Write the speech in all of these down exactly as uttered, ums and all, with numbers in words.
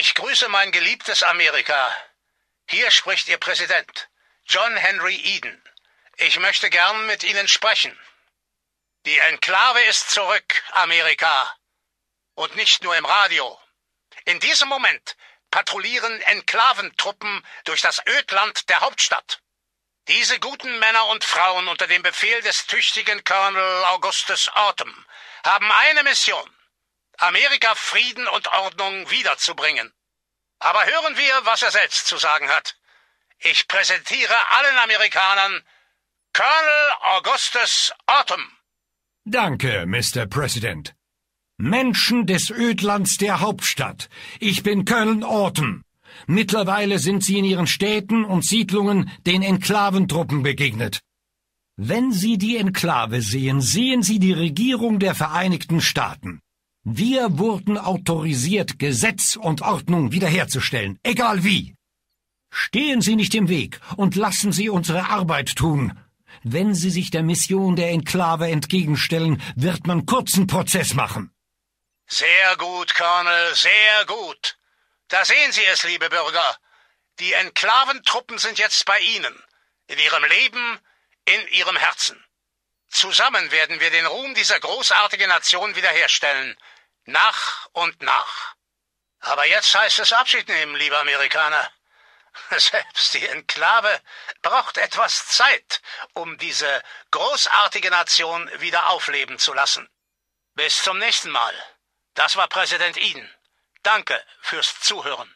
Ich grüße mein geliebtes Amerika. Hier spricht Ihr Präsident, John Henry Eden. Ich möchte gern mit Ihnen sprechen. Die Enklave ist zurück, Amerika. Und nicht nur im Radio. In diesem Moment patrouillieren Enklaventruppen durch das Ödland der Hauptstadt. Diese guten Männer und Frauen unter dem Befehl des tüchtigen Colonel Augustus Autumn haben eine Mission: Amerika Frieden und Ordnung wiederzubringen. Aber hören wir, was er selbst zu sagen hat. Ich präsentiere allen Amerikanern Colonel Augustus Autumn. Danke, Mister President. Menschen des Ödlands der Hauptstadt, ich bin Colonel Autumn. Mittlerweile sind Sie in Ihren Städten und Siedlungen den Enklaventruppen begegnet. Wenn Sie die Enklave sehen, sehen Sie die Regierung der Vereinigten Staaten. Wir wurden autorisiert, Gesetz und Ordnung wiederherzustellen, egal wie. Stehen Sie nicht im Weg und lassen Sie unsere Arbeit tun. Wenn Sie sich der Mission der Enklave entgegenstellen, wird man kurzen Prozess machen. Sehr gut, Colonel, sehr gut. Da sehen Sie es, liebe Bürger. Die Enklaventruppen sind jetzt bei Ihnen, in Ihrem Leben, in Ihrem Herzen. Zusammen werden wir den Ruhm dieser großartigen Nation wiederherstellen, nach und nach. Aber jetzt heißt es Abschied nehmen, liebe Amerikaner. Selbst die Enklave braucht etwas Zeit, um diese großartige Nation wieder aufleben zu lassen. Bis zum nächsten Mal. Das war Präsident Eden. Danke fürs Zuhören.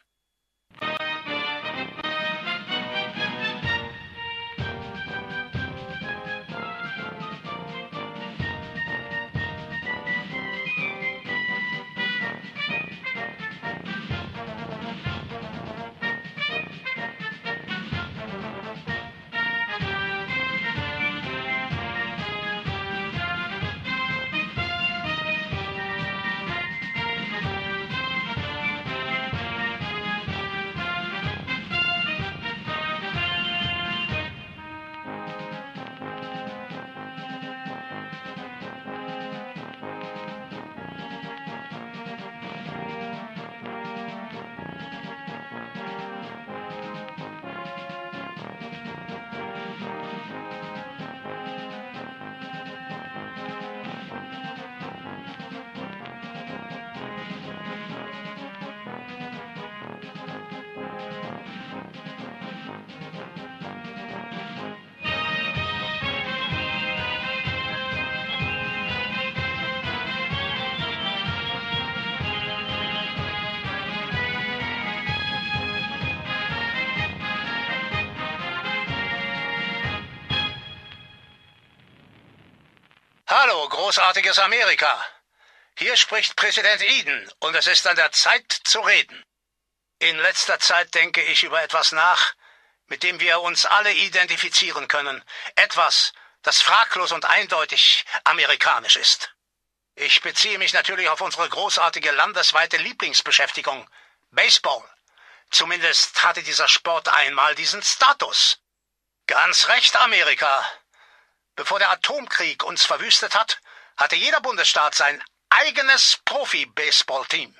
Hallo, großartiges Amerika. Hier spricht Präsident Eden und es ist an der Zeit zu reden. In letzter Zeit denke ich über etwas nach, mit dem wir uns alle identifizieren können. Etwas, das fraglos und eindeutig amerikanisch ist. Ich beziehe mich natürlich auf unsere großartige landesweite Lieblingsbeschäftigung, Baseball. Zumindest hatte dieser Sport einmal diesen Status. Ganz recht, Amerika. Bevor der Atomkrieg uns verwüstet hat, hatte jeder Bundesstaat sein eigenes Profi-Baseball-Team.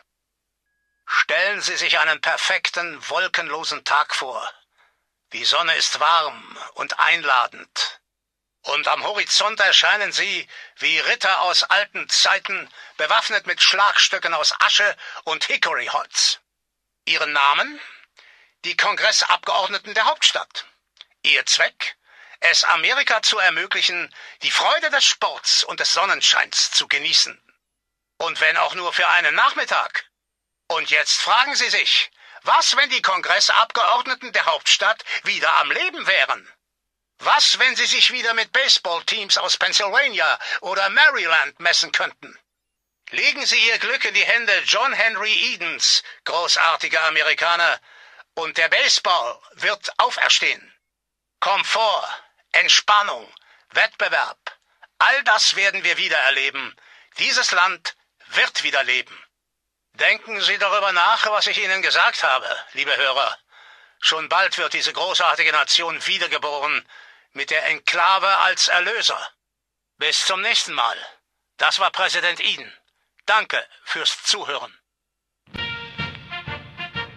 Stellen Sie sich einen perfekten, wolkenlosen Tag vor. Die Sonne ist warm und einladend. Und am Horizont erscheinen Sie wie Ritter aus alten Zeiten, bewaffnet mit Schlagstöcken aus Asche und Hickoryholz. Ihren Namen? Die Kongressabgeordneten der Hauptstadt. Ihr Zweck? Es Amerika zu ermöglichen, die Freude des Sports und des Sonnenscheins zu genießen. Und wenn auch nur für einen Nachmittag. Und jetzt fragen Sie sich, was, wenn die Kongressabgeordneten der Hauptstadt wieder am Leben wären? Was, wenn sie sich wieder mit Baseballteams aus Pennsylvania oder Maryland messen könnten? Legen Sie Ihr Glück in die Hände John Henry Edens, großartiger Amerikaner, und der Baseball wird auferstehen. Komfort, Entspannung, Wettbewerb, all das werden wir wieder erleben. Dieses Land wird wieder leben. Denken Sie darüber nach, was ich Ihnen gesagt habe, liebe Hörer. Schon bald wird diese großartige Nation wiedergeboren, mit der Enklave als Erlöser. Bis zum nächsten Mal. Das war Präsident Eden. Danke fürs Zuhören.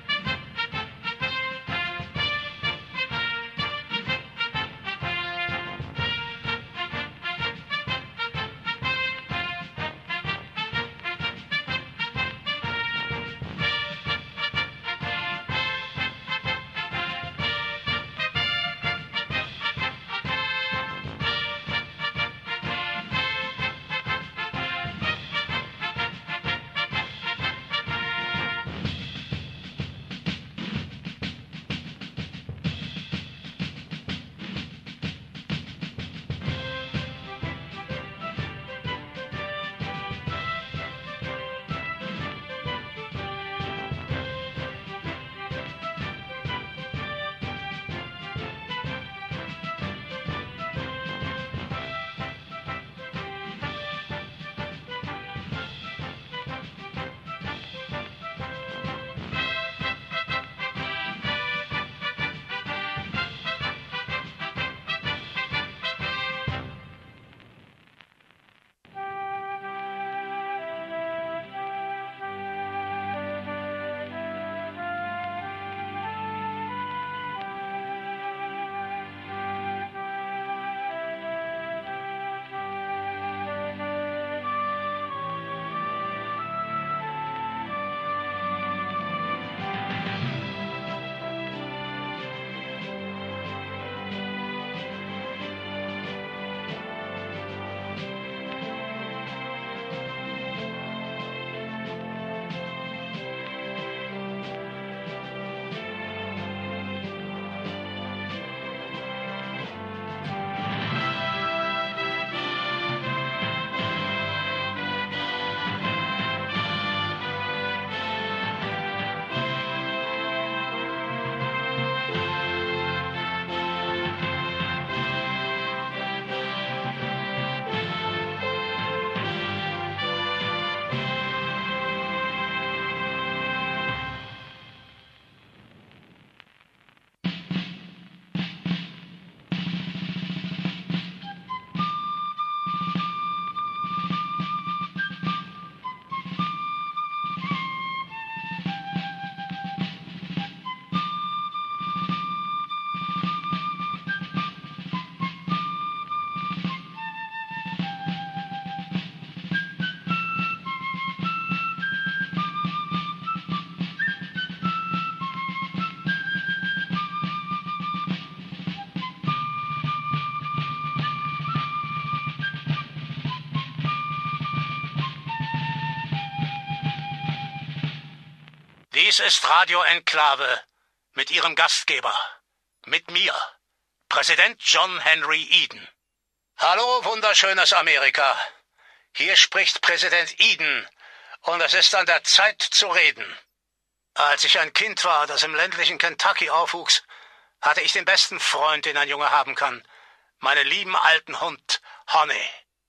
Dies ist Radio Enklave mit Ihrem Gastgeber, mit mir, Präsident John Henry Eden. Hallo, wunderschönes Amerika. Hier spricht Präsident Eden und es ist an der Zeit zu reden. Als ich ein Kind war, das im ländlichen Kentucky aufwuchs, hatte ich den besten Freund, den ein Junge haben kann, meinen lieben alten Hund Honey.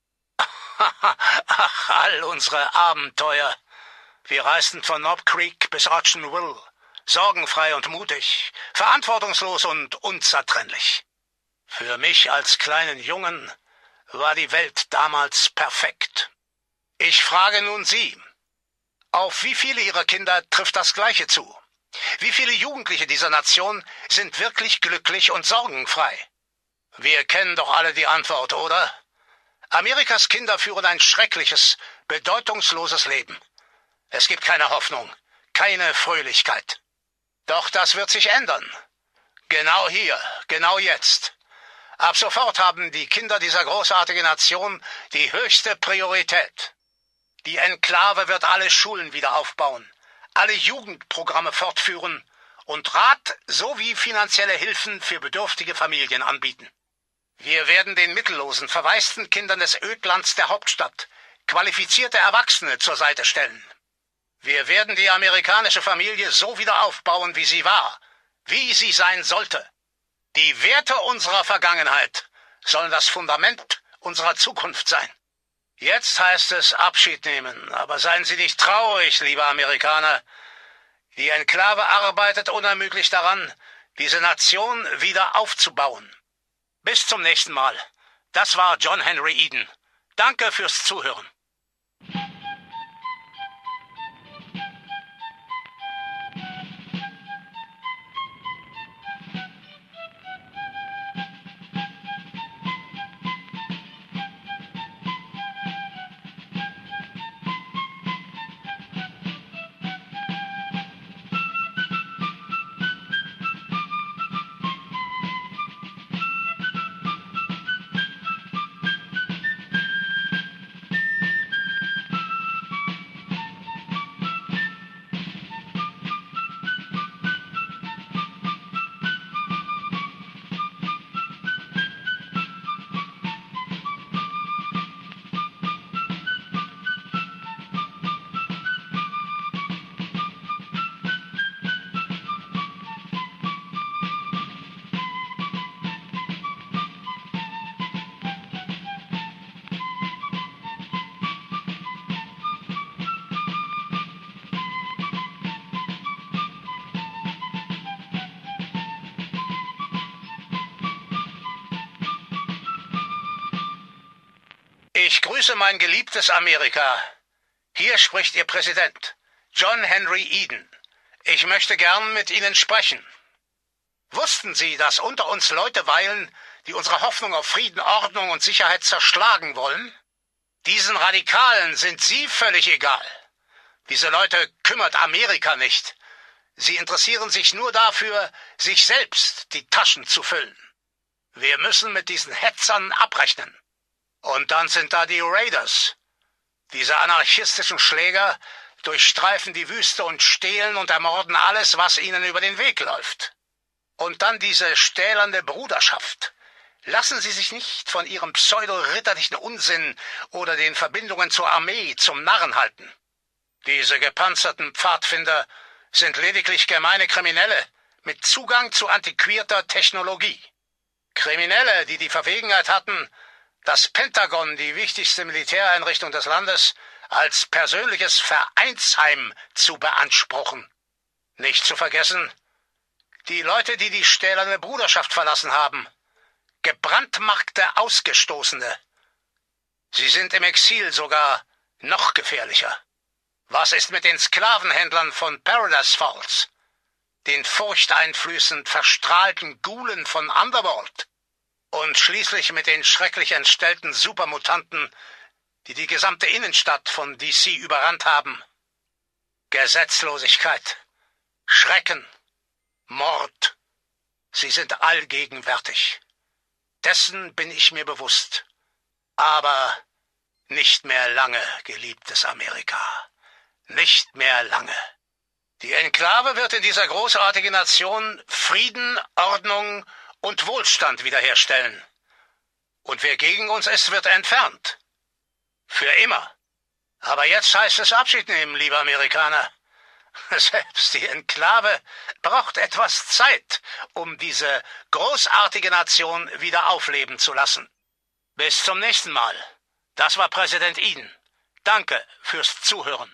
Ach, all unsere Abenteuer. Wir reisten von Knob Creek bis Auchenville, sorgenfrei und mutig, verantwortungslos und unzertrennlich. Für mich als kleinen Jungen war die Welt damals perfekt. Ich frage nun Sie, auf wie viele Ihrer Kinder trifft das Gleiche zu? Wie viele Jugendliche dieser Nation sind wirklich glücklich und sorgenfrei? Wir kennen doch alle die Antwort, oder? Amerikas Kinder führen ein schreckliches, bedeutungsloses Leben. Es gibt keine Hoffnung, keine Fröhlichkeit. Doch das wird sich ändern. Genau hier, genau jetzt. Ab sofort haben die Kinder dieser großartigen Nation die höchste Priorität. Die Enklave wird alle Schulen wieder aufbauen, alle Jugendprogramme fortführen und Rat sowie finanzielle Hilfen für bedürftige Familien anbieten. Wir werden den mittellosen, verwaisten Kindern des Ödlands der Hauptstadt qualifizierte Erwachsene zur Seite stellen. Wir werden die amerikanische Familie so wieder aufbauen, wie sie war, wie sie sein sollte. Die Werte unserer Vergangenheit sollen das Fundament unserer Zukunft sein. Jetzt heißt es Abschied nehmen, aber seien Sie nicht traurig, liebe Amerikaner. Die Enklave arbeitet unermüdlich daran, diese Nation wieder aufzubauen. Bis zum nächsten Mal. Das war John Henry Eden. Danke fürs Zuhören. Ich grüße mein geliebtes Amerika. Hier spricht Ihr Präsident, John Henry Eden. Ich möchte gern mit Ihnen sprechen. Wussten Sie, dass unter uns Leute weilen, die unsere Hoffnung auf Frieden, Ordnung und Sicherheit zerschlagen wollen? Diesen Radikalen sind Sie völlig egal. Diese Leute kümmert Amerika nicht. Sie interessieren sich nur dafür, sich selbst die Taschen zu füllen. Wir müssen mit diesen Hetzern abrechnen. Und dann sind da die Raiders. Diese anarchistischen Schläger durchstreifen die Wüste und stehlen und ermorden alles, was ihnen über den Weg läuft. Und dann diese stählernde Bruderschaft. Lassen Sie sich nicht von Ihrem pseudo-ritterlichen Unsinn oder den Verbindungen zur Armee zum Narren halten. Diese gepanzerten Pfadfinder sind lediglich gemeine Kriminelle mit Zugang zu antiquierter Technologie. Kriminelle, die die Verwegenheit hatten, das Pentagon, die wichtigste Militäreinrichtung des Landes, als persönliches Vereinsheim zu beanspruchen. Nicht zu vergessen, die Leute, die die stählerne Bruderschaft verlassen haben. Gebrandmarkte Ausgestoßene. Sie sind im Exil sogar noch gefährlicher. Was ist mit den Sklavenhändlern von Paradise Falls? Den furchteinflößend verstrahlten Gulen von Underworld? Und schließlich mit den schrecklich entstellten Supermutanten, die die gesamte Innenstadt von D C überrannt haben. Gesetzlosigkeit, Schrecken, Mord, sie sind allgegenwärtig. Dessen bin ich mir bewusst. Aber nicht mehr lange, geliebtes Amerika. Nicht mehr lange. Die Enklave wird in dieser großartigen Nation Frieden, Ordnung und Wohlstand wiederherstellen. Und wer gegen uns ist, wird entfernt. Für immer. Aber jetzt heißt es Abschied nehmen, liebe Amerikaner. Selbst die Enklave braucht etwas Zeit, um diese großartige Nation wieder aufleben zu lassen. Bis zum nächsten Mal. Das war Präsident Eden. Danke fürs Zuhören.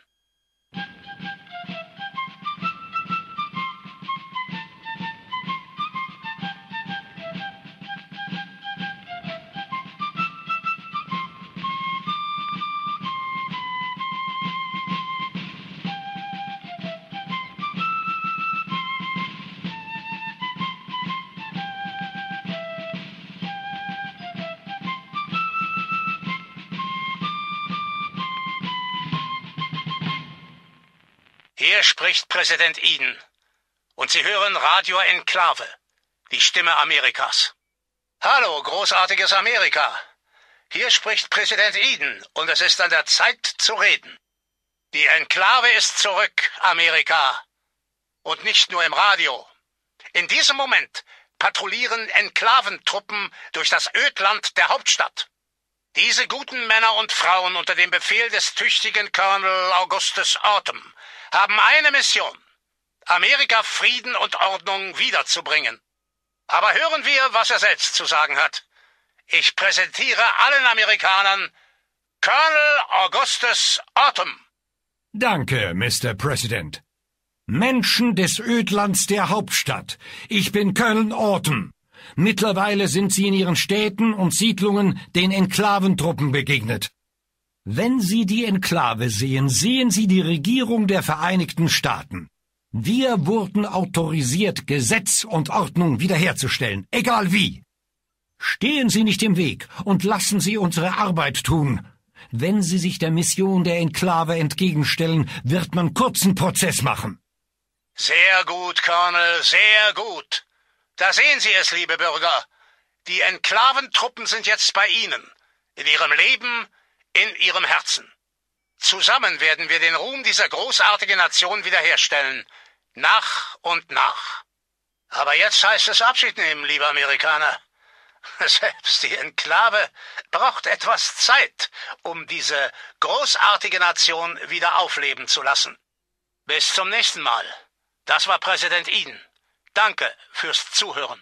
Hier spricht Präsident Eden. Und Sie hören Radio Enklave, die Stimme Amerikas. Hallo, großartiges Amerika. Hier spricht Präsident Eden und es ist an der Zeit zu reden. Die Enklave ist zurück, Amerika. Und nicht nur im Radio. In diesem Moment patrouillieren Enklaventruppen durch das Ödland der Hauptstadt. Diese guten Männer und Frauen unter dem Befehl des tüchtigen Colonel Augustus Autumn haben eine Mission, Amerika Frieden und Ordnung wiederzubringen. Aber hören wir, was er selbst zu sagen hat. Ich präsentiere allen Amerikanern Colonel Augustus Autumn. Danke, Mister President. Menschen des Ödlands der Hauptstadt. Ich bin Colonel Autumn. Mittlerweile sind Sie in Ihren Städten und Siedlungen den Enklaventruppen begegnet. Wenn Sie die Enklave sehen, sehen Sie die Regierung der Vereinigten Staaten. Wir wurden autorisiert, Gesetz und Ordnung wiederherzustellen, egal wie. Stehen Sie nicht im Weg und lassen Sie unsere Arbeit tun. Wenn Sie sich der Mission der Enklave entgegenstellen, wird man kurzen Prozess machen. Sehr gut, Colonel, sehr gut. Da sehen Sie es, liebe Bürger. Die Enklaventruppen sind jetzt bei Ihnen, in Ihrem Leben, in Ihrem Herzen. Zusammen werden wir den Ruhm dieser großartigen Nation wiederherstellen, nach und nach. Aber jetzt heißt es Abschied nehmen, liebe Amerikaner. Selbst die Enklave braucht etwas Zeit, um diese großartige Nation wieder aufleben zu lassen. Bis zum nächsten Mal. Das war Präsident Eden. Danke fürs Zuhören.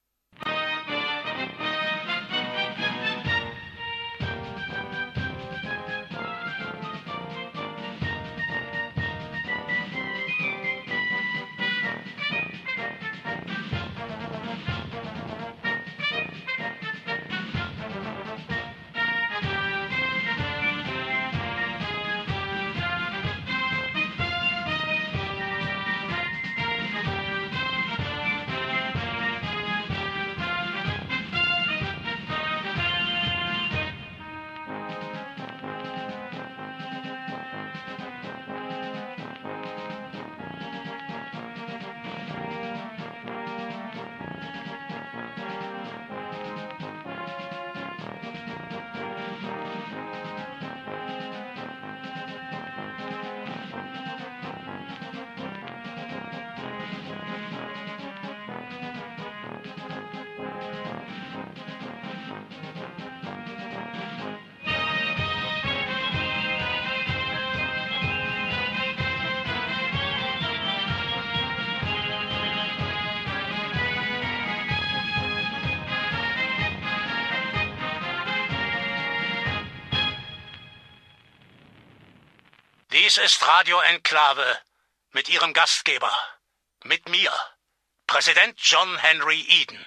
Dies ist Radio Enklave mit Ihrem Gastgeber, mit mir, Präsident John Henry Eden.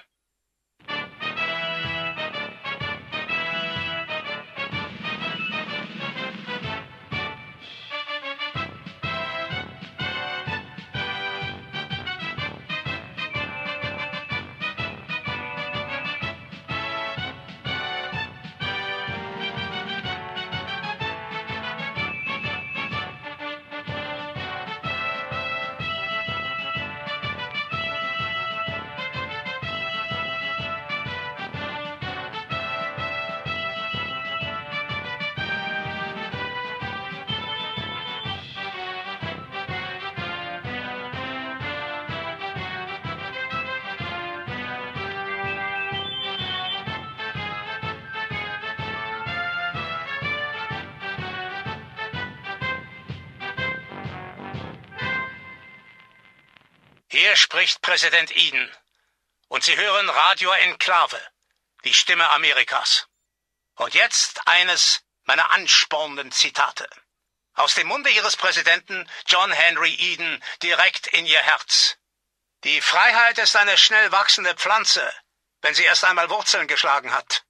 Hier spricht Präsident Eden. Und Sie hören Radio Enklave, die Stimme Amerikas. Und jetzt eines meiner anspornenden Zitate. Aus dem Munde Ihres Präsidenten John Henry Eden direkt in Ihr Herz. Die Freiheit ist eine schnell wachsende Pflanze, wenn sie erst einmal Wurzeln geschlagen hat.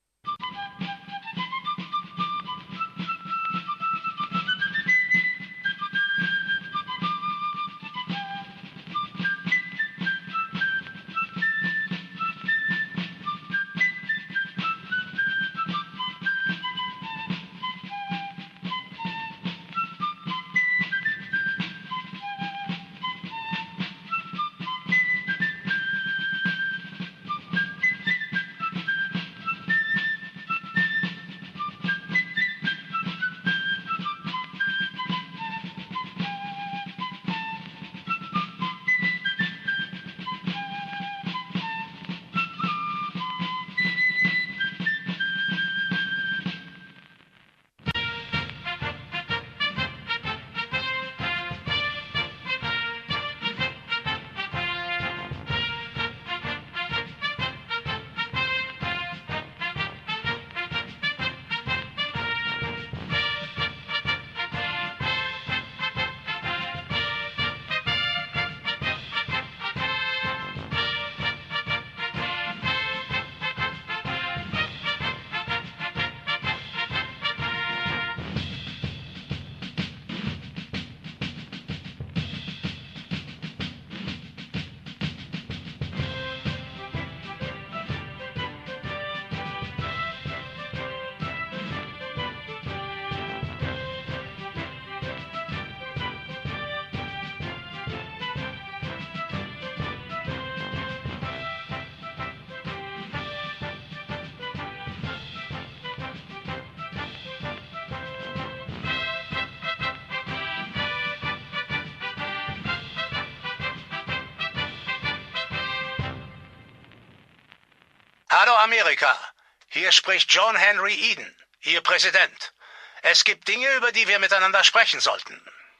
Hallo Amerika, hier spricht John Henry Eden, Ihr Präsident. Es gibt Dinge, über die wir miteinander sprechen sollten.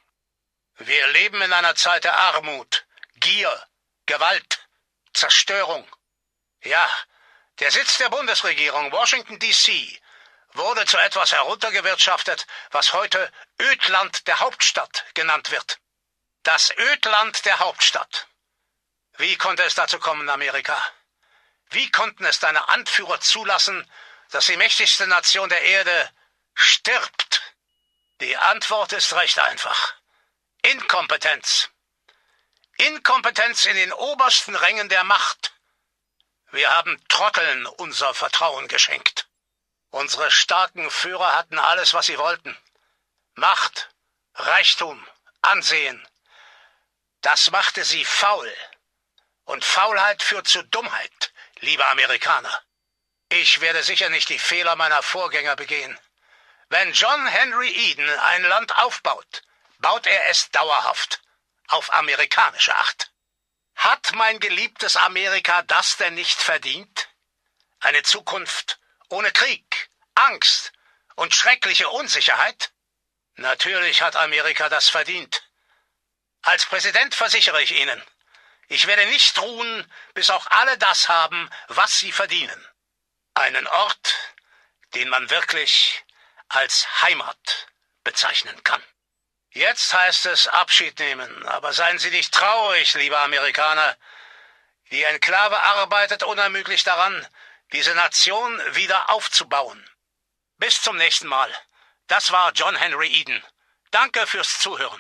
Wir leben in einer Zeit der Armut, Gier, Gewalt, Zerstörung. Ja, der Sitz der Bundesregierung, Washington D C, wurde zu etwas heruntergewirtschaftet, was heute Ödland der Hauptstadt genannt wird. Das Ödland der Hauptstadt. Wie konnte es dazu kommen, Amerika? Wie konnten es deine Anführer zulassen, dass die mächtigste Nation der Erde stirbt? Die Antwort ist recht einfach. Inkompetenz. Inkompetenz in den obersten Rängen der Macht. Wir haben Trotteln unser Vertrauen geschenkt. Unsere starken Führer hatten alles, was sie wollten. Macht, Reichtum, Ansehen. Das machte sie faul. Und Faulheit führt zu Dummheit, liebe Amerikaner. Ich werde sicher nicht die Fehler meiner Vorgänger begehen. Wenn John Henry Eden ein Land aufbaut, baut er es dauerhaft, auf amerikanische Art. Hat mein geliebtes Amerika das denn nicht verdient? Eine Zukunft ohne Krieg, Angst und schreckliche Unsicherheit? Natürlich hat Amerika das verdient. Als Präsident versichere ich Ihnen, ich werde nicht ruhen, bis auch alle das haben, was sie verdienen. Einen Ort, den man wirklich als Heimat bezeichnen kann. Jetzt heißt es Abschied nehmen, aber seien Sie nicht traurig, liebe Amerikaner. Die Enklave arbeitet unermüdlich daran, diese Nation wieder aufzubauen. Bis zum nächsten Mal. Das war John Henry Eden. Danke fürs Zuhören.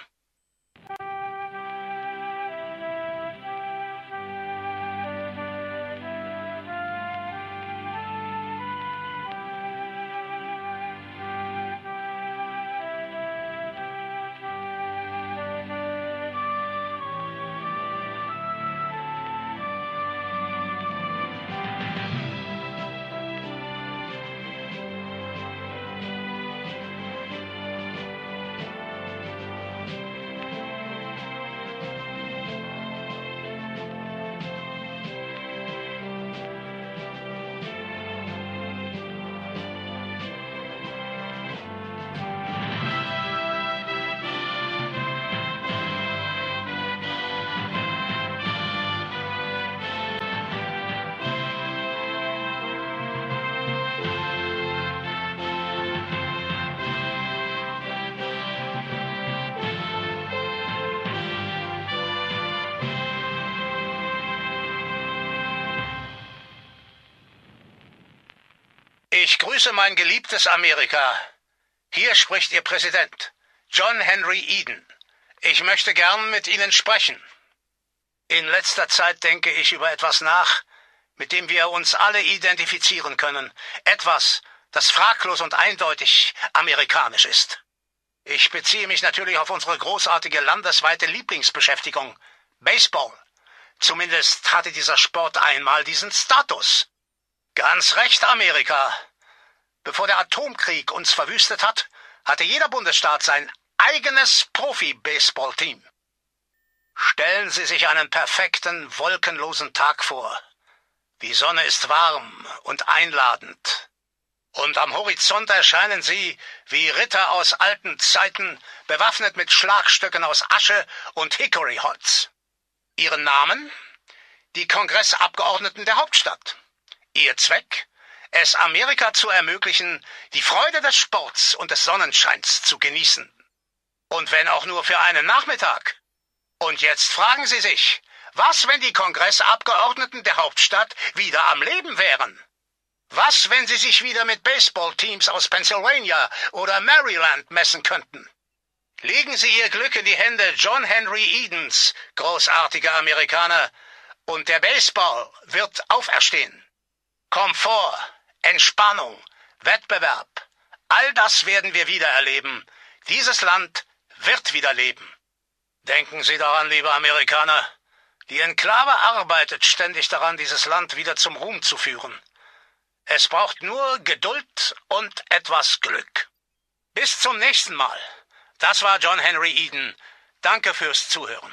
Ich grüße mein geliebtes Amerika. Hier spricht Ihr Präsident, John Henry Eden. Ich möchte gern mit Ihnen sprechen. In letzter Zeit denke ich über etwas nach, mit dem wir uns alle identifizieren können. Etwas, das fraglos und eindeutig amerikanisch ist. Ich beziehe mich natürlich auf unsere großartige landesweite Lieblingsbeschäftigung, Baseball. Zumindest hatte dieser Sport einmal diesen Status. Ganz recht, Amerika. Bevor der Atomkrieg uns verwüstet hat, hatte jeder Bundesstaat sein eigenes Profi-Baseball-Team. Stellen Sie sich einen perfekten, wolkenlosen Tag vor. Die Sonne ist warm und einladend. Und am Horizont erscheinen Sie wie Ritter aus alten Zeiten, bewaffnet mit Schlagstöcken aus Asche und Hickoryholz. Ihren Namen? Die Kongressabgeordneten der Hauptstadt. Ihr Zweck? Es Amerika zu ermöglichen, die Freude des Sports und des Sonnenscheins zu genießen. Und wenn auch nur für einen Nachmittag. Und jetzt fragen Sie sich, was, wenn die Kongressabgeordneten der Hauptstadt wieder am Leben wären? Was, wenn sie sich wieder mit Baseballteams aus Pennsylvania oder Maryland messen könnten? Legen Sie Ihr Glück in die Hände John Henry Edens, großartiger Amerikaner, und der Baseball wird auferstehen. Komfort, Entspannung, Wettbewerb, all das werden wir wieder erleben. Dieses Land wird wieder leben. Denken Sie daran, liebe Amerikaner, die Enklave arbeitet ständig daran, dieses Land wieder zum Ruhm zu führen. Es braucht nur Geduld und etwas Glück. Bis zum nächsten Mal. Das war John Henry Eden. Danke fürs Zuhören.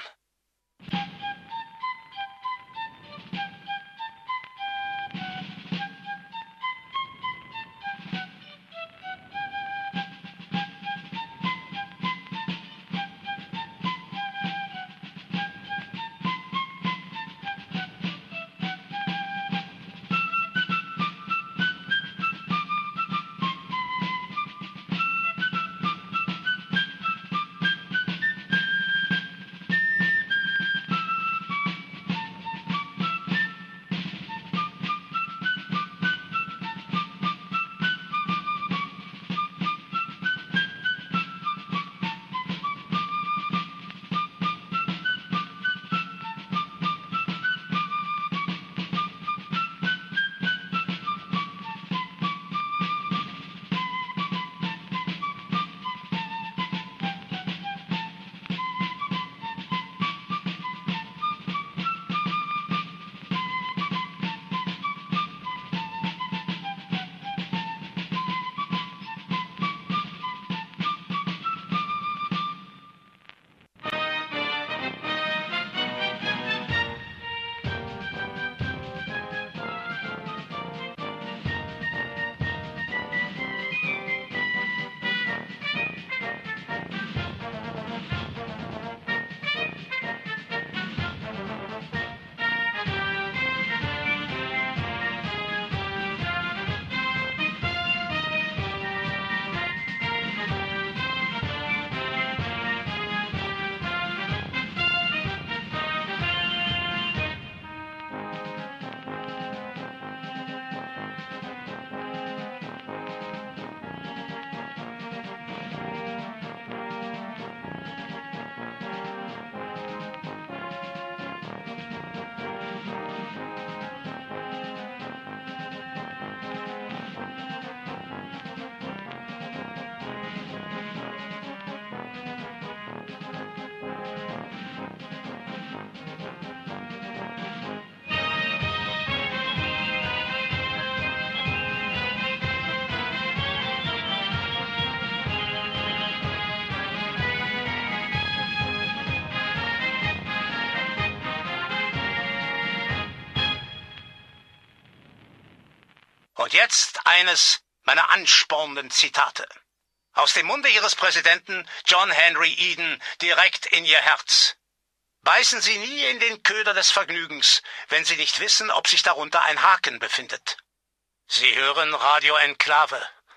Und jetzt eines meiner anspornenden Zitate. Aus dem Munde Ihres Präsidenten John Henry Eden direkt in Ihr Herz. Beißen Sie nie in den Köder des Vergnügens, wenn Sie nicht wissen, ob sich darunter ein Haken befindet. Sie hören Radio Enklave.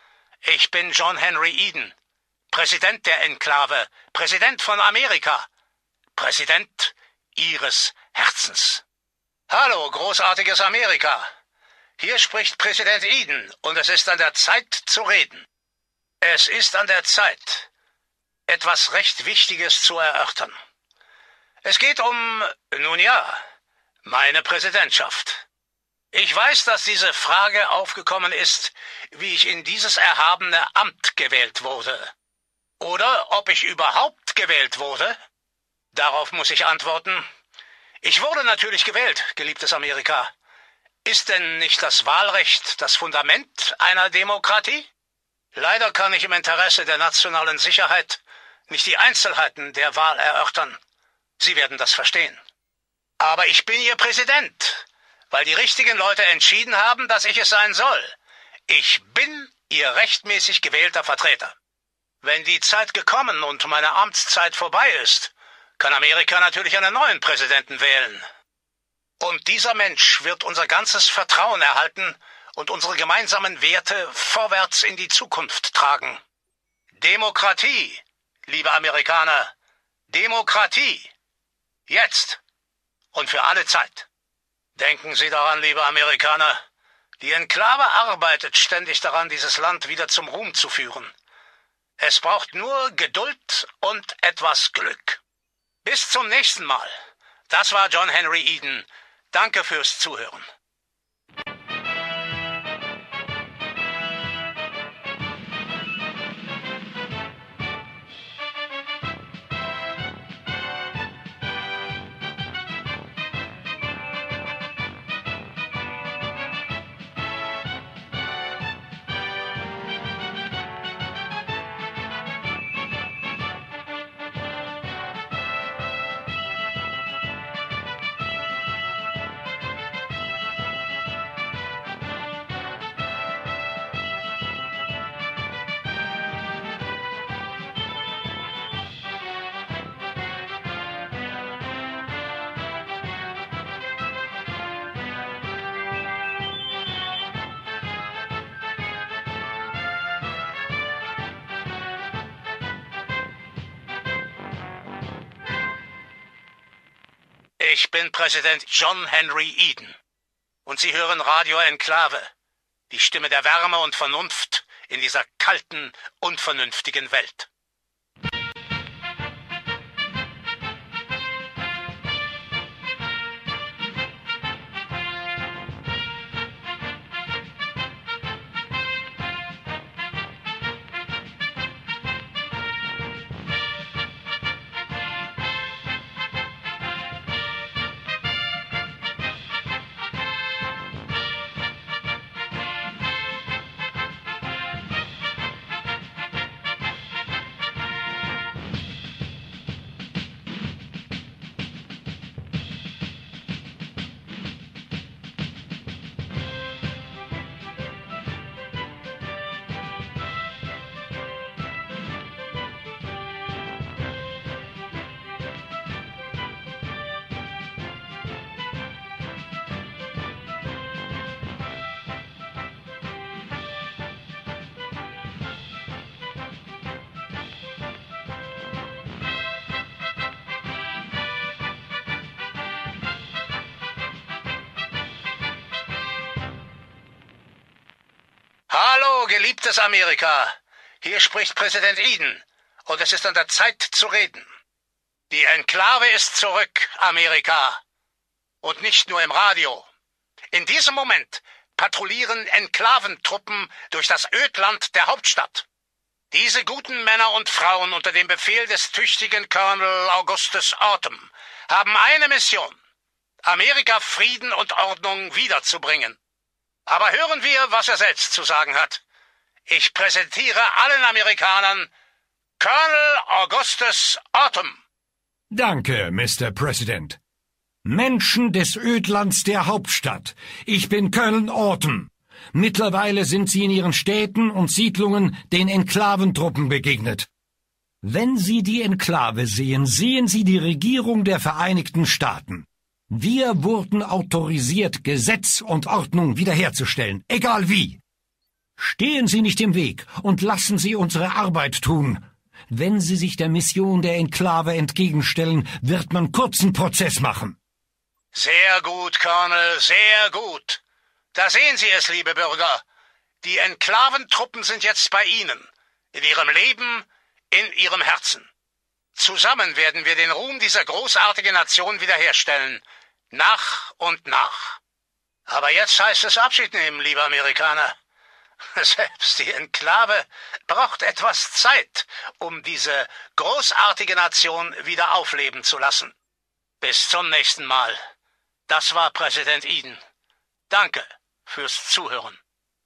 Ich bin John Henry Eden, Präsident der Enklave, Präsident von Amerika, Präsident Ihres Herzens. Hallo, großartiges Amerika. Hier spricht Präsident Eden, und es ist an der Zeit zu reden. Es ist an der Zeit, etwas recht Wichtiges zu erörtern. Es geht um, nun ja, meine Präsidentschaft. Ich weiß, dass diese Frage aufgekommen ist, wie ich in dieses erhabene Amt gewählt wurde. Oder ob ich überhaupt gewählt wurde? Darauf muss ich antworten: Ich wurde natürlich gewählt, geliebtes Amerika. Ist denn nicht das Wahlrecht das Fundament einer Demokratie? Leider kann ich im Interesse der nationalen Sicherheit nicht die Einzelheiten der Wahl erörtern. Sie werden das verstehen. Aber ich bin Ihr Präsident, weil die richtigen Leute entschieden haben, dass ich es sein soll. Ich bin Ihr rechtmäßig gewählter Vertreter. Wenn die Zeit gekommen und meine Amtszeit vorbei ist, kann Amerika natürlich einen neuen Präsidenten wählen. Und dieser Mensch wird unser ganzes Vertrauen erhalten und unsere gemeinsamen Werte vorwärts in die Zukunft tragen. Demokratie, liebe Amerikaner, Demokratie. Jetzt und für alle Zeit. Denken Sie daran, liebe Amerikaner, die Enklave arbeitet ständig daran, dieses Land wieder zum Ruhm zu führen. Es braucht nur Geduld und etwas Glück. Bis zum nächsten Mal. Das war John Henry Eden. Danke fürs Zuhören. Ich bin Präsident John Henry Eden. Und Sie hören Radio Enklave, die Stimme der Wärme und Vernunft in dieser kalten, unvernünftigen Welt. Hallo, geliebtes Amerika. Hier spricht Präsident Eden, und es ist an der Zeit zu reden. Die Enklave ist zurück, Amerika. Und nicht nur im Radio. In diesem Moment patrouillieren Enklaventruppen durch das Ödland der Hauptstadt. Diese guten Männer und Frauen unter dem Befehl des tüchtigen Colonel Augustus Autumn haben eine Mission: Amerika Frieden und Ordnung wiederzubringen. Aber hören wir, was er selbst zu sagen hat. Ich präsentiere allen Amerikanern Colonel Augustus Autumn. Danke, Mister President. Menschen des Ödlands der Hauptstadt. Ich bin Colonel Autumn. Mittlerweile sind Sie in Ihren Städten und Siedlungen den Enklaventruppen begegnet. Wenn Sie die Enklave sehen, sehen Sie die Regierung der Vereinigten Staaten. Wir wurden autorisiert, Gesetz und Ordnung wiederherzustellen, egal wie. Stehen Sie nicht im Weg und lassen Sie unsere Arbeit tun. Wenn Sie sich der Mission der Enklave entgegenstellen, wird man kurzen Prozess machen. Sehr gut, Colonel, sehr gut. Da sehen Sie es, liebe Bürger. Die Enklaventruppen sind jetzt bei Ihnen, in Ihrem Leben, in Ihrem Herzen. Zusammen werden wir den Ruhm dieser großartigen Nation wiederherstellen, nach und nach. Aber jetzt heißt es Abschied nehmen, liebe Amerikaner. Selbst die Enklave braucht etwas Zeit, um diese großartige Nation wieder aufleben zu lassen. Bis zum nächsten Mal. Das war Präsident Eden. Danke fürs Zuhören.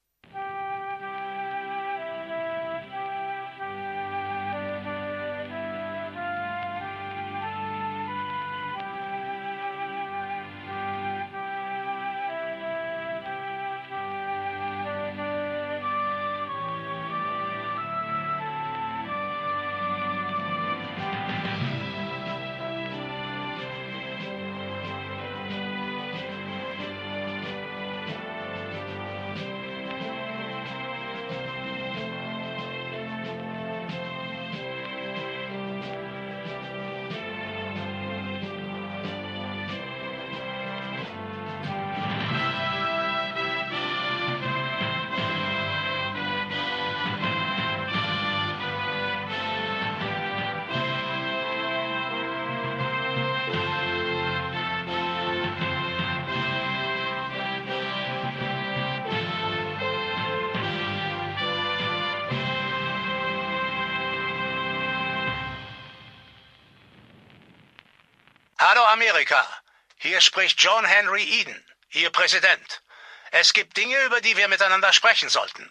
Hallo Amerika, hier spricht John Henry Eden, Ihr Präsident. Es gibt Dinge, über die wir miteinander sprechen sollten.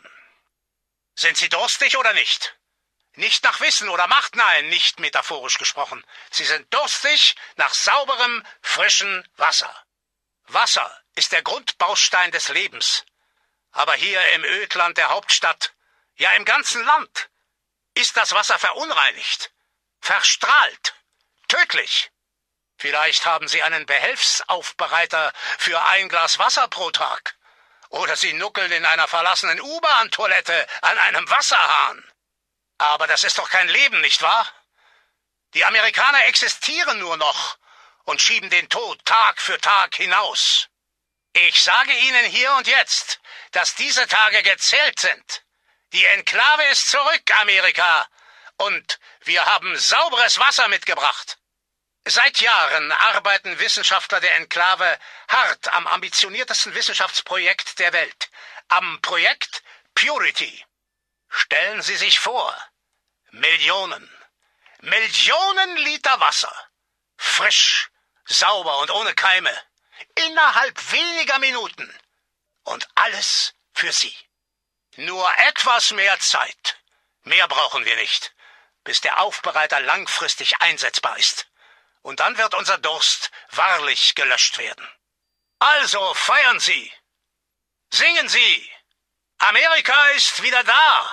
Sind Sie durstig oder nicht? Nicht nach Wissen oder Macht, nein, nicht metaphorisch gesprochen. Sie sind durstig nach sauberem, frischem Wasser. Wasser ist der Grundbaustein des Lebens. Aber hier im Ödland der Hauptstadt, ja im ganzen Land, ist das Wasser verunreinigt, verstrahlt, tödlich. Vielleicht haben Sie einen Behelfsaufbereiter für ein Glas Wasser pro Tag. Oder Sie nuckeln in einer verlassenen U-Bahn-Toilette an einem Wasserhahn. Aber das ist doch kein Leben, nicht wahr? Die Amerikaner existieren nur noch und schieben den Tod Tag für Tag hinaus. Ich sage Ihnen hier und jetzt, dass diese Tage gezählt sind. Die Enklave ist zurück, Amerika, und wir haben sauberes Wasser mitgebracht. Seit Jahren arbeiten Wissenschaftler der Enklave hart am ambitioniertesten Wissenschaftsprojekt der Welt, am Projekt Purity. Stellen Sie sich vor, Millionen, Millionen Liter Wasser, frisch, sauber und ohne Keime, innerhalb weniger Minuten und alles für Sie. Nur etwas mehr Zeit, mehr brauchen wir nicht, bis der Aufbereiter langfristig einsetzbar ist. Und dann wird unser Durst wahrlich gelöscht werden. Also feiern Sie! Singen Sie! Amerika ist wieder da!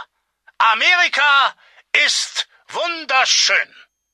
Amerika ist wunderschön!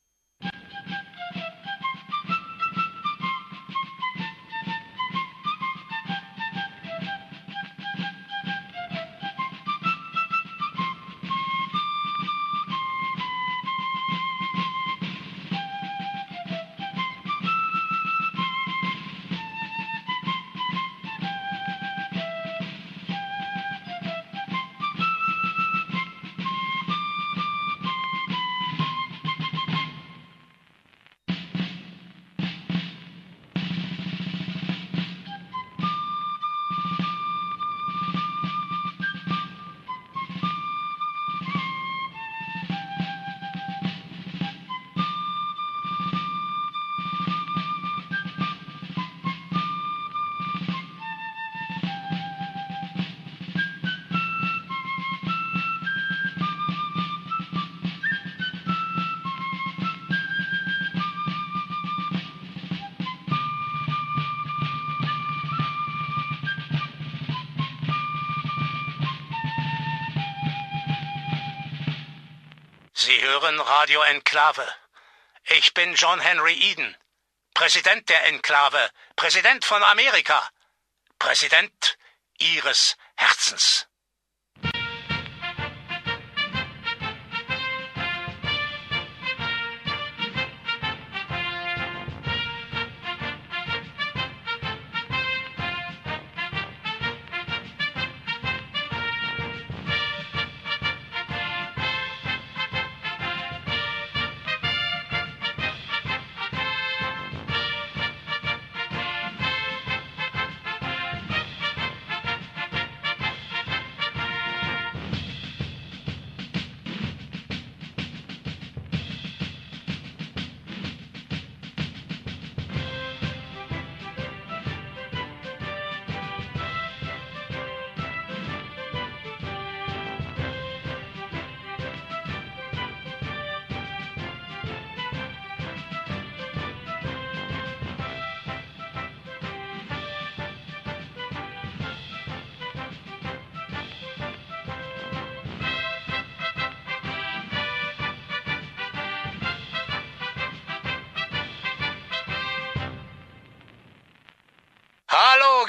Sie hören Radio Enklave. Ich bin John Henry Eden, Präsident der Enklave, Präsident von Amerika, Präsident Ihres Herzens.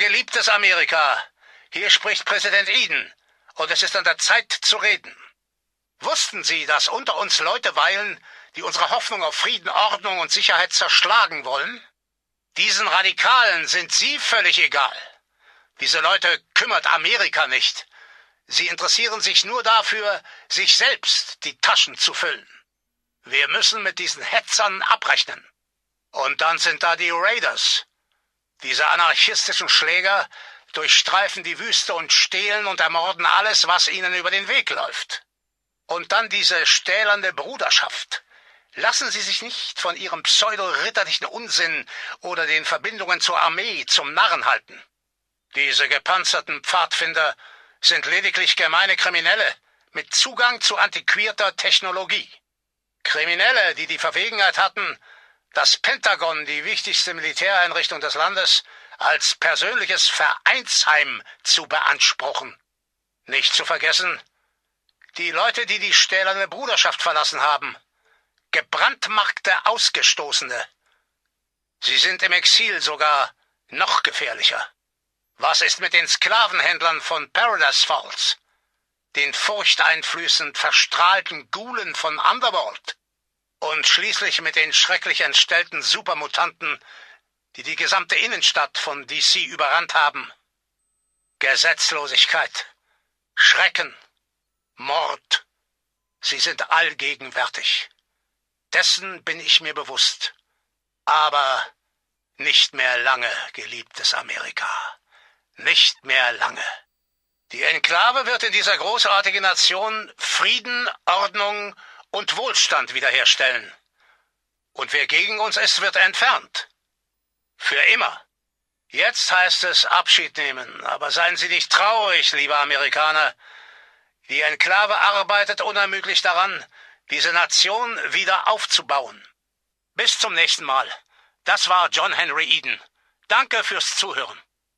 geliebtes Amerika, hier spricht Präsident Eden, und es ist an der Zeit zu reden. Wussten Sie, dass unter uns Leute weilen, die unsere Hoffnung auf Frieden, Ordnung und Sicherheit zerschlagen wollen? Diesen Radikalen sind Sie völlig egal. Diese Leute kümmert Amerika nicht. Sie interessieren sich nur dafür, sich selbst die Taschen zu füllen. Wir müssen mit diesen Hetzern abrechnen. Und dann sind da die Raiders. Diese anarchistischen Schläger durchstreifen die Wüste und stehlen und ermorden alles, was ihnen über den Weg läuft. Und dann diese stählernde Bruderschaft. Lassen Sie sich nicht von Ihrem pseudo-ritterlichen Unsinn oder den Verbindungen zur Armee zum Narren halten. Diese gepanzerten Pfadfinder sind lediglich gemeine Kriminelle mit Zugang zu antiquierter Technologie. Kriminelle, die die Verwegenheit hatten, das Pentagon, die wichtigste Militäreinrichtung des Landes, als persönliches Vereinsheim zu beanspruchen. Nicht zu vergessen, die Leute, die die stählerne Bruderschaft verlassen haben. Gebrandmarkte Ausgestoßene. Sie sind im Exil sogar noch gefährlicher. Was ist mit den Sklavenhändlern von Paradise Falls? Den furchteinflößend verstrahlten Ghoulen von Underworld? Und schließlich mit den schrecklich entstellten Supermutanten, die die gesamte Innenstadt von D C überrannt haben. Gesetzlosigkeit, Schrecken, Mord, sie sind allgegenwärtig. Dessen bin ich mir bewusst. Aber nicht mehr lange, geliebtes Amerika. Nicht mehr lange. Die Enklave wird in dieser großartigen Nation Frieden, Ordnung und Wohlstand wiederherstellen. Und wer gegen uns ist, wird entfernt. Für immer. Jetzt heißt es Abschied nehmen, aber seien Sie nicht traurig, liebe Amerikaner. Die Enklave arbeitet unermüdlich daran, diese Nation wieder aufzubauen. Bis zum nächsten Mal. Das war John Henry Eden. Danke fürs Zuhören.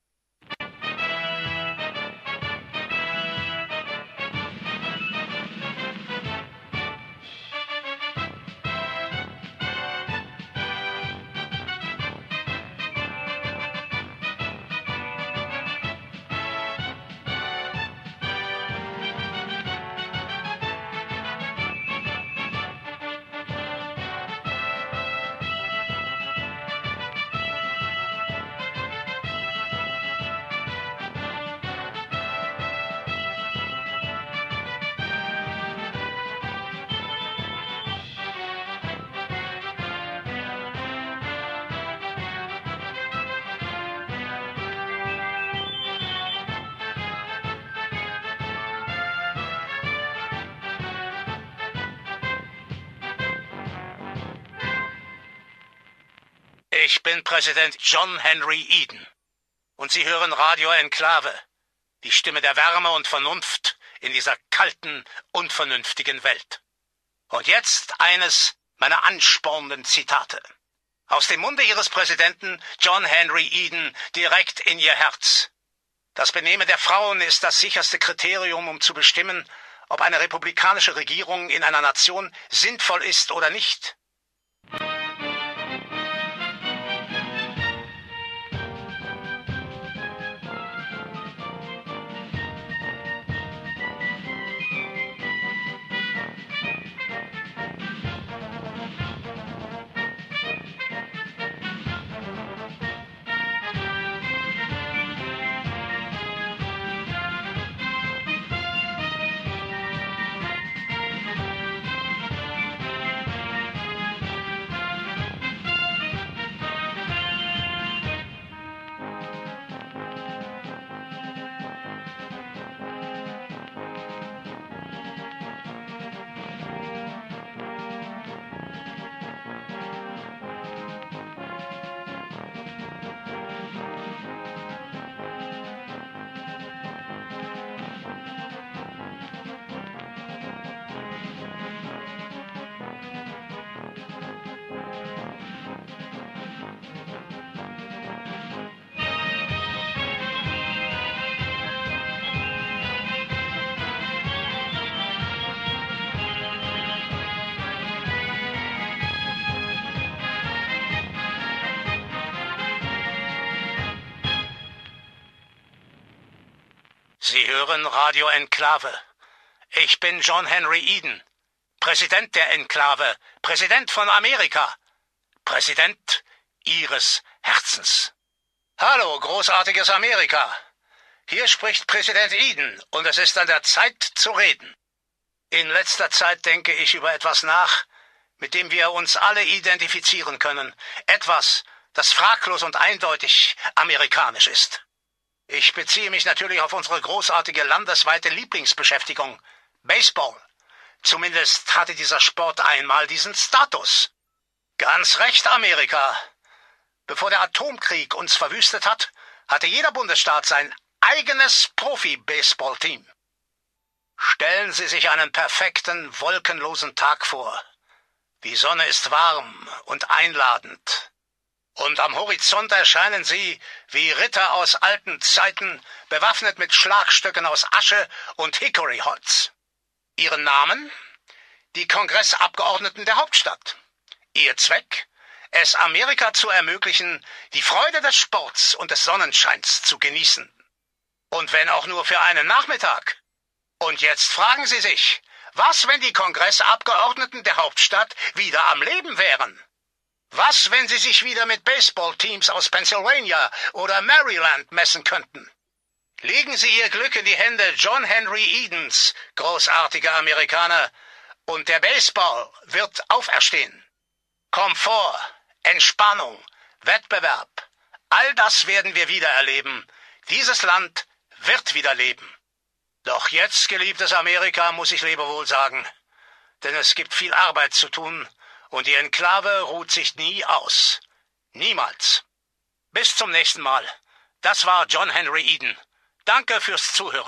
Ich bin Präsident John Henry Eden. Und Sie hören Radio Enklave, die Stimme der Wärme und Vernunft in dieser kalten, unvernünftigen Welt. Und jetzt eines meiner anspornenden Zitate. Aus dem Munde Ihres Präsidenten John Henry Eden direkt in Ihr Herz. Das Benehmen der Frauen ist das sicherste Kriterium, um zu bestimmen, ob eine republikanische Regierung in einer Nation sinnvoll ist oder nicht. Sie hören Radio Enklave. Ich bin John Henry Eden, Präsident der Enklave, Präsident von Amerika, Präsident Ihres Herzens. Hallo, großartiges Amerika. Hier spricht Präsident Eden und es ist an der Zeit zu reden. In letzter Zeit denke ich über etwas nach, mit dem wir uns alle identifizieren können. Etwas, das fraglos und eindeutig amerikanisch ist. Ich beziehe mich natürlich auf unsere großartige landesweite Lieblingsbeschäftigung, Baseball. Zumindest hatte dieser Sport einmal diesen Status. Ganz recht, Amerika. Bevor der Atomkrieg uns verwüstet hat, hatte jeder Bundesstaat sein eigenes Profi-Baseball-Team. Stellen Sie sich einen perfekten, wolkenlosen Tag vor. Die Sonne ist warm und einladend. Und am Horizont erscheinen sie wie Ritter aus alten Zeiten, bewaffnet mit Schlagstöcken aus Asche und Hickoryholz. Ihren Namen? Die Kongressabgeordneten der Hauptstadt. Ihr Zweck? Es Amerika zu ermöglichen, die Freude des Sports und des Sonnenscheins zu genießen. Und wenn auch nur für einen Nachmittag. Und jetzt fragen Sie sich, was, wenn die Kongressabgeordneten der Hauptstadt wieder am Leben wären? Was, wenn sie sich wieder mit Baseballteams aus Pennsylvania oder Maryland messen könnten? Legen Sie Ihr Glück in die Hände John Henry Edens, großartiger Amerikaner, und der Baseball wird auferstehen. Komfort, Entspannung, Wettbewerb, all das werden wir wieder erleben. Dieses Land wird wieder leben. Doch jetzt, geliebtes Amerika, muss ich Lebewohl sagen, denn es gibt viel Arbeit zu tun, und die Enklave ruht sich nie aus. Niemals. Bis zum nächsten Mal. Das war John Henry Eden. Danke fürs Zuhören.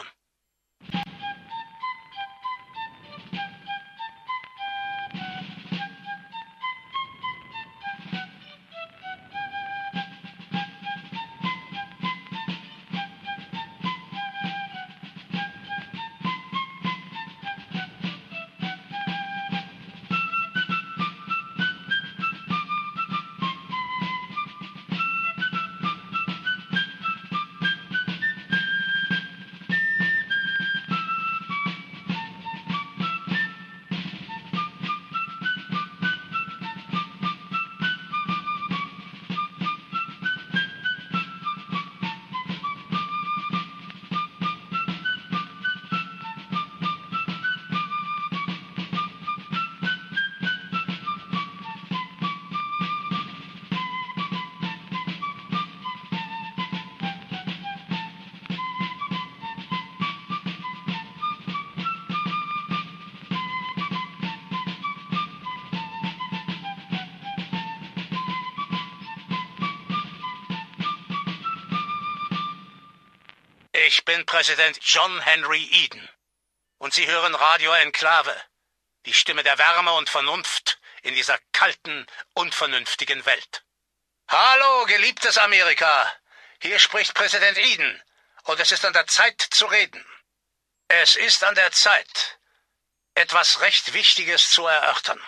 Ich bin Präsident John Henry Eden. Und Sie hören Radio Enklave, die Stimme der Wärme und Vernunft in dieser kalten, unvernünftigen Welt. Hallo, geliebtes Amerika. Hier spricht Präsident Eden. Und es ist an der Zeit zu reden. Es ist an der Zeit, etwas recht Wichtiges zu erörtern.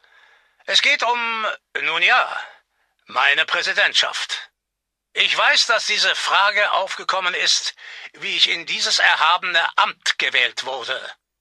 Es geht um, nun ja, meine Präsidentschaft. Ich weiß, dass diese Frage aufgekommen ist, wie ich in dieses erhabene Amt gewählt wurde.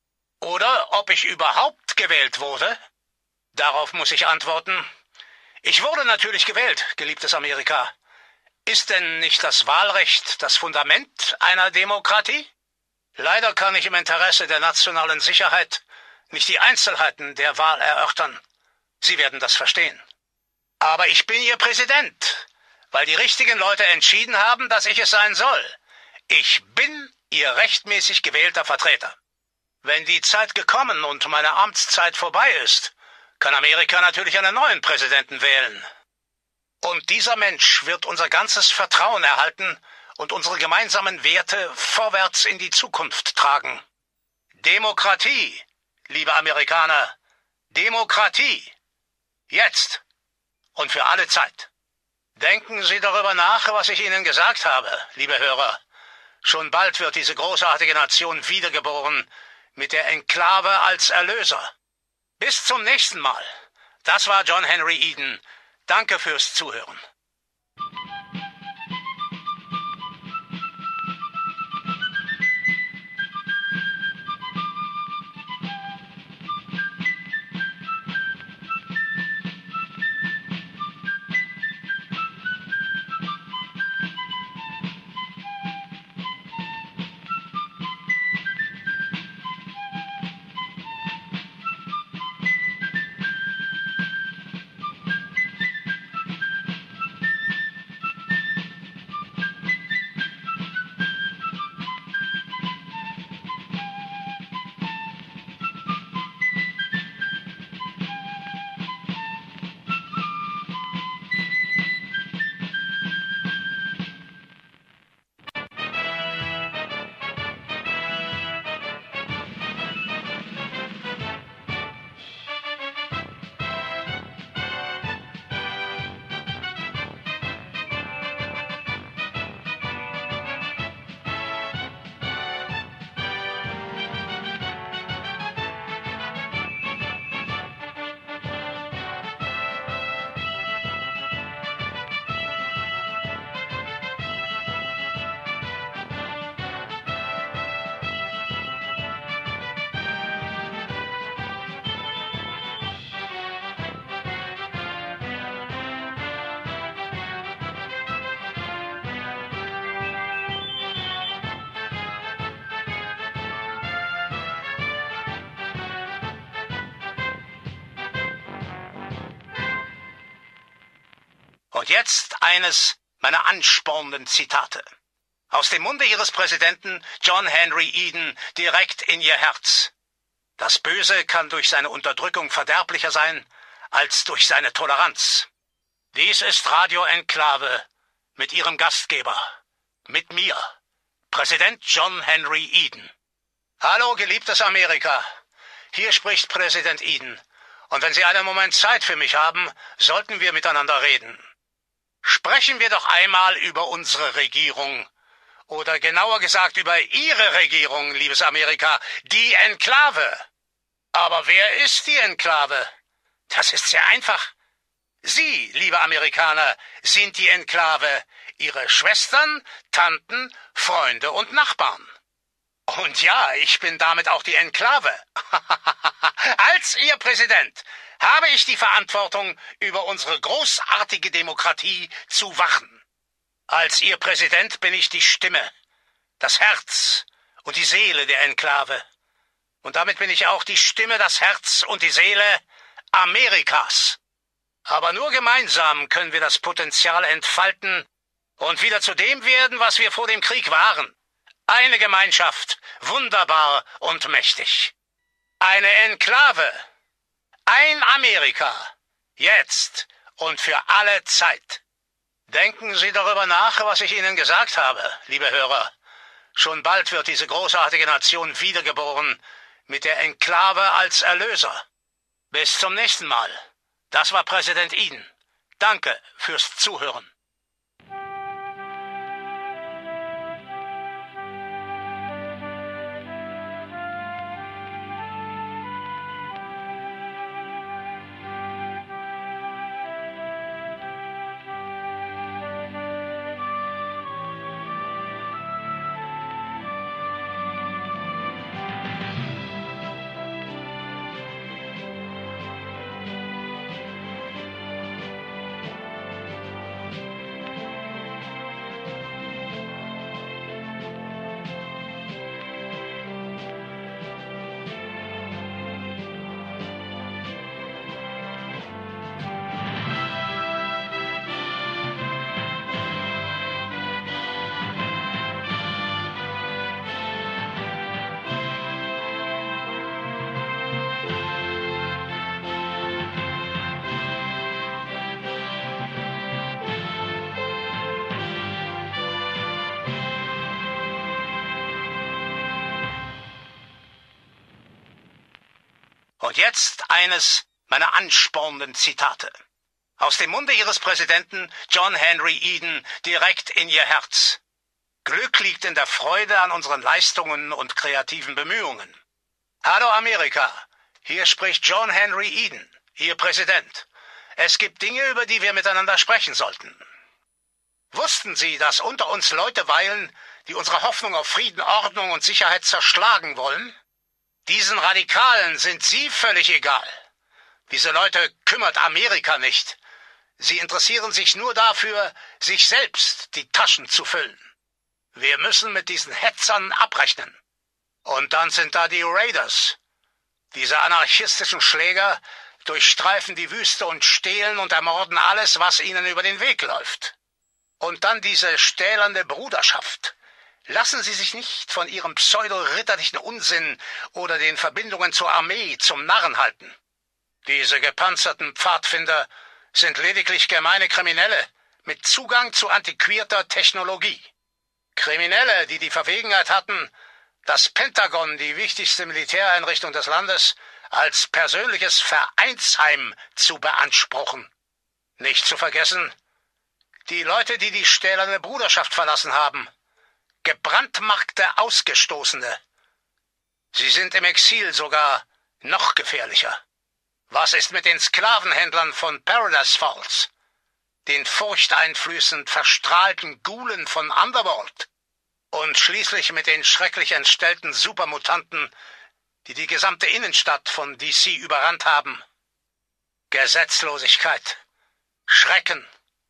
Oder ob ich überhaupt gewählt wurde? Darauf muss ich antworten. Ich wurde natürlich gewählt, geliebtes Amerika. Ist denn nicht das Wahlrecht das Fundament einer Demokratie? Leider kann ich im Interesse der nationalen Sicherheit nicht die Einzelheiten der Wahl erörtern. Sie werden das verstehen. Aber ich bin Ihr Präsident, weil die richtigen Leute entschieden haben, dass ich es sein soll. Ich bin Ihr rechtmäßig gewählter Vertreter. Wenn die Zeit gekommen und meine Amtszeit vorbei ist, kann Amerika natürlich einen neuen Präsidenten wählen. Und dieser Mensch wird unser ganzes Vertrauen erhalten und unsere gemeinsamen Werte vorwärts in die Zukunft tragen. Demokratie, liebe Amerikaner, Demokratie. Jetzt und für alle Zeit. Denken Sie darüber nach, was ich Ihnen gesagt habe, liebe Hörer. Schon bald wird diese großartige Nation wiedergeboren, mit der Enklave als Erlöser. Bis zum nächsten Mal. Das war John Henry Eden. Danke fürs Zuhören. Und jetzt eines meiner anspornenden Zitate. Aus dem Munde Ihres Präsidenten John Henry Eden direkt in Ihr Herz. Das Böse kann durch seine Unterdrückung verderblicher sein als durch seine Toleranz. Dies ist Radio Enklave mit Ihrem Gastgeber, mit mir, Präsident John Henry Eden. Hallo, geliebtes Amerika. Hier spricht Präsident Eden. Und wenn Sie einen Moment Zeit für mich haben, sollten wir miteinander reden. Sprechen wir doch einmal über unsere Regierung. Oder genauer gesagt über Ihre Regierung, liebes Amerika, die Enklave. Aber wer ist die Enklave? Das ist sehr einfach. Sie, liebe Amerikaner, sind die Enklave, Ihre Schwestern, Tanten, Freunde und Nachbarn. Und ja, ich bin damit auch die Enklave. Als Ihr Präsident habe ich die Verantwortung, über unsere großartige Demokratie zu wachen. Als Ihr Präsident bin ich die Stimme, das Herz und die Seele der Enklave. Und damit bin ich auch die Stimme, das Herz und die Seele Amerikas. Aber nur gemeinsam können wir das Potenzial entfalten und wieder zu dem werden, was wir vor dem Krieg waren. Eine Gemeinschaft, wunderbar und mächtig. Eine Enklave. Ein Amerika. Jetzt und für alle Zeit. Denken Sie darüber nach, was ich Ihnen gesagt habe, liebe Hörer. Schon bald wird diese großartige Nation wiedergeboren, mit der Enklave als Erlöser. Bis zum nächsten Mal. Das war Präsident Eden. Danke fürs Zuhören. Und jetzt eines meiner anspornenden Zitate. Aus dem Munde Ihres Präsidenten John Henry Eden direkt in Ihr Herz. Glück liegt in der Freude an unseren Leistungen und kreativen Bemühungen. Hallo Amerika, hier spricht John Henry Eden, Ihr Präsident. Es gibt Dinge, über die wir miteinander sprechen sollten. Wussten Sie, dass unter uns Leute weilen, die unsere Hoffnung auf Frieden, Ordnung und Sicherheit zerschlagen wollen? Diesen Radikalen sind Sie völlig egal. Diese Leute kümmert Amerika nicht. Sie interessieren sich nur dafür, sich selbst die Taschen zu füllen. Wir müssen mit diesen Hetzern abrechnen. Und dann sind da die Raiders. Diese anarchistischen Schläger durchstreifen die Wüste und stehlen und ermorden alles, was ihnen über den Weg läuft. Und dann diese stählernde Bruderschaft. Lassen Sie sich nicht von Ihrem pseudo-ritterlichen Unsinn oder den Verbindungen zur Armee zum Narren halten. Diese gepanzerten Pfadfinder sind lediglich gemeine Kriminelle mit Zugang zu antiquierter Technologie. Kriminelle, die die Verwegenheit hatten, das Pentagon, die wichtigste Militäreinrichtung des Landes, als persönliches Vereinsheim zu beanspruchen. Nicht zu vergessen, die Leute, die die stählerne Bruderschaft verlassen haben. Gebrandmarkte Ausgestoßene. Sie sind im Exil sogar noch gefährlicher. Was ist mit den Sklavenhändlern von Paradise Falls? Den furchteinflößend verstrahlten Gulen von Underworld? Und schließlich mit den schrecklich entstellten Supermutanten, die die gesamte Innenstadt von D C überrannt haben? Gesetzlosigkeit, Schrecken,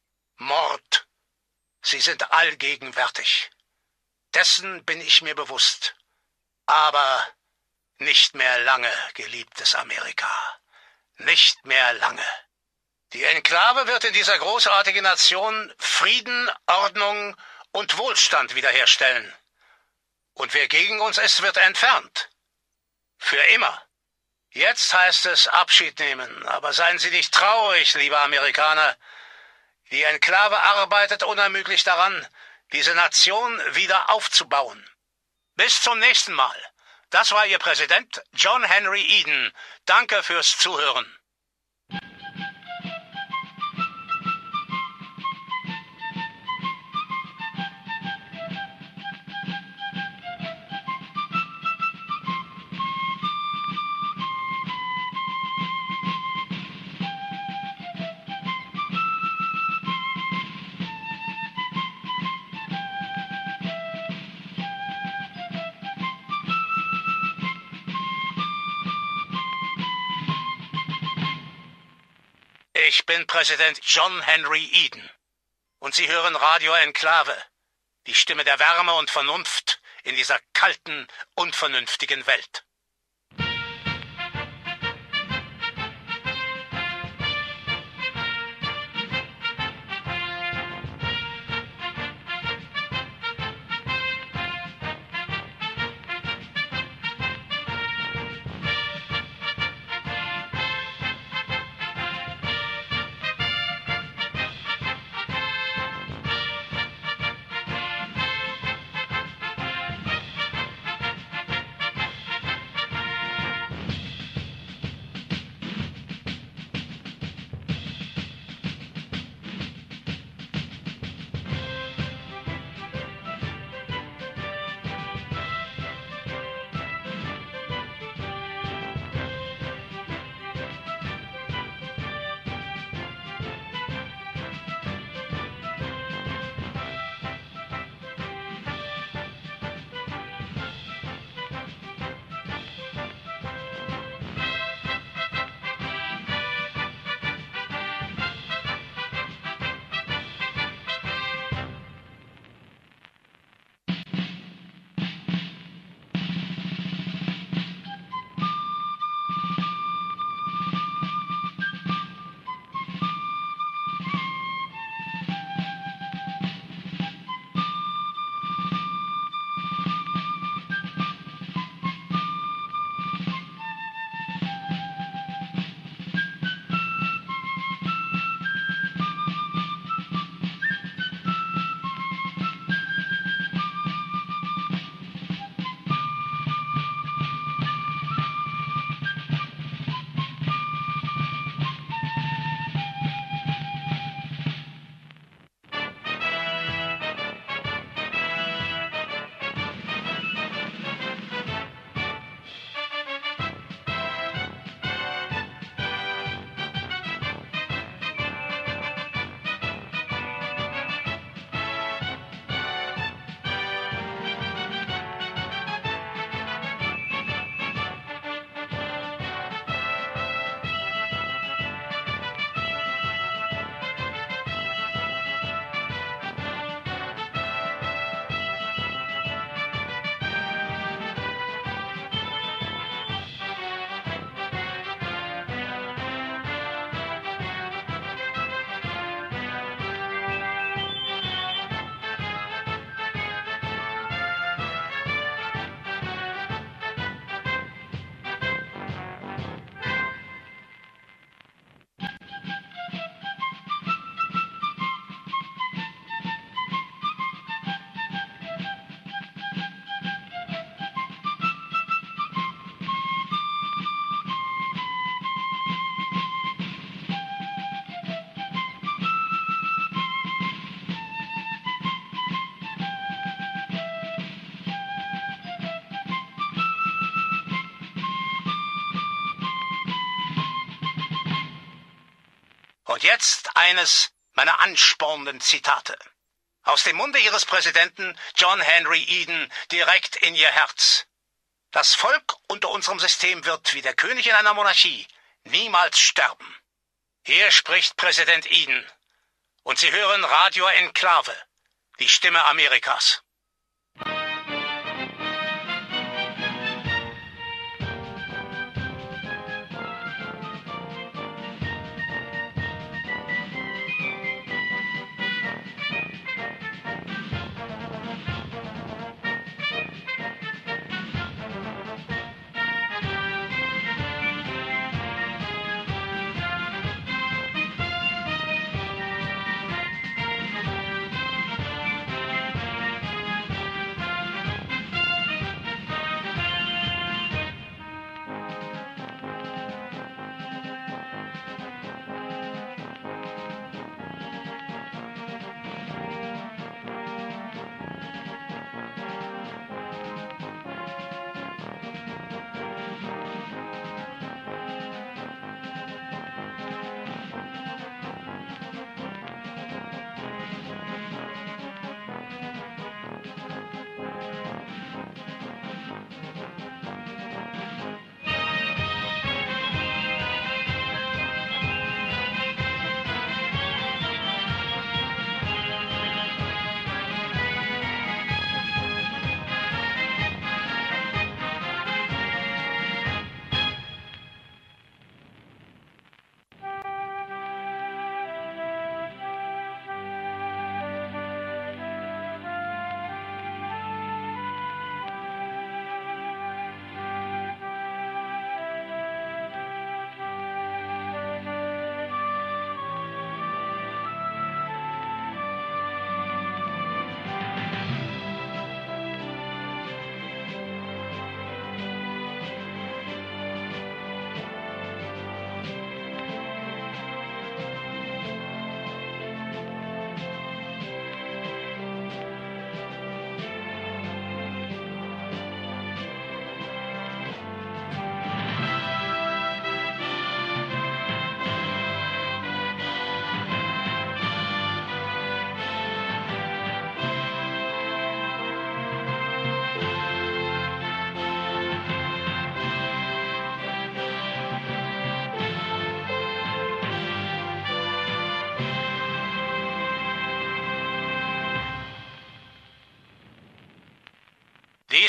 Mord, sie sind allgegenwärtig. Dessen bin ich mir bewusst. Aber nicht mehr lange, geliebtes Amerika. Nicht mehr lange. Die Enklave wird in dieser großartigen Nation Frieden, Ordnung und Wohlstand wiederherstellen. Und wer gegen uns ist, wird entfernt. Für immer. Jetzt heißt es Abschied nehmen, aber seien Sie nicht traurig, liebe Amerikaner. Die Enklave arbeitet unermüdlich daran, diese Nation wieder aufzubauen. Bis zum nächsten Mal. Das war Ihr Präsident John Henry Eden. Danke fürs Zuhören. Ich bin Präsident John Henry Eden. Und Sie hören Radio Enklave, die Stimme der Wärme und Vernunft in dieser kalten, unvernünftigen Welt. Und jetzt eines meiner anspornenden Zitate. Aus dem Munde Ihres Präsidenten John Henry Eden direkt in Ihr Herz. Das Volk unter unserem System wird, wie der König in einer Monarchie, niemals sterben. Hier spricht Präsident Eden. Und Sie hören Radio Enklave, die Stimme Amerikas.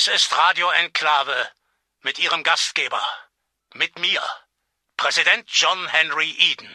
Dies ist Radio Enklave mit Ihrem Gastgeber, mit mir, Präsident John Henry Eden.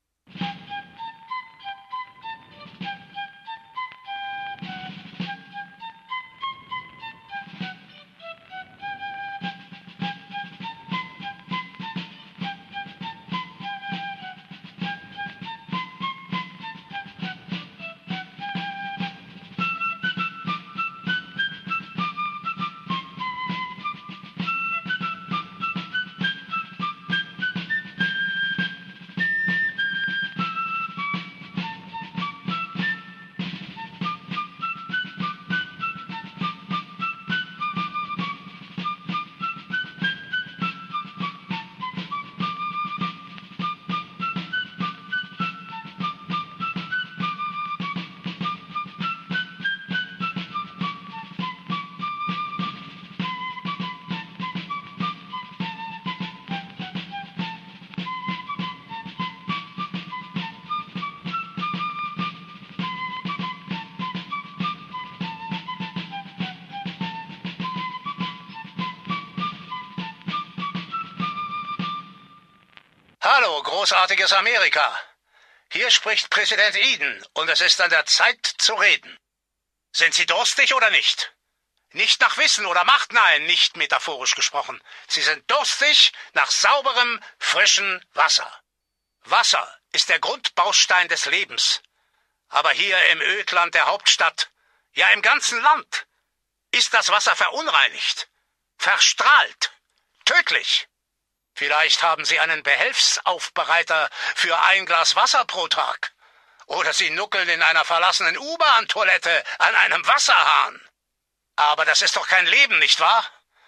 Hallo, großartiges Amerika. Hier spricht Präsident Eden und es ist an der Zeit zu reden. Sind Sie durstig oder nicht? Nicht nach Wissen oder Macht, nein, nicht metaphorisch gesprochen. Sie sind durstig nach sauberem, frischem Wasser. Wasser ist der Grundbaustein des Lebens. Aber hier im Ödland der Hauptstadt, ja im ganzen Land, ist das Wasser verunreinigt, verstrahlt, tödlich. Vielleicht haben Sie einen Behelfsaufbereiter für ein Glas Wasser pro Tag. Oder Sie nuckeln in einer verlassenen U-Bahn-Toilette an einem Wasserhahn. Aber das ist doch kein Leben, nicht wahr?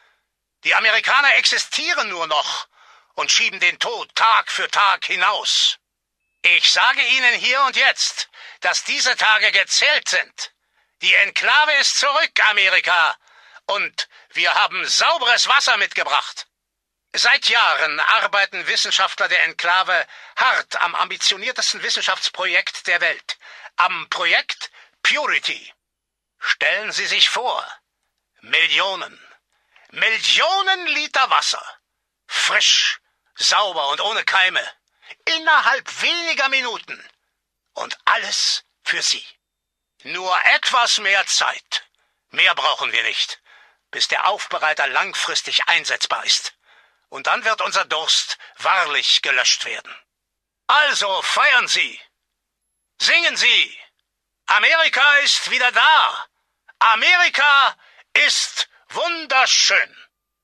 Die Amerikaner existieren nur noch und schieben den Tod Tag für Tag hinaus. Ich sage Ihnen hier und jetzt, dass diese Tage gezählt sind. Die Enklave ist zurück, Amerika, und wir haben sauberes Wasser mitgebracht. Seit Jahren arbeiten Wissenschaftler der Enklave hart am ambitioniertesten Wissenschaftsprojekt der Welt, am Projekt Purity. Stellen Sie sich vor, Millionen, Millionen Liter Wasser, frisch, sauber und ohne Keime, innerhalb weniger Minuten und alles für Sie. Nur etwas mehr Zeit, mehr brauchen wir nicht, bis der Aufbereiter langfristig einsetzbar ist. Und dann wird unser Durst wahrlich gelöscht werden. Also feiern Sie! Singen Sie! Amerika ist wieder da! Amerika ist wunderschön!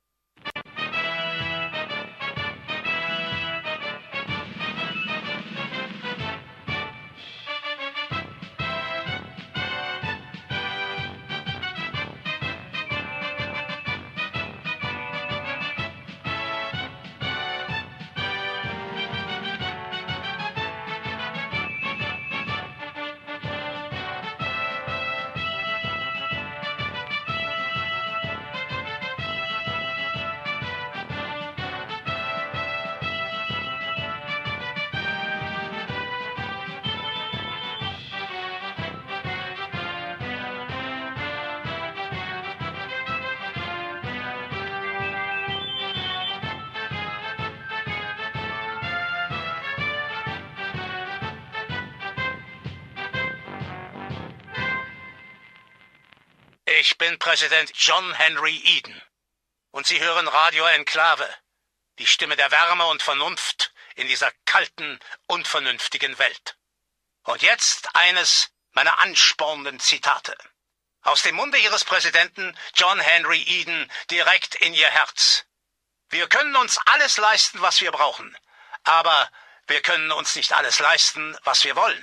Ich bin Präsident John Henry Eden und Sie hören Radio Enklave, die Stimme der Wärme und Vernunft in dieser kalten, unvernünftigen Welt. Und jetzt eines meiner anspornenden Zitate. Aus dem Munde Ihres Präsidenten John Henry Eden direkt in Ihr Herz. Wir können uns alles leisten, was wir brauchen, aber wir können uns nicht alles leisten, was wir wollen.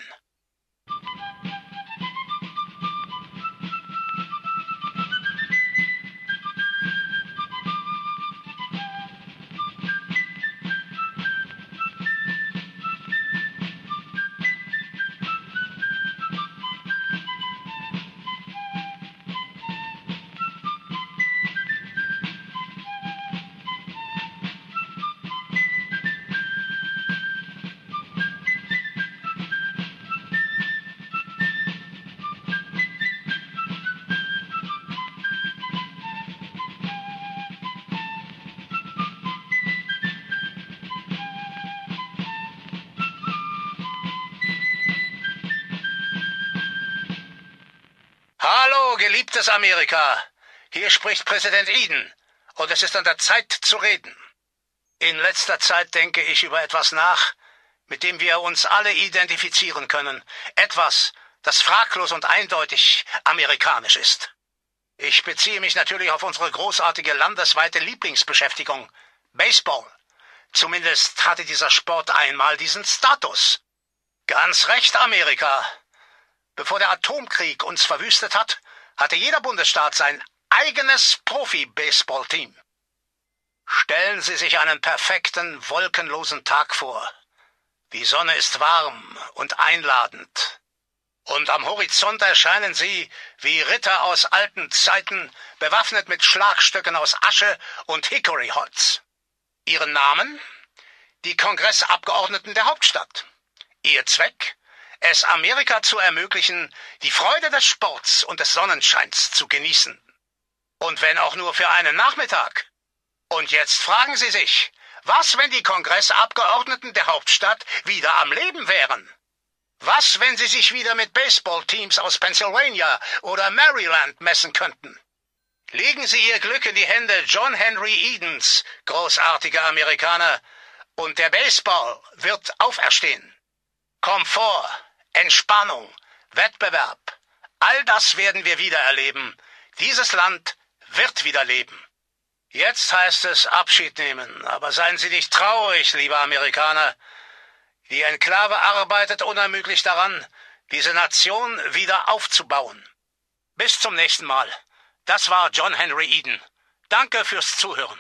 geliebtes Amerika, hier spricht Präsident Eden, und es ist an der Zeit zu reden. In letzter Zeit denke ich über etwas nach, mit dem wir uns alle identifizieren können. Etwas, das fraglos und eindeutig amerikanisch ist. Ich beziehe mich natürlich auf unsere großartige landesweite Lieblingsbeschäftigung, Baseball. Zumindest hatte dieser Sport einmal diesen Status. Ganz recht, Amerika. Bevor der Atomkrieg uns verwüstet hat, hatte jeder Bundesstaat sein eigenes Profi-Baseball-Team. Stellen Sie sich einen perfekten, wolkenlosen Tag vor. Die Sonne ist warm und einladend. Und am Horizont erscheinen Sie wie Ritter aus alten Zeiten, bewaffnet mit Schlagstöcken aus Asche und Hickoryholz. Ihren Namen? Die Kongressabgeordneten der Hauptstadt. Ihr Zweck? Es Amerika zu ermöglichen, die Freude des Sports und des Sonnenscheins zu genießen. Und wenn auch nur für einen Nachmittag. Und jetzt fragen Sie sich, was, wenn die Kongressabgeordneten der Hauptstadt wieder am Leben wären? Was, wenn sie sich wieder mit Baseballteams aus Pennsylvania oder Maryland messen könnten? Legen Sie Ihr Glück in die Hände John Henry Edens, großartiger Amerikaner, und der Baseball wird auferstehen. Komfort, Entspannung, Wettbewerb, all das werden wir wieder erleben. Dieses Land wird wieder leben. Jetzt heißt es Abschied nehmen, aber seien Sie nicht traurig, liebe Amerikaner. Die Enklave arbeitet unermüdlich daran, diese Nation wieder aufzubauen. Bis zum nächsten Mal. Das war John Henry Eden. Danke fürs Zuhören.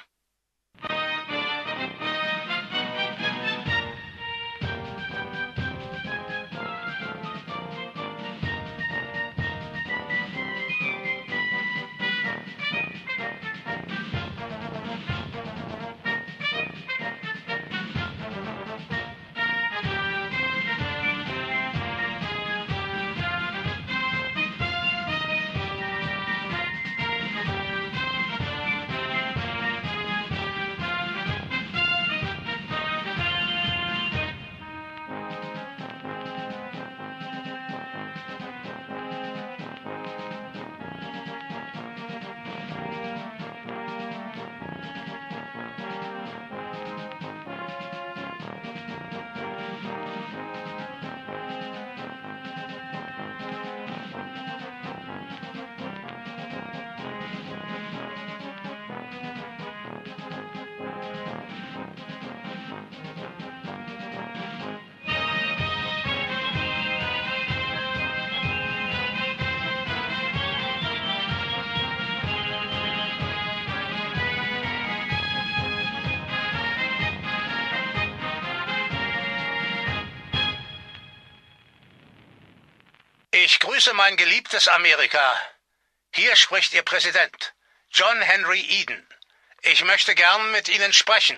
Ich grüße mein geliebtes Amerika. Hier spricht Ihr Präsident, John Henry Eden. Ich möchte gern mit Ihnen sprechen.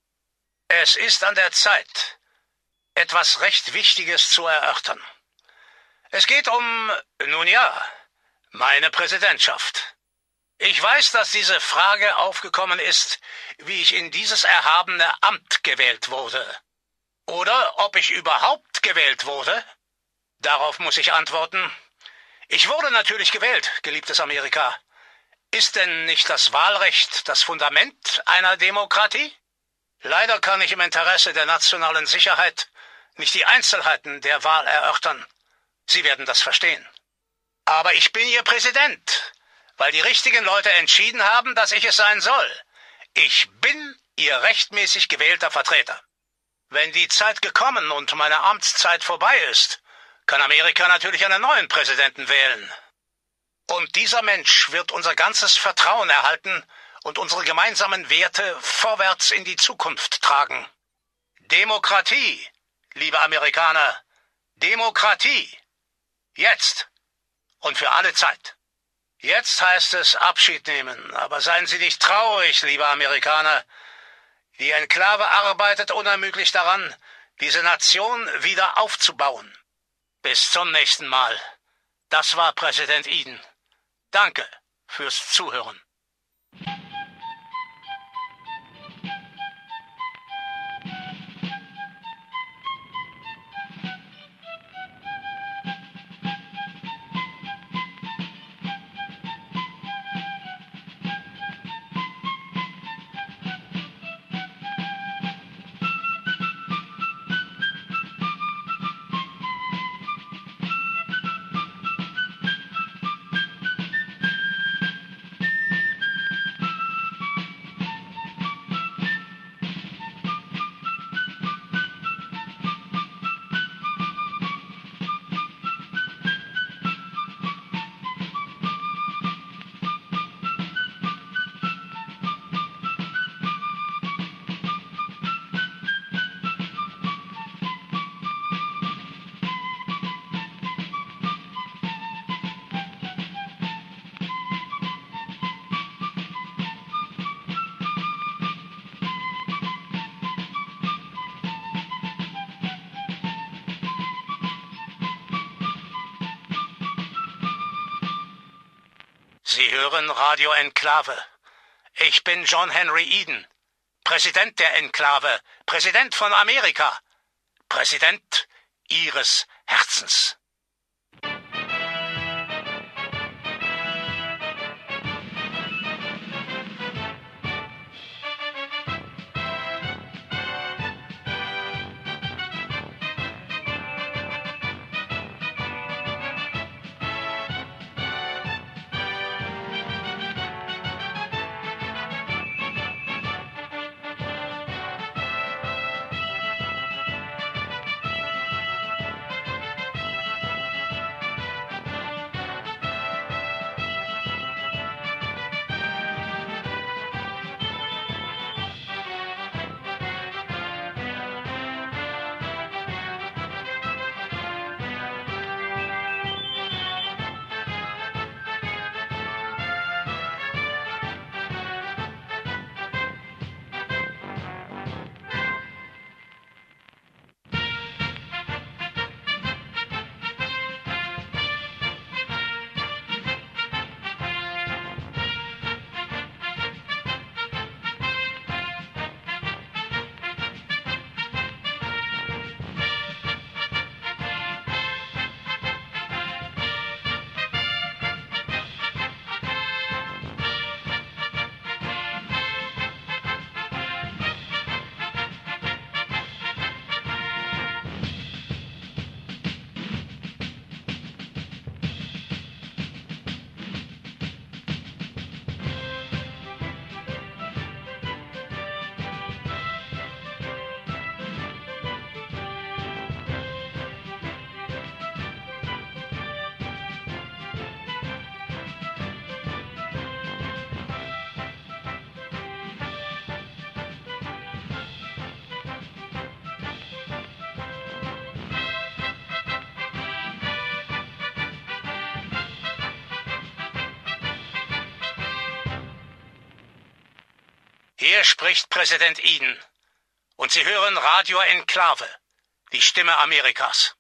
Es ist an der Zeit, etwas recht Wichtiges zu erörtern. Es geht um, nun ja, meine Präsidentschaft. Ich weiß, dass diese Frage aufgekommen ist, wie ich in dieses erhabene Amt gewählt wurde. Oder ob ich überhaupt gewählt wurde? Darauf muss ich antworten. Ich wurde natürlich gewählt, geliebtes Amerika. Ist denn nicht das Wahlrecht das Fundament einer Demokratie? Leider kann ich im Interesse der nationalen Sicherheit nicht die Einzelheiten der Wahl erörtern. Sie werden das verstehen. Aber ich bin Ihr Präsident, weil die richtigen Leute entschieden haben, dass ich es sein soll. Ich bin Ihr rechtmäßig gewählter Vertreter. Wenn die Zeit gekommen und meine Amtszeit vorbei ist, kann Amerika natürlich einen neuen Präsidenten wählen. Und dieser Mensch wird unser ganzes Vertrauen erhalten und unsere gemeinsamen Werte vorwärts in die Zukunft tragen. Demokratie, liebe Amerikaner, Demokratie. Jetzt und für alle Zeit. Jetzt heißt es Abschied nehmen, aber seien Sie nicht traurig, liebe Amerikaner. Die Enklave arbeitet unermüdlich daran, diese Nation wieder aufzubauen. Bis zum nächsten Mal. Das war Präsident Eden. Danke fürs Zuhören. Sie hören Radio Enklave. Ich bin John Henry Eden, Präsident der Enklave, Präsident von Amerika, Präsident Ihres Herzens. Hier spricht Präsident Eden. Und Sie hören Radio Enklave, die Stimme Amerikas.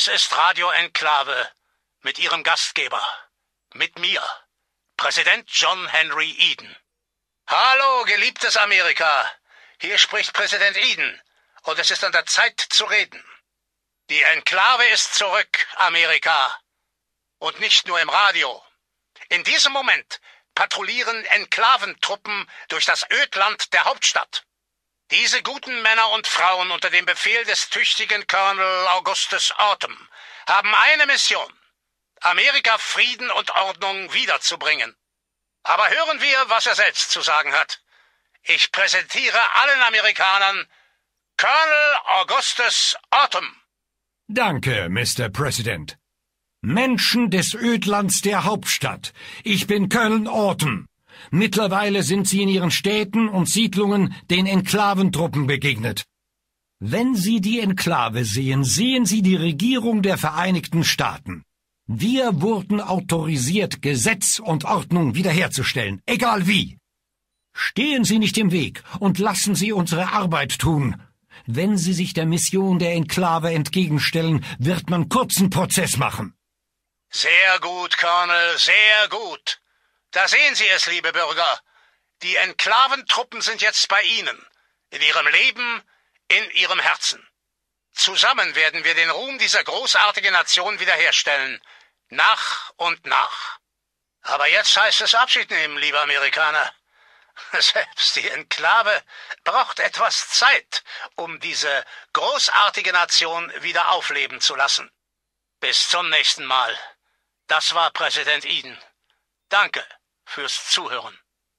Dies ist Radio Enklave mit Ihrem Gastgeber, mit mir, Präsident John Henry Eden. Hallo, geliebtes Amerika, hier spricht Präsident Eden und es ist an der Zeit zu reden. Die Enklave ist zurück, Amerika. Und nicht nur im Radio. In diesem Moment patrouillieren Enklaventruppen durch das Ödland der Hauptstadt. Diese guten Männer und Frauen unter dem Befehl des tüchtigen Colonel Augustus Autumn haben eine Mission: Amerika Frieden und Ordnung wiederzubringen. Aber hören wir, was er selbst zu sagen hat. Ich präsentiere allen Amerikanern Colonel Augustus Autumn. Danke, Mister President. Menschen des Ödlands der Hauptstadt. Ich bin Colonel Autumn. Mittlerweile sind Sie in Ihren Städten und Siedlungen den Enklaventruppen begegnet. Wenn Sie die Enklave sehen, sehen Sie die Regierung der Vereinigten Staaten. Wir wurden autorisiert, Gesetz und Ordnung wiederherzustellen, egal wie. Stehen Sie nicht im Weg und lassen Sie unsere Arbeit tun. Wenn Sie sich der Mission der Enklave entgegenstellen, wird man kurzen Prozess machen. Sehr gut, Colonel, sehr gut. Da sehen Sie es, liebe Bürger. Die Enklaventruppen sind jetzt bei Ihnen, in Ihrem Leben, in Ihrem Herzen. Zusammen werden wir den Ruhm dieser großartigen Nation wiederherstellen, nach und nach. Aber jetzt heißt es Abschied nehmen, liebe Amerikaner. Selbst die Enklave braucht etwas Zeit, um diese großartige Nation wieder aufleben zu lassen. Bis zum nächsten Mal. Das war Präsident Eden. Danke fürs Zuhören.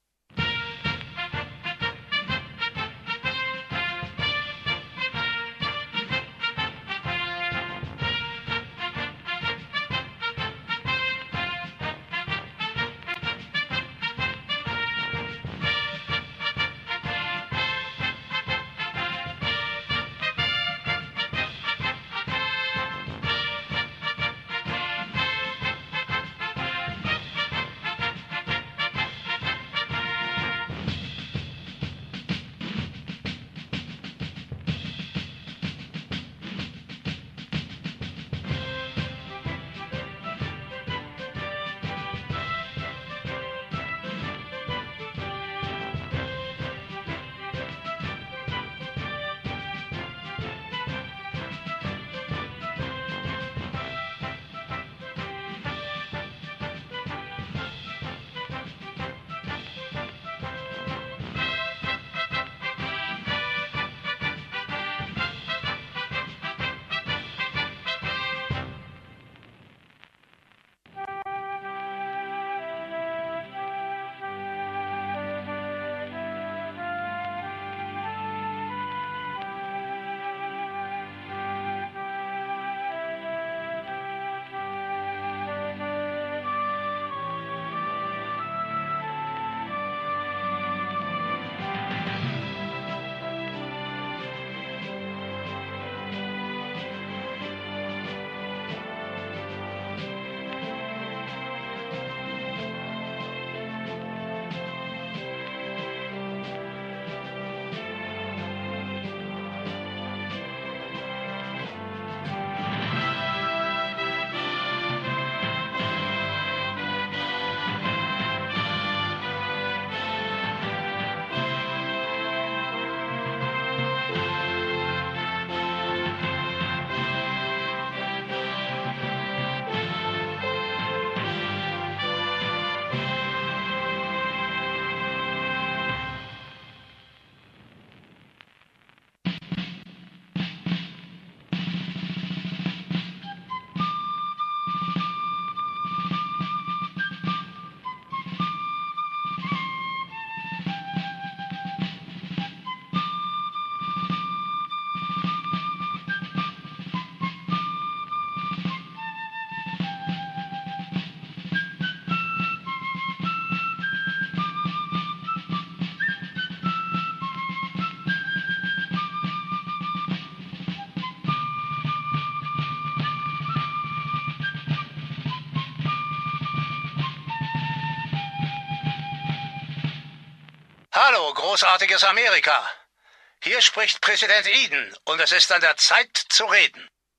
Hallo, großartiges Amerika. Hier spricht Präsident Eden und es ist an der Zeit zu reden.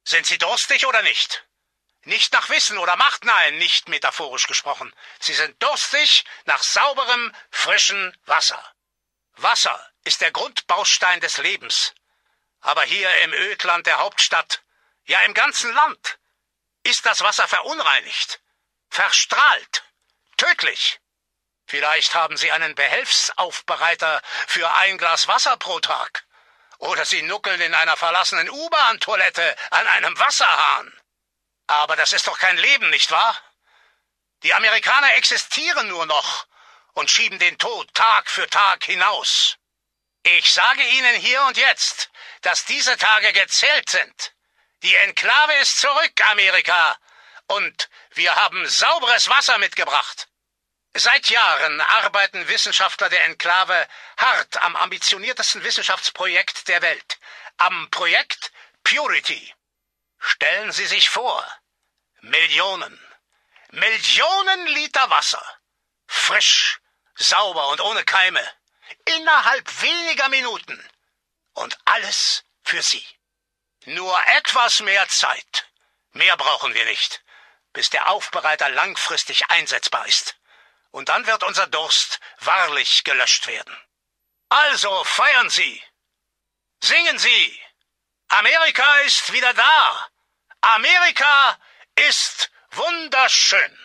Sind Sie durstig oder nicht? Nicht nach Wissen oder Macht, nein, nicht metaphorisch gesprochen. Sie sind durstig nach sauberem, frischen Wasser. Wasser ist der Grundbaustein des Lebens. Aber hier im Ödland der Hauptstadt, ja im ganzen Land, ist das Wasser verunreinigt, verstrahlt, tödlich. Vielleicht haben Sie einen Behelfsaufbereiter für ein Glas Wasser pro Tag. Oder Sie nuckeln in einer verlassenen U-Bahn-Toilette an einem Wasserhahn. Aber das ist doch kein Leben, nicht wahr? Die Amerikaner existieren nur noch und schieben den Tod Tag für Tag hinaus. Ich sage Ihnen hier und jetzt, dass diese Tage gezählt sind. Die Enklave ist zurück, Amerika, und wir haben sauberes Wasser mitgebracht. Seit Jahren arbeiten Wissenschaftler der Enklave hart am ambitioniertesten Wissenschaftsprojekt der Welt, am Projekt Purity. Stellen Sie sich vor, Millionen, Millionen Liter Wasser, frisch, sauber und ohne Keime, innerhalb weniger Minuten und alles für Sie. Nur etwas mehr Zeit, mehr brauchen wir nicht, bis der Aufbereiter langfristig einsetzbar ist. Und dann wird unser Durst wahrlich gelöscht werden. Also feiern Sie, singen Sie, Amerika ist wieder da. Amerika ist wunderschön.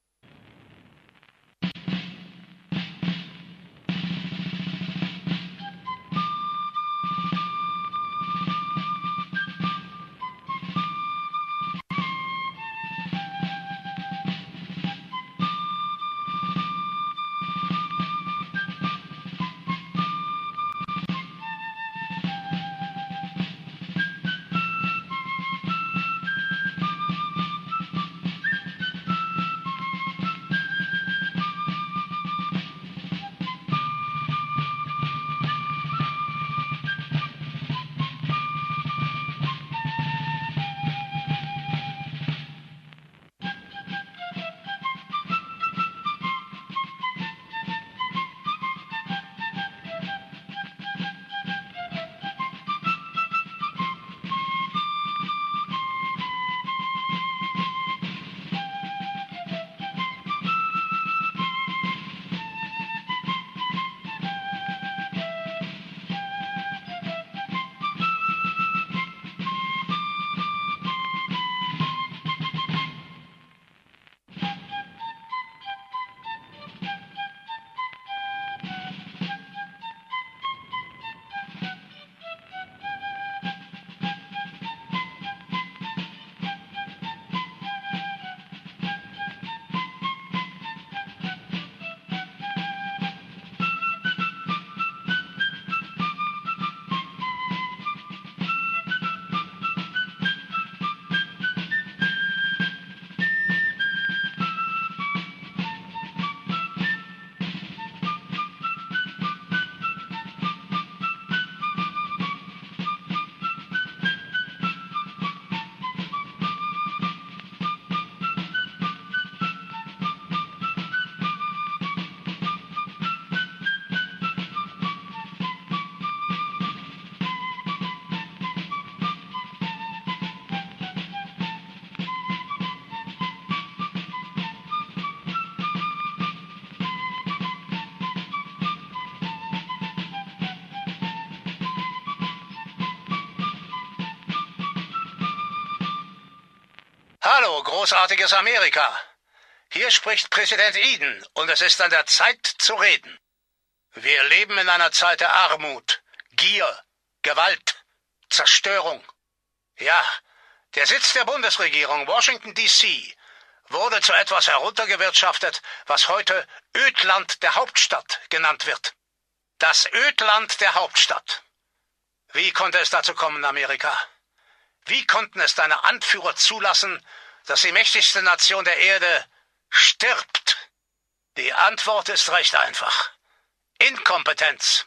Hallo, großartiges Amerika. Hier spricht Präsident Eden und es ist an der Zeit zu reden. Wir leben in einer Zeit der Armut, Gier, Gewalt, Zerstörung. Ja, der Sitz der Bundesregierung, Washington D C, wurde zu etwas heruntergewirtschaftet, was heute Ödland der Hauptstadt genannt wird. Das Ödland der Hauptstadt. Wie konnte es dazu kommen, Amerika? Wie konnten es deine Anführer zulassen, dass die mächtigste Nation der Erde stirbt? Die Antwort ist recht einfach. Inkompetenz.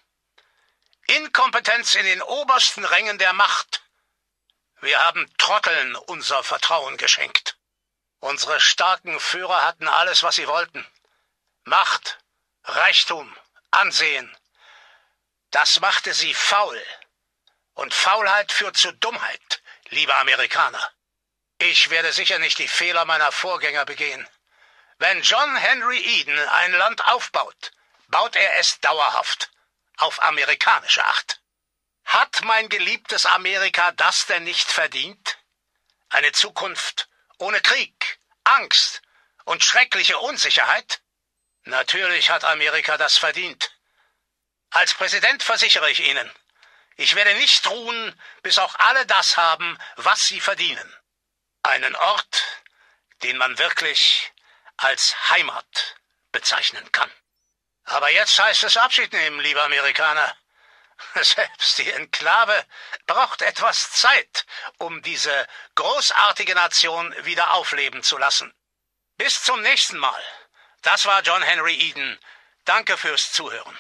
Inkompetenz in den obersten Rängen der Macht. Wir haben Trotteln unser Vertrauen geschenkt. Unsere starken Führer hatten alles, was sie wollten. Macht, Reichtum, Ansehen. Das machte sie faul. Und Faulheit führt zu Dummheit. liebe Amerikaner. Ich werde sicher nicht die Fehler meiner Vorgänger begehen. Wenn John Henry Eden ein Land aufbaut, baut er es dauerhaft, auf amerikanische Art. Hat mein geliebtes Amerika das denn nicht verdient? Eine Zukunft ohne Krieg, Angst und schreckliche Unsicherheit? Natürlich hat Amerika das verdient. Als Präsident versichere ich Ihnen, ich werde nicht ruhen, bis auch alle das haben, was sie verdienen. Einen Ort, den man wirklich als Heimat bezeichnen kann. Aber jetzt heißt es Abschied nehmen, liebe Amerikaner. Selbst die Enklave braucht etwas Zeit, um diese großartige Nation wieder aufleben zu lassen. Bis zum nächsten Mal. Das war John Henry Eden. Danke fürs Zuhören.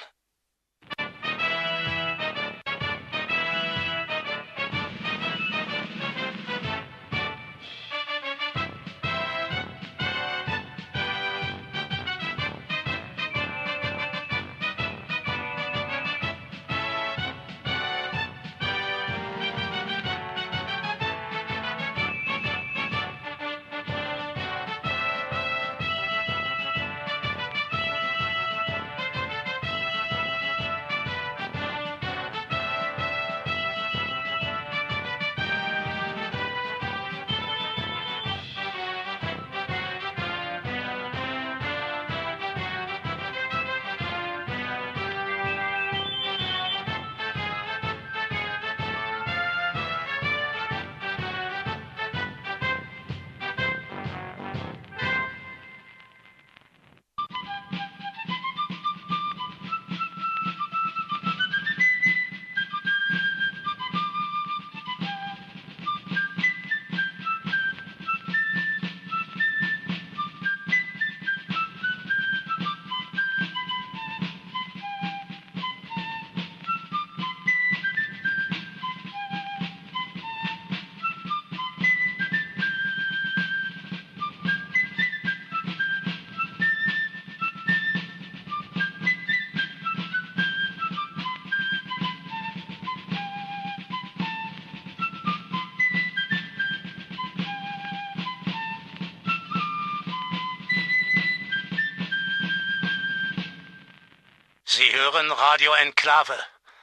Sie hören Radio Enklave.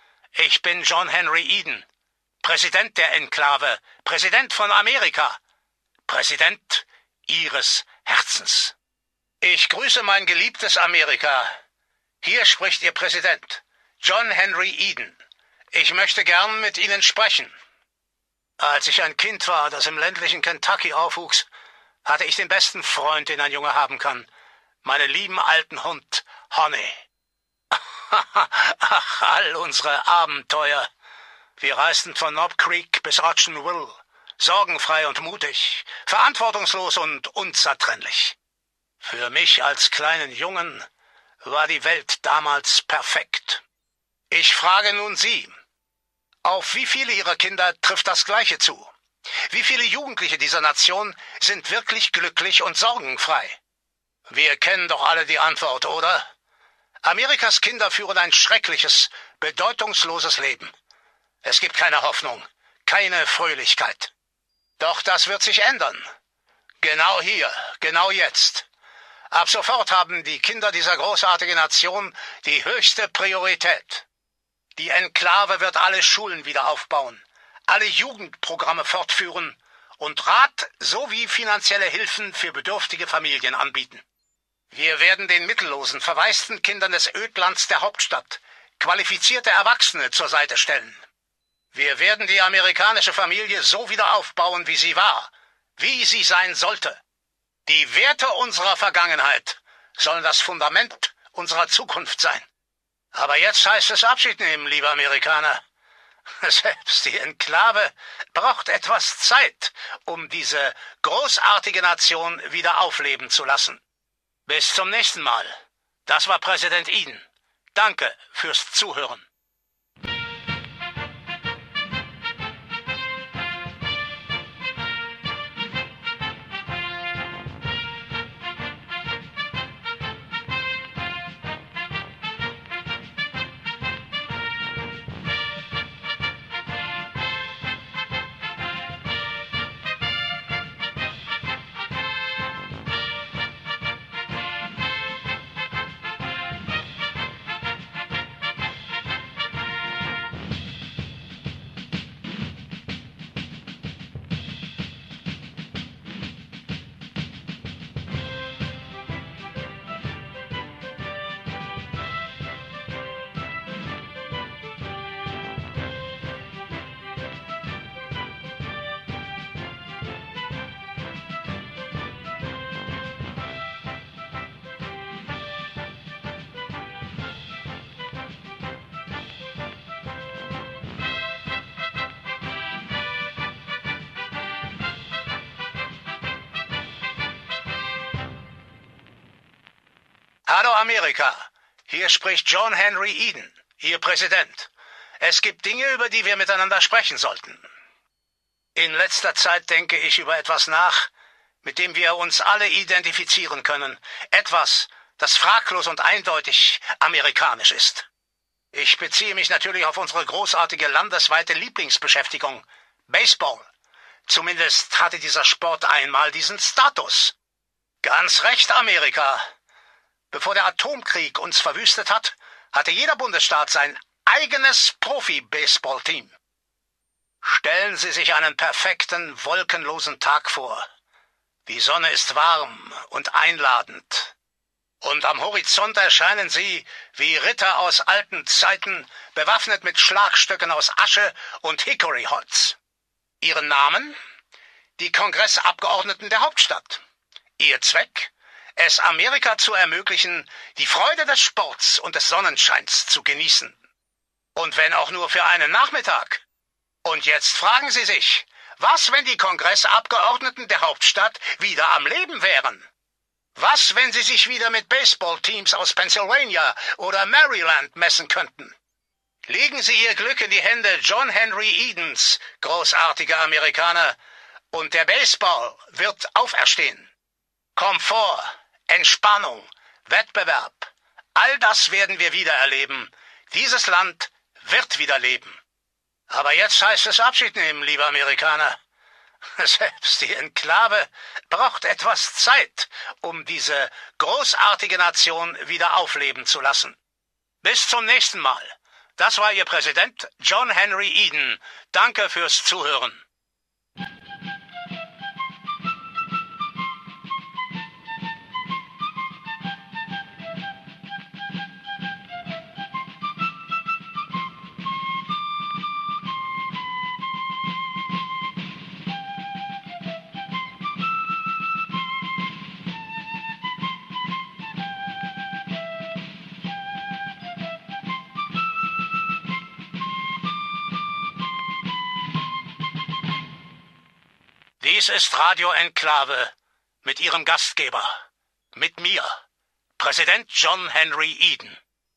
Ich bin John Henry Eden, Präsident der Enklave, Präsident von Amerika, Präsident Ihres Herzens. Ich grüße mein geliebtes Amerika. Hier spricht Ihr Präsident, John Henry Eden. Ich möchte gern mit Ihnen sprechen. Als ich ein Kind war, das im ländlichen Kentucky aufwuchs, hatte ich den besten Freund, den ein Junge haben kann, meinen lieben alten Hund Honey. Ach, all unsere Abenteuer. Wir reisten von Knob Creek bis Rochenville, sorgenfrei und mutig, verantwortungslos und unzertrennlich. Für mich als kleinen Jungen war die Welt damals perfekt. Ich frage nun Sie, auf wie viele Ihrer Kinder trifft das Gleiche zu? Wie viele Jugendliche dieser Nation sind wirklich glücklich und sorgenfrei? Wir kennen doch alle die Antwort, oder? Amerikas Kinder führen ein schreckliches, bedeutungsloses Leben. Es gibt keine Hoffnung, keine Fröhlichkeit. Doch das wird sich ändern. Genau hier, genau jetzt. Ab sofort haben die Kinder dieser großartigen Nation die höchste Priorität. Die Enklave wird alle Schulen wieder aufbauen, alle Jugendprogramme fortführen und Rat sowie finanzielle Hilfen für bedürftige Familien anbieten. Wir werden den mittellosen, verwaisten Kindern des Ödlands der Hauptstadt qualifizierte Erwachsene zur Seite stellen. Wir werden die amerikanische Familie so wieder aufbauen, wie sie war, wie sie sein sollte. Die Werte unserer Vergangenheit sollen das Fundament unserer Zukunft sein. Aber jetzt heißt es Abschied nehmen, liebe Amerikaner. Selbst die Enklave braucht etwas Zeit, um diese großartige Nation wieder aufleben zu lassen. Bis zum nächsten Mal. Das war Präsident Eden. Danke fürs Zuhören. Hallo Amerika, hier spricht John Henry Eden, Ihr Präsident. Es gibt Dinge, über die wir miteinander sprechen sollten. In letzter Zeit denke ich über etwas nach, mit dem wir uns alle identifizieren können. Etwas, das fraglos und eindeutig amerikanisch ist. Ich beziehe mich natürlich auf unsere großartige landesweite Lieblingsbeschäftigung, Baseball. Zumindest hatte dieser Sport einmal diesen Status. Ganz recht, Amerika. Bevor der Atomkrieg uns verwüstet hat, hatte jeder Bundesstaat sein eigenes Profi-Baseball-Team. Stellen Sie sich einen perfekten, wolkenlosen Tag vor. Die Sonne ist warm und einladend. Und am Horizont erscheinen Sie wie Ritter aus alten Zeiten, bewaffnet mit Schlagstöcken aus Asche und Hickoryholz. Ihren Namen? Die Kongressabgeordneten der Hauptstadt. Ihr Zweck? Es Amerika zu ermöglichen, die Freude des Sports und des Sonnenscheins zu genießen. Und wenn auch nur für einen Nachmittag. Und jetzt fragen Sie sich, was, wenn die Kongressabgeordneten der Hauptstadt wieder am Leben wären? Was, wenn sie sich wieder mit Baseballteams aus Pennsylvania oder Maryland messen könnten? Legen Sie Ihr Glück in die Hände John Henry Edens, großartiger Amerikaner, und der Baseball wird auferstehen. Komfort, Entspannung, Wettbewerb, all das werden wir wieder erleben. Dieses Land wird wieder leben. Aber jetzt heißt es Abschied nehmen, lieber Amerikaner. Selbst die Enklave braucht etwas Zeit, um diese großartige Nation wieder aufleben zu lassen. Bis zum nächsten Mal. Das war Ihr Präsident John Henry Eden. Danke fürs Zuhören. Dies ist Radio Enklave mit Ihrem Gastgeber, mit mir, Präsident John Henry Eden.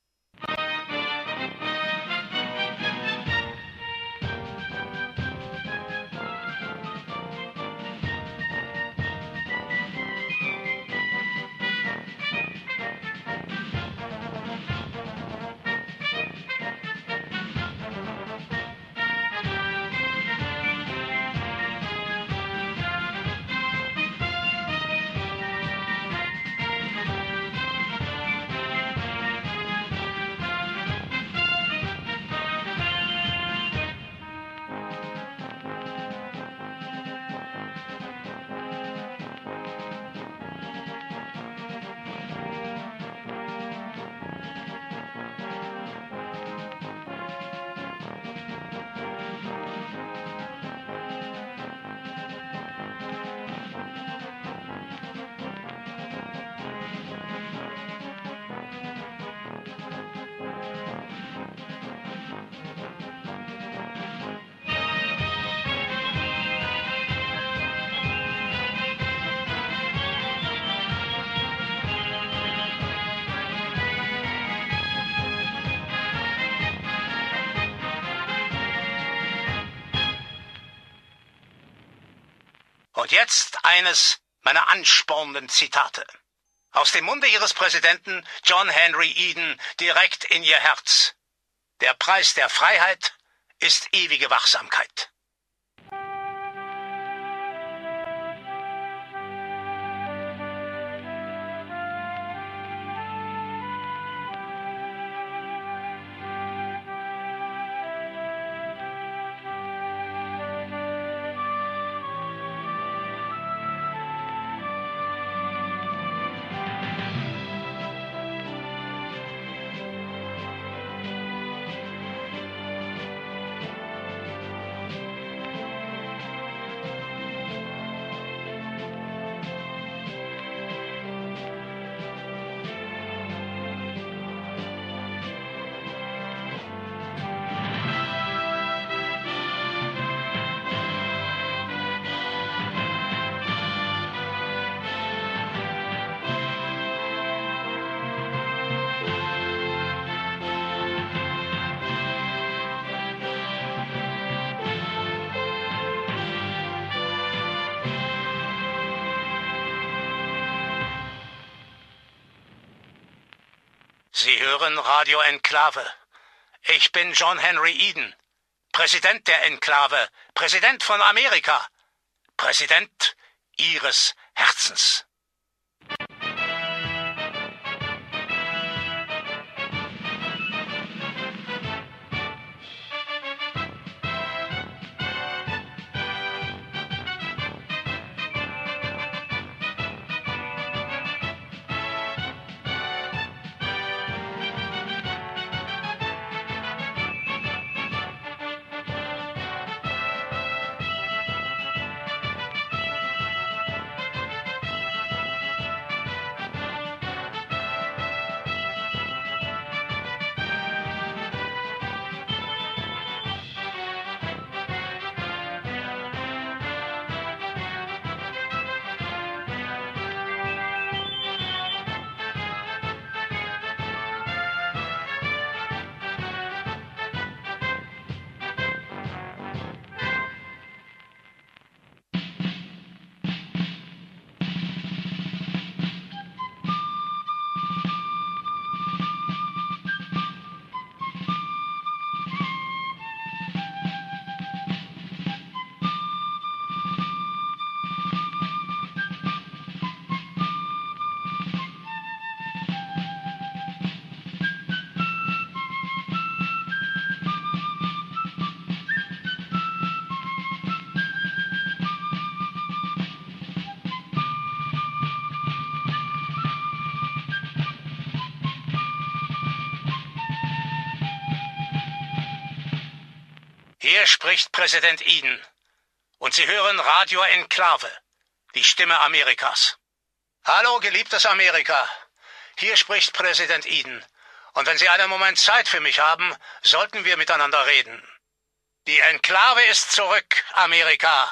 Und jetzt eines meiner anspornenden Zitate. Aus dem Munde Ihres Präsidenten John Henry Eden direkt in Ihr Herz. Der Preis der Freiheit ist ewige Wachsamkeit. Sie hören Radio Enklave. Ich bin John Henry Eden, Präsident der Enklave, Präsident von Amerika, Präsident Ihres Herzens. Hier spricht Präsident Eden. Und Sie hören Radio Enklave, die Stimme Amerikas. Hallo, geliebtes Amerika. Hier spricht Präsident Eden. Und wenn Sie einen Moment Zeit für mich haben, sollten wir miteinander reden. Die Enklave ist zurück, Amerika.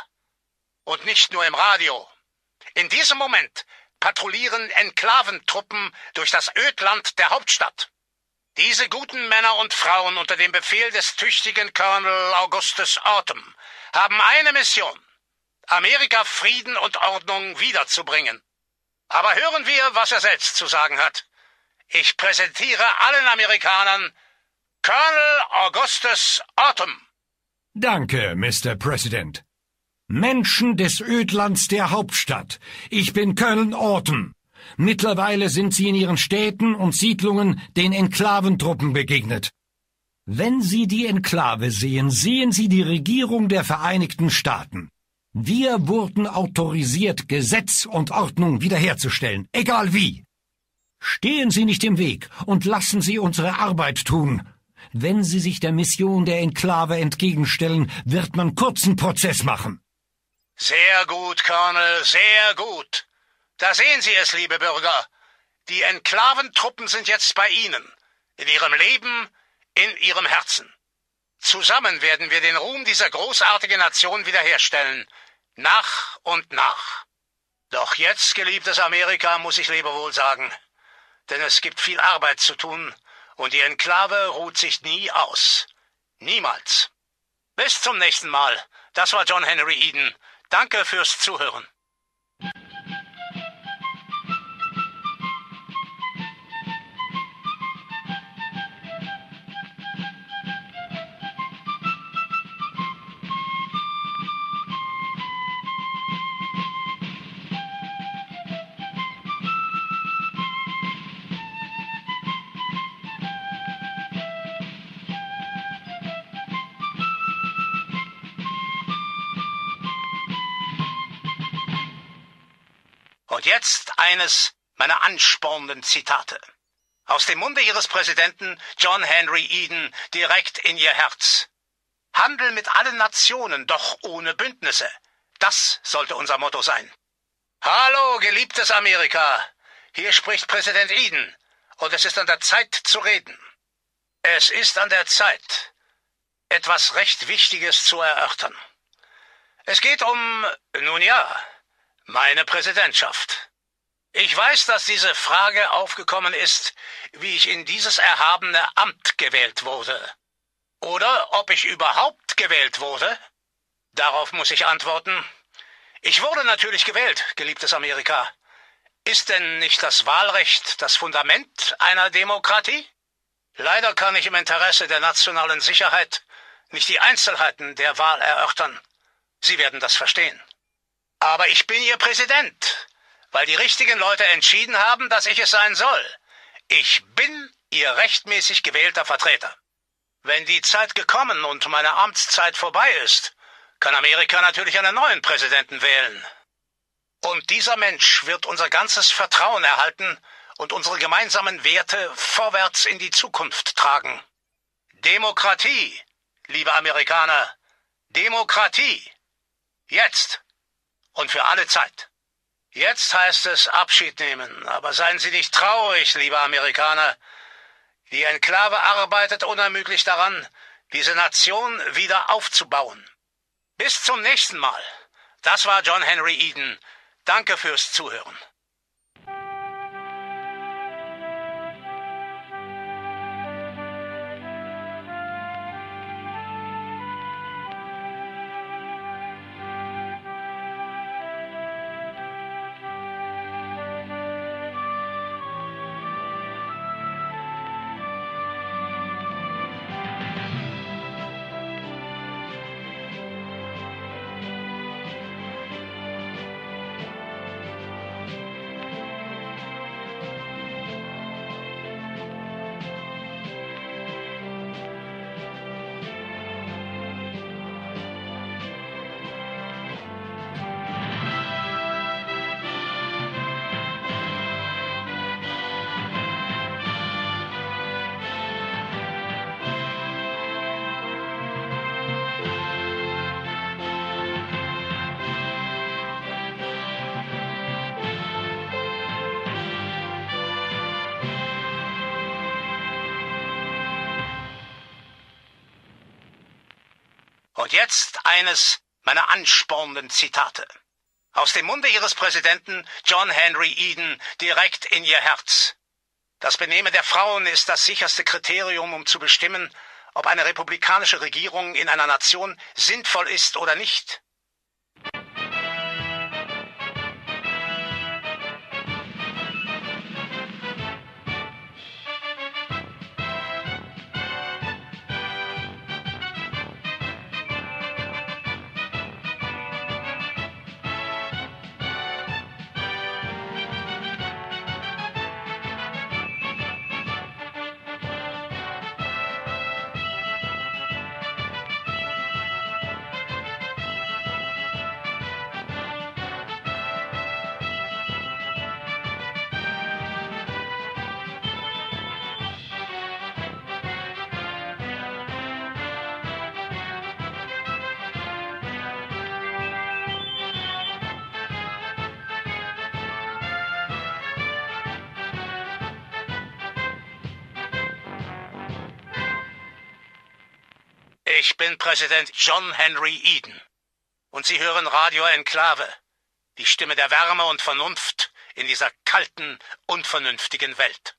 Und nicht nur im Radio. In diesem Moment patrouillieren Enklaventruppen durch das Ödland der Hauptstadt. Diese guten Männer und Frauen unter dem Befehl des tüchtigen Colonel Augustus Autumn haben eine Mission: Amerika Frieden und Ordnung wiederzubringen. Aber hören wir, was er selbst zu sagen hat. Ich präsentiere allen Amerikanern Colonel Augustus Autumn. Danke, Mister President. Menschen des Ödlands der Hauptstadt. Ich bin Colonel Autumn. Mittlerweile sind Sie in Ihren Städten und Siedlungen den Enklaventruppen begegnet. Wenn Sie die Enklave sehen, sehen Sie die Regierung der Vereinigten Staaten. Wir wurden autorisiert, Gesetz und Ordnung wiederherzustellen, egal wie. Stehen Sie nicht im Weg und lassen Sie unsere Arbeit tun. Wenn Sie sich der Mission der Enklave entgegenstellen, wird man kurzen Prozess machen. Sehr gut, Colonel, sehr gut. Da sehen Sie es, liebe Bürger. Die Enklaventruppen sind jetzt bei Ihnen, in Ihrem Leben, in Ihrem Herzen. Zusammen werden wir den Ruhm dieser großartigen Nation wiederherstellen, nach und nach. Doch jetzt, geliebtes Amerika, muss ich Lebewohl sagen, denn es gibt viel Arbeit zu tun und die Enklave ruht sich nie aus. Niemals. Bis zum nächsten Mal. Das war John Henry Eden. Danke fürs Zuhören. Und jetzt eines meiner anspornenden Zitate. Aus dem Munde Ihres Präsidenten John Henry Eden direkt in Ihr Herz. Handel mit allen Nationen, doch ohne Bündnisse. Das sollte unser Motto sein. Hallo, geliebtes Amerika. Hier spricht Präsident Eden. Und es ist an der Zeit zu reden. Es ist an der Zeit, etwas recht Wichtiges zu erörtern. Es geht um, nun ja, meine Präsidentschaft. Ich weiß, dass diese Frage aufgekommen ist, wie ich in dieses erhabene Amt gewählt wurde. Oder ob ich überhaupt gewählt wurde? Darauf muss ich antworten: Ich wurde natürlich gewählt, geliebtes Amerika. Ist denn nicht das Wahlrecht das Fundament einer Demokratie? Leider kann ich im Interesse der nationalen Sicherheit nicht die Einzelheiten der Wahl erörtern. Sie werden das verstehen. Aber ich bin Ihr Präsident, weil die richtigen Leute entschieden haben, dass ich es sein soll. Ich bin Ihr rechtmäßig gewählter Vertreter. Wenn die Zeit gekommen und meine Amtszeit vorbei ist, kann Amerika natürlich einen neuen Präsidenten wählen. Und dieser Mensch wird unser ganzes Vertrauen erhalten und unsere gemeinsamen Werte vorwärts in die Zukunft tragen. Demokratie, liebe Amerikaner, Demokratie. Jetzt und für alle Zeit. Jetzt heißt es Abschied nehmen, aber seien Sie nicht traurig, liebe Amerikaner. Die Enklave arbeitet unermüdlich daran, diese Nation wieder aufzubauen. Bis zum nächsten Mal. Das war John Henry Eden. Danke fürs Zuhören. Und jetzt eines meiner anspornenden Zitate. Aus dem Munde Ihres Präsidenten John Henry Eden direkt in Ihr Herz. Das Benehmen der Frauen ist das sicherste Kriterium, um zu bestimmen, ob eine republikanische Regierung in einer Nation sinnvoll ist oder nicht. Ich bin Präsident John Henry Eden. Und Sie hören Radio Enklave, die Stimme der Wärme und Vernunft in dieser kalten, unvernünftigen Welt.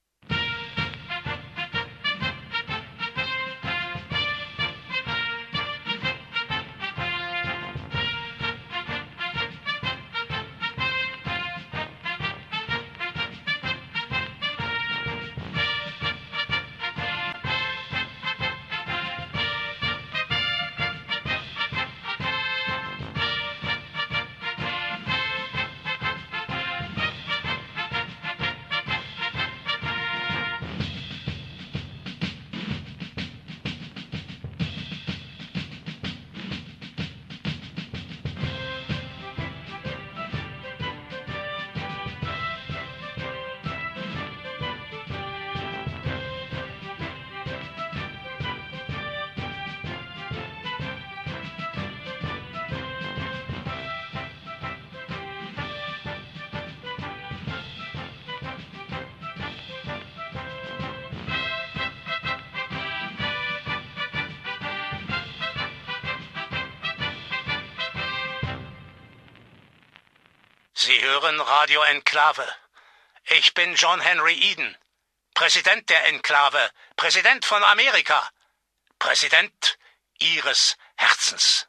Sie hören Radio Enklave. Ich bin John Henry Eden, Präsident der Enklave, Präsident von Amerika, Präsident Ihres Herzens.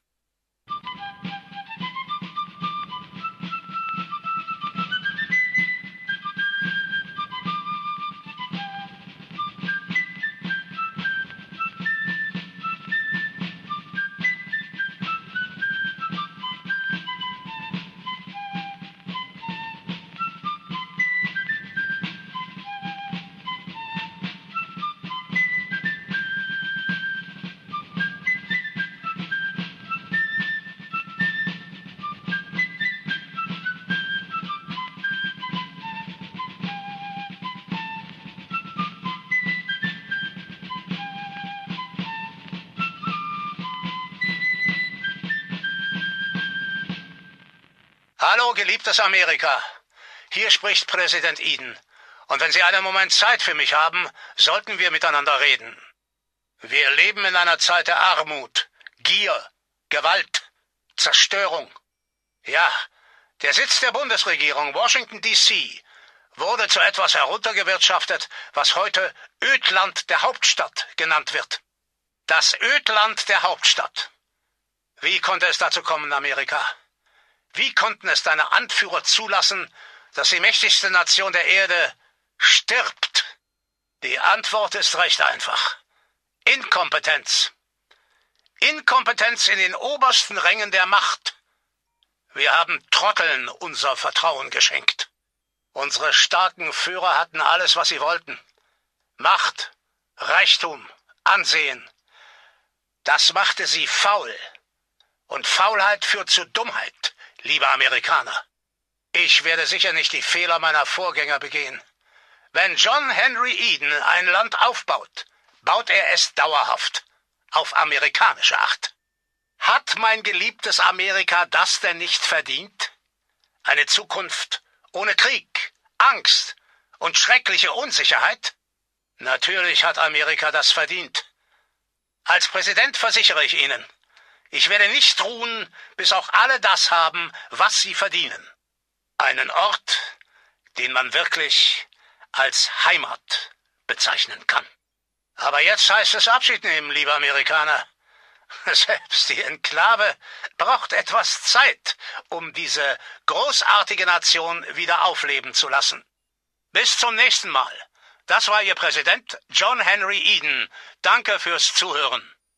Hallo, geliebtes Amerika. Hier spricht Präsident Eden. Und wenn Sie einen Moment Zeit für mich haben, sollten wir miteinander reden. Wir leben in einer Zeit der Armut, Gier, Gewalt, Zerstörung. Ja, der Sitz der Bundesregierung, Washington D C, wurde zu etwas heruntergewirtschaftet, was heute Ödland der Hauptstadt genannt wird. Das Ödland der Hauptstadt. Wie konnte es dazu kommen, Amerika? Wie konnten es deine Anführer zulassen, dass die mächtigste Nation der Erde stirbt? Die Antwort ist recht einfach. Inkompetenz. Inkompetenz in den obersten Rängen der Macht. Wir haben Trotteln unser Vertrauen geschenkt. Unsere starken Führer hatten alles, was sie wollten. Macht, Reichtum, Ansehen. Das machte sie faul. Und Faulheit führt zu Dummheit, liebe Amerikaner. Ich werde sicher nicht die Fehler meiner Vorgänger begehen. Wenn John Henry Eden ein Land aufbaut, baut er es dauerhaft, auf amerikanische Art. Hat mein geliebtes Amerika das denn nicht verdient? Eine Zukunft ohne Krieg, Angst und schreckliche Unsicherheit? Natürlich hat Amerika das verdient. Als Präsident versichere ich Ihnen, ich werde nicht ruhen, bis auch alle das haben, was sie verdienen. Einen Ort, den man wirklich als Heimat bezeichnen kann. Aber jetzt heißt es Abschied nehmen, liebe Amerikaner. Selbst die Enklave braucht etwas Zeit, um diese großartige Nation wieder aufleben zu lassen. Bis zum nächsten Mal. Das war Ihr Präsident John Henry Eden. Danke fürs Zuhören.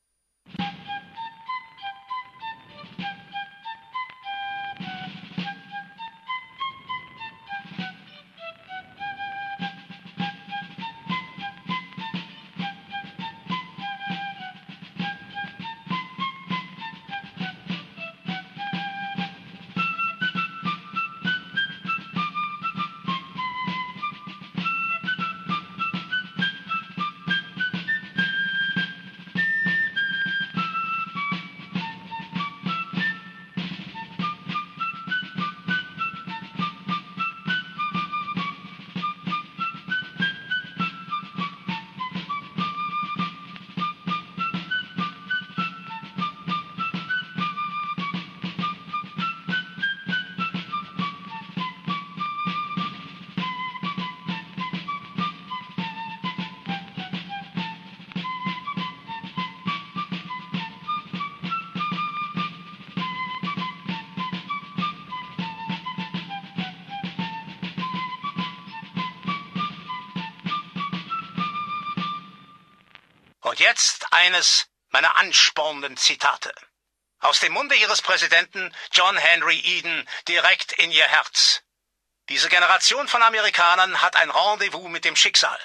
Und jetzt eines meiner anspornenden Zitate. Aus dem Munde Ihres Präsidenten John Henry Eden direkt in Ihr Herz. Diese Generation von Amerikanern hat ein Rendezvous mit dem Schicksal.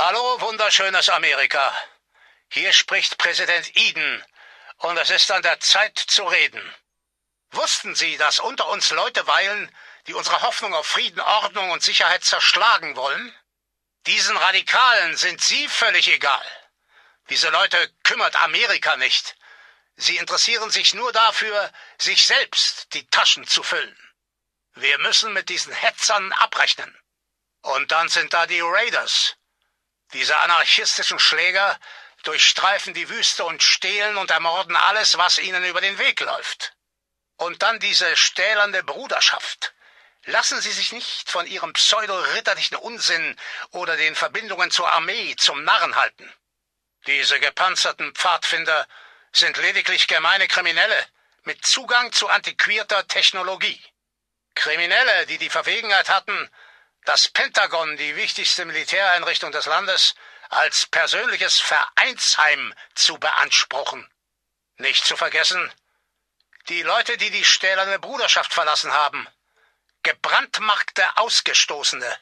Hallo, wunderschönes Amerika. Hier spricht Präsident Eden, und es ist an der Zeit zu reden. Wussten Sie, dass unter uns Leute weilen, die unsere Hoffnung auf Frieden, Ordnung und Sicherheit zerschlagen wollen? Diesen Radikalen sind Sie völlig egal. Diese Leute kümmert Amerika nicht. Sie interessieren sich nur dafür, sich selbst die Taschen zu füllen. Wir müssen mit diesen Hetzern abrechnen. Und dann sind da die Raiders. Diese anarchistischen Schläger durchstreifen die Wüste und stehlen und ermorden alles, was ihnen über den Weg läuft. Und dann diese stählernde Bruderschaft. Lassen Sie sich nicht von Ihrem pseudo-ritterlichen Unsinn oder den Verbindungen zur Armee zum Narren halten. Diese gepanzerten Pfadfinder sind lediglich gemeine Kriminelle mit Zugang zu antiquierter Technologie. Kriminelle, die die Verwegenheit hatten, das Pentagon, die wichtigste Militäreinrichtung des Landes, als persönliches Vereinsheim zu beanspruchen. Nicht zu vergessen, die Leute, die die stählerne Bruderschaft verlassen haben. Gebrandmarkte Ausgestoßene.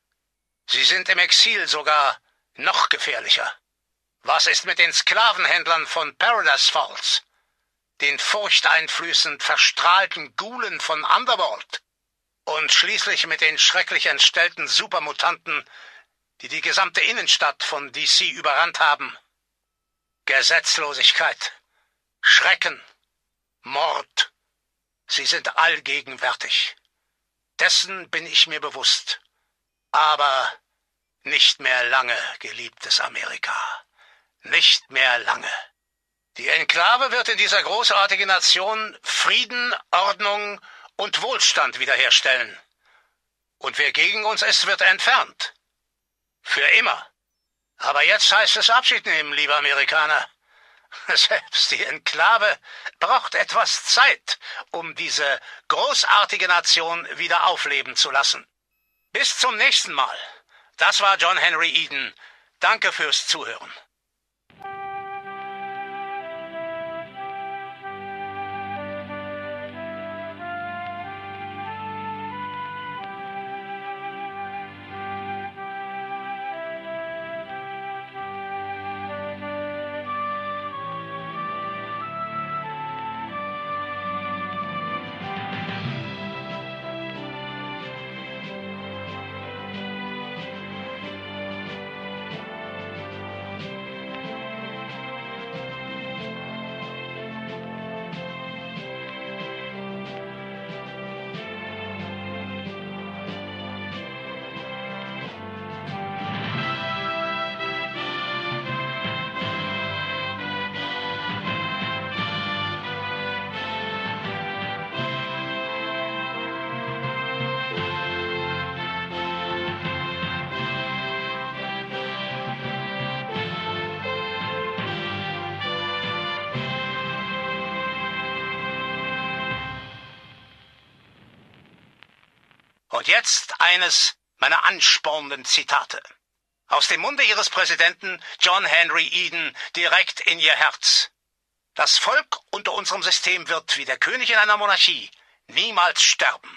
Sie sind im Exil sogar noch gefährlicher. Was ist mit den Sklavenhändlern von Paradise Falls? Den furchteinflößend verstrahlten Gulen von Underworld? Und schließlich mit den schrecklich entstellten Supermutanten, die die gesamte Innenstadt von D C überrannt haben. Gesetzlosigkeit, Schrecken, Mord, sie sind allgegenwärtig. Dessen bin ich mir bewusst. Aber nicht mehr lange, geliebtes Amerika. Nicht mehr lange. Die Enklave wird in dieser großartigen Nation Frieden, Ordnung und Wohlstand wiederherstellen. Und wer gegen uns ist, wird entfernt. Für immer. Aber jetzt heißt es Abschied nehmen, lieber Amerikaner. Selbst die Enklave braucht etwas Zeit, um diese großartige Nation wieder aufleben zu lassen. Bis zum nächsten Mal. Das war John Henry Eden. Danke fürs Zuhören. Und jetzt eines meiner anspornenden Zitate. Aus dem Munde Ihres Präsidenten John Henry Eden direkt in Ihr Herz. Das Volk unter unserem System wird, wie der König in einer Monarchie, niemals sterben.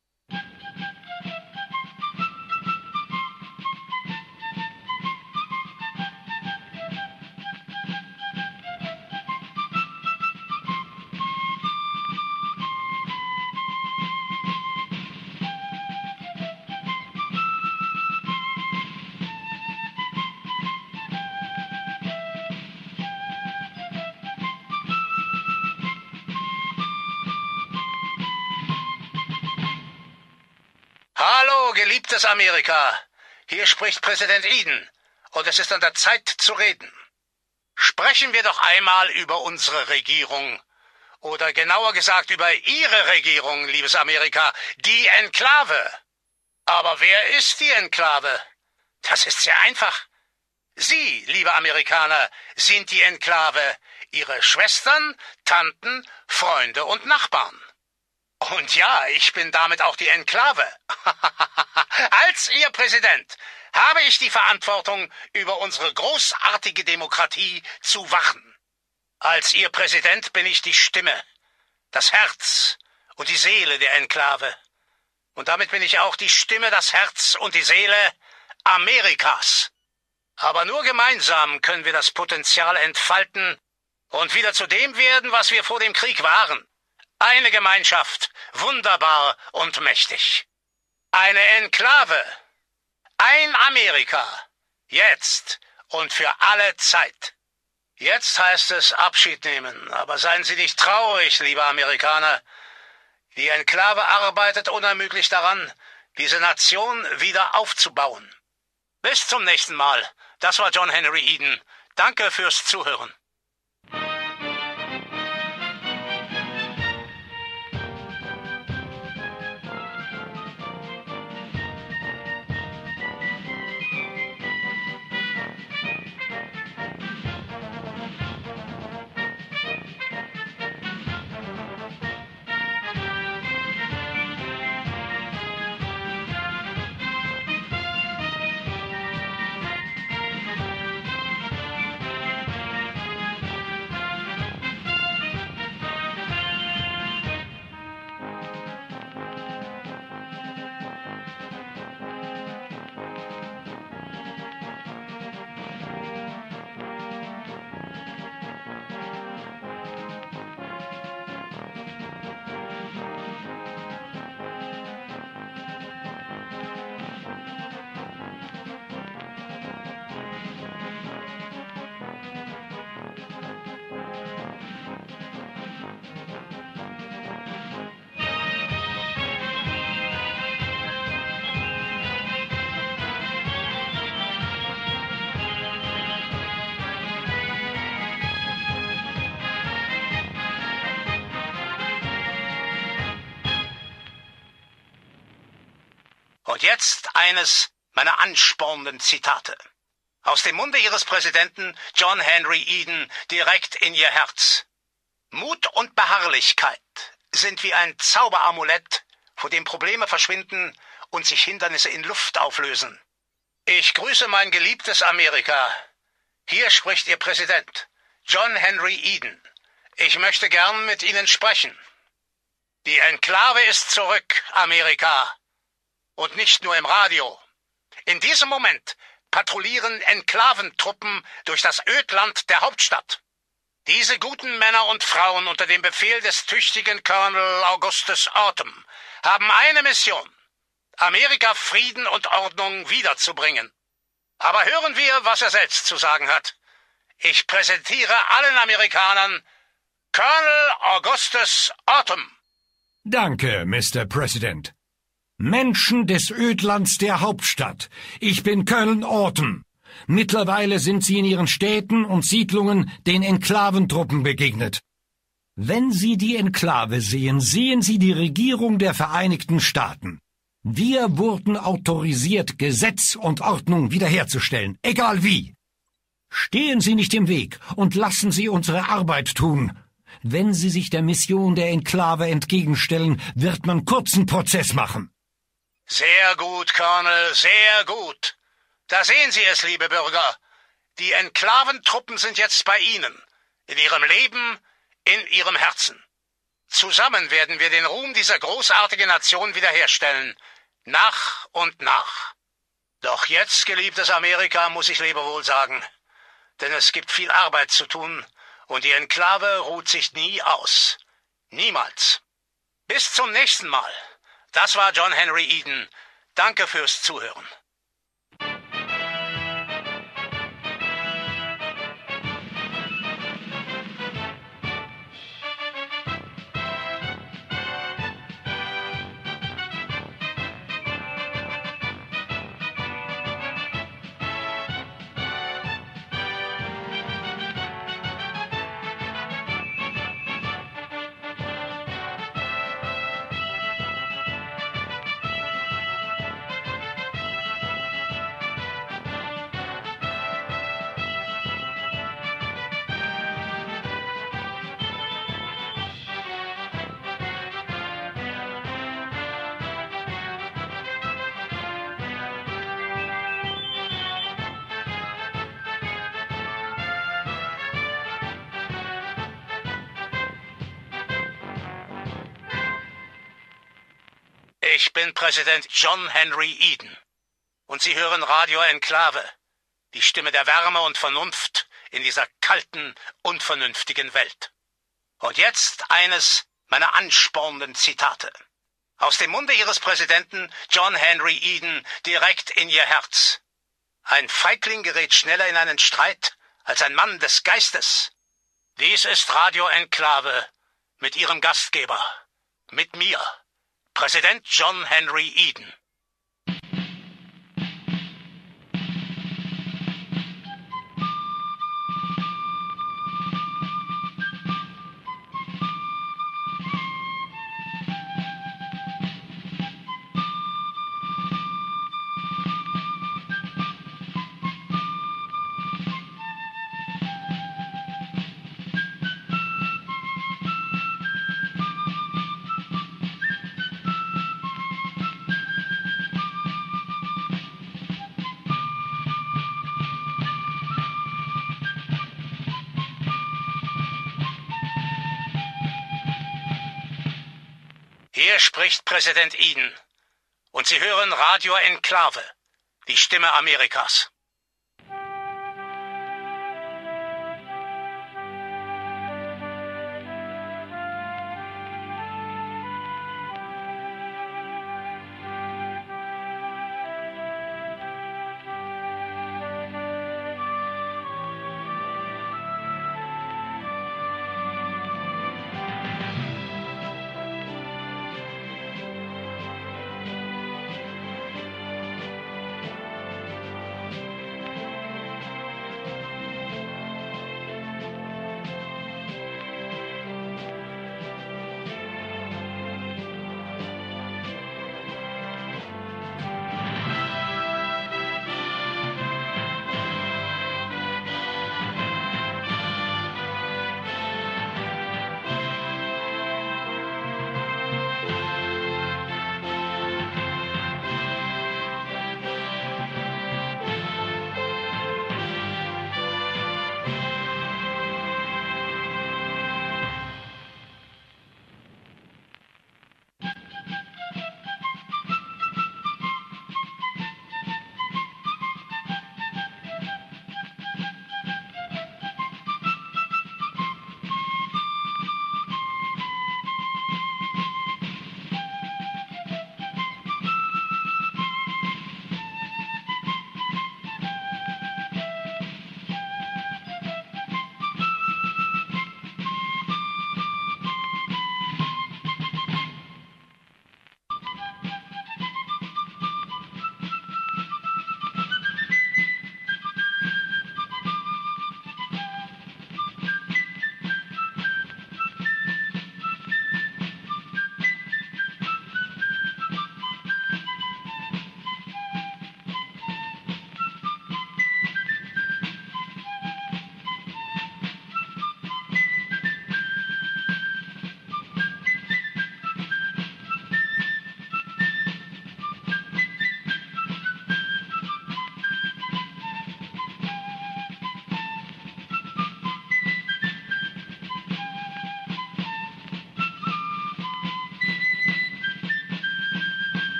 Hallo, geliebtes Amerika. Hier spricht Präsident Eden, und es ist an der Zeit zu reden. Sprechen wir doch einmal über unsere Regierung. Oder genauer gesagt über Ihre Regierung, liebes Amerika, die Enklave. Aber wer ist die Enklave? Das ist sehr einfach. Sie, liebe Amerikaner, sind die Enklave, Ihre Schwestern, Tanten, Freunde und Nachbarn. Und ja, ich bin damit auch die Enklave. Als Ihr Präsident habe ich die Verantwortung, über unsere großartige Demokratie zu wachen. Als Ihr Präsident bin ich die Stimme, das Herz und die Seele der Enklave. Und damit bin ich auch die Stimme, das Herz und die Seele Amerikas. Aber nur gemeinsam können wir das Potenzial entfalten und wieder zu dem werden, was wir vor dem Krieg waren. Eine Gemeinschaft, wunderbar und mächtig. Eine Enklave. Ein Amerika. Jetzt und für alle Zeit. Jetzt heißt es Abschied nehmen, aber seien Sie nicht traurig, liebe Amerikaner. Die Enklave arbeitet unermüdlich daran, diese Nation wieder aufzubauen. Bis zum nächsten Mal. Das war John Henry Eden. Danke fürs Zuhören. Und jetzt eines meiner anspornenden Zitate. Aus dem Munde Ihres Präsidenten John Henry Eden direkt in Ihr Herz. Mut und Beharrlichkeit sind wie ein Zauberamulett, vor dem Probleme verschwinden und sich Hindernisse in Luft auflösen. Ich grüße mein geliebtes Amerika. Hier spricht Ihr Präsident, John Henry Eden. Ich möchte gern mit Ihnen sprechen. Die Enklave ist zurück, Amerika. Und nicht nur im Radio. In diesem Moment patrouillieren Enklaventruppen durch das Ödland der Hauptstadt. Diese guten Männer und Frauen unter dem Befehl des tüchtigen Colonel Augustus Autumn haben eine Mission: Amerika Frieden und Ordnung wiederzubringen. Aber hören wir, was er selbst zu sagen hat. Ich präsentiere allen Amerikanern Colonel Augustus Autumn. Danke, Mister President. Menschen des Ödlands der Hauptstadt, ich bin Colonel Autumn. Mittlerweile sind Sie in Ihren Städten und Siedlungen den Enklaventruppen begegnet. Wenn Sie die Enklave sehen, sehen Sie die Regierung der Vereinigten Staaten. Wir wurden autorisiert, Gesetz und Ordnung wiederherzustellen, egal wie. Stehen Sie nicht im Weg und lassen Sie unsere Arbeit tun. Wenn Sie sich der Mission der Enklave entgegenstellen, wird man kurzen Prozess machen. Sehr gut, Colonel, sehr gut. Da sehen Sie es, liebe Bürger. Die Enklaventruppen sind jetzt bei Ihnen, in Ihrem Leben, in Ihrem Herzen. Zusammen werden wir den Ruhm dieser großartigen Nation wiederherstellen, nach und nach. Doch jetzt, geliebtes Amerika, muss ich Lebewohl sagen, denn es gibt viel Arbeit zu tun und die Enklave ruht sich nie aus. Niemals. Bis zum nächsten Mal. Das war John Henry Eden. Danke fürs Zuhören. Ich bin Präsident John Henry Eden. Und Sie hören Radio Enklave, die Stimme der Wärme und Vernunft in dieser kalten, unvernünftigen Welt. Und jetzt eines meiner anspornenden Zitate. Aus dem Munde Ihres Präsidenten John Henry Eden direkt in Ihr Herz. Ein Feigling gerät schneller in einen Streit als ein Mann des Geistes. Dies ist Radio Enklave mit Ihrem Gastgeber, mit mir, Präsident John Henry Eden. Hier spricht Präsident Eden. Und Sie hören Radio Enklave, die Stimme Amerikas.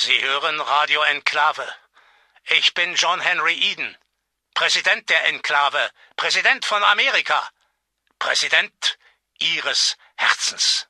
Sie hören Radio Enklave. Ich bin John Henry Eden, Präsident der Enklave, Präsident von Amerika, Präsident Ihres Herzens.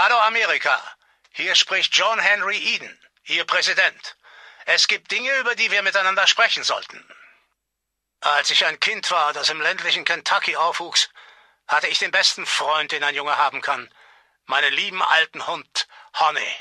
Hallo Amerika, hier spricht John Henry Eden, Ihr Präsident. Es gibt Dinge, über die wir miteinander sprechen sollten. Als ich ein Kind war, das im ländlichen Kentucky aufwuchs, hatte ich den besten Freund, den ein Junge haben kann. Meinen lieben alten Hund, Honey.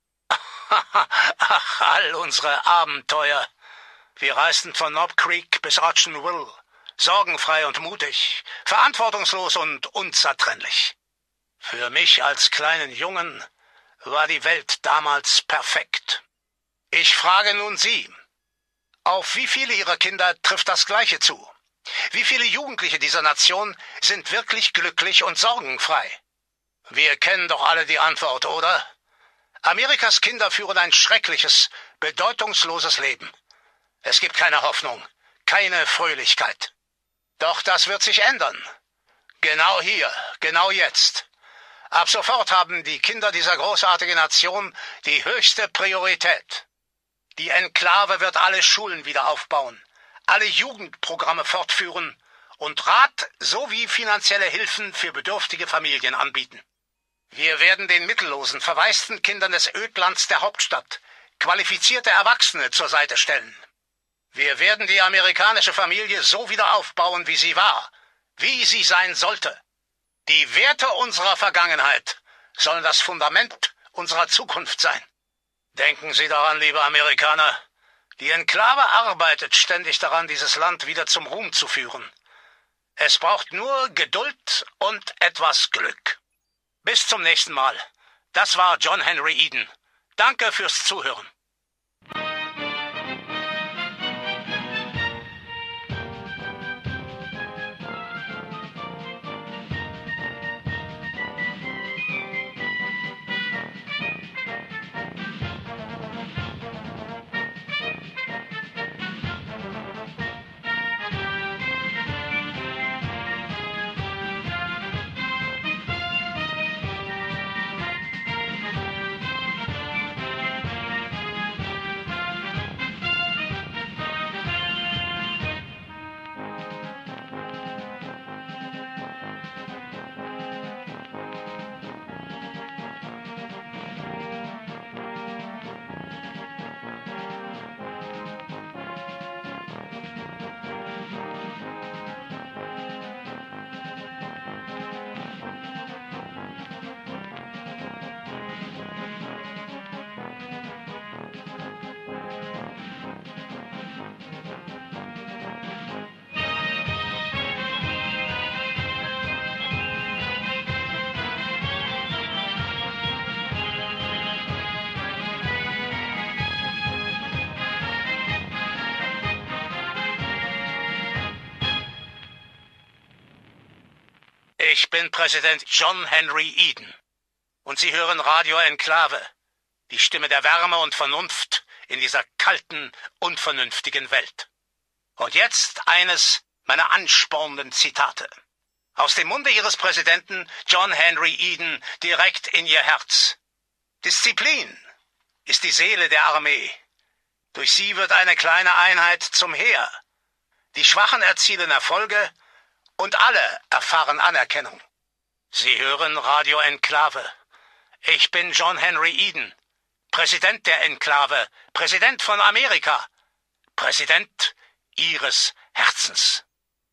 Ach, all unsere Abenteuer. Wir reisten von Knob Creek bis Auchenville, sorgenfrei und mutig, verantwortungslos und unzertrennlich. Für mich als kleinen Jungen war die Welt damals perfekt. Ich frage nun Sie, auf wie viele Ihrer Kinder trifft das Gleiche zu? Wie viele Jugendliche dieser Nation sind wirklich glücklich und sorgenfrei? Wir kennen doch alle die Antwort, oder? Amerikas Kinder führen ein schreckliches, bedeutungsloses Leben. Es gibt keine Hoffnung, keine Fröhlichkeit. Doch das wird sich ändern. Genau hier, genau jetzt. Ab sofort haben die Kinder dieser großartigen Nation die höchste Priorität. Die Enklave wird alle Schulen wieder aufbauen, alle Jugendprogramme fortführen und Rat sowie finanzielle Hilfen für bedürftige Familien anbieten. Wir werden den mittellosen, verwaisten Kindern des Ödlands der Hauptstadt qualifizierte Erwachsene zur Seite stellen. Wir werden die amerikanische Familie so wieder aufbauen, wie sie war, wie sie sein sollte. Die Werte unserer Vergangenheit sollen das Fundament unserer Zukunft sein. Denken Sie daran, liebe Amerikaner, die Enklave arbeitet ständig daran, dieses Land wieder zum Ruhm zu führen. Es braucht nur Geduld und etwas Glück. Bis zum nächsten Mal. Das war John Henry Eden. Danke fürs Zuhören. Ich bin Präsident John Henry Eden. Und Sie hören Radio Enklave, die Stimme der Wärme und Vernunft in dieser kalten, unvernünftigen Welt. Und jetzt eines meiner anspornenden Zitate. Aus dem Munde Ihres Präsidenten John Henry Eden direkt in Ihr Herz. Disziplin ist die Seele der Armee. Durch sie wird eine kleine Einheit zum Heer. Die Schwachen erzielen Erfolge und alle erfahren Anerkennung. Sie hören Radio Enklave. Ich bin John Henry Eden, Präsident der Enklave, Präsident von Amerika, Präsident Ihres Herzens.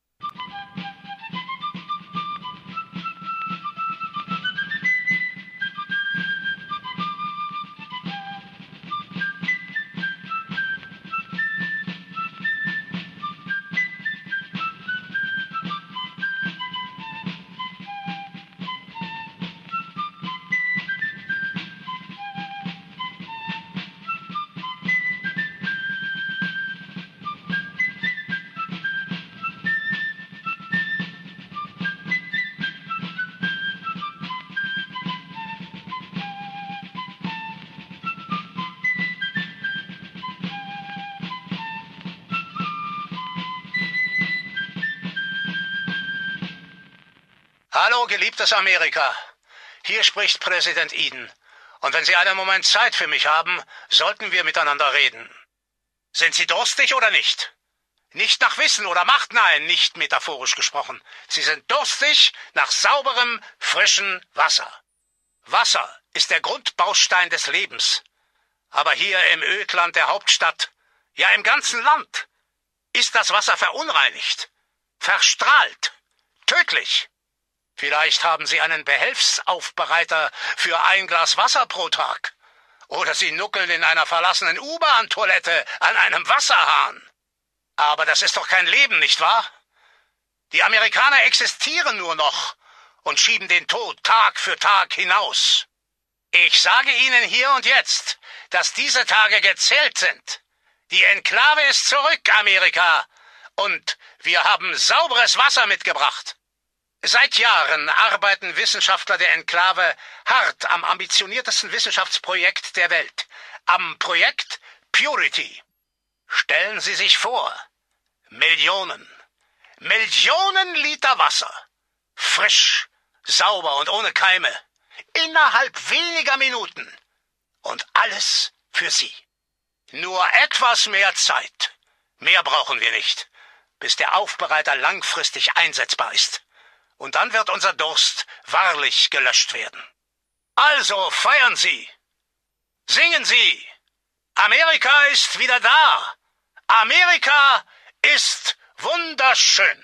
Hallo, geliebtes Amerika. Hier spricht Präsident Eden. Und wenn Sie einen Moment Zeit für mich haben, sollten wir miteinander reden. Sind Sie durstig oder nicht? Nicht nach Wissen oder Macht, nein, nicht metaphorisch gesprochen. Sie sind durstig nach sauberem, frischem Wasser. Wasser ist der Grundbaustein des Lebens. Aber hier im Ödland der Hauptstadt, ja im ganzen Land, ist das Wasser verunreinigt, verstrahlt, tödlich. Vielleicht haben Sie einen Behelfsaufbereiter für ein Glas Wasser pro Tag. Oder Sie nuckeln in einer verlassenen U-Bahn-Toilette an einem Wasserhahn. Aber das ist doch kein Leben, nicht wahr? Die Amerikaner existieren nur noch und schieben den Tod Tag für Tag hinaus. Ich sage Ihnen hier und jetzt, dass diese Tage gezählt sind. Die Enklave ist zurück, Amerika, und wir haben sauberes Wasser mitgebracht. Seit Jahren arbeiten Wissenschaftler der Enklave hart am ambitioniertesten Wissenschaftsprojekt der Welt, am Projekt Purity. Stellen Sie sich vor, Millionen, Millionen Liter Wasser, frisch, sauber und ohne Keime, innerhalb weniger Minuten und alles für Sie. Nur etwas mehr Zeit, mehr brauchen wir nicht, bis der Aufbereiter langfristig einsetzbar ist. Und dann wird unser Durst wahrlich gelöscht werden. Also feiern Sie! Singen Sie! Amerika ist wieder da! Amerika ist wunderschön!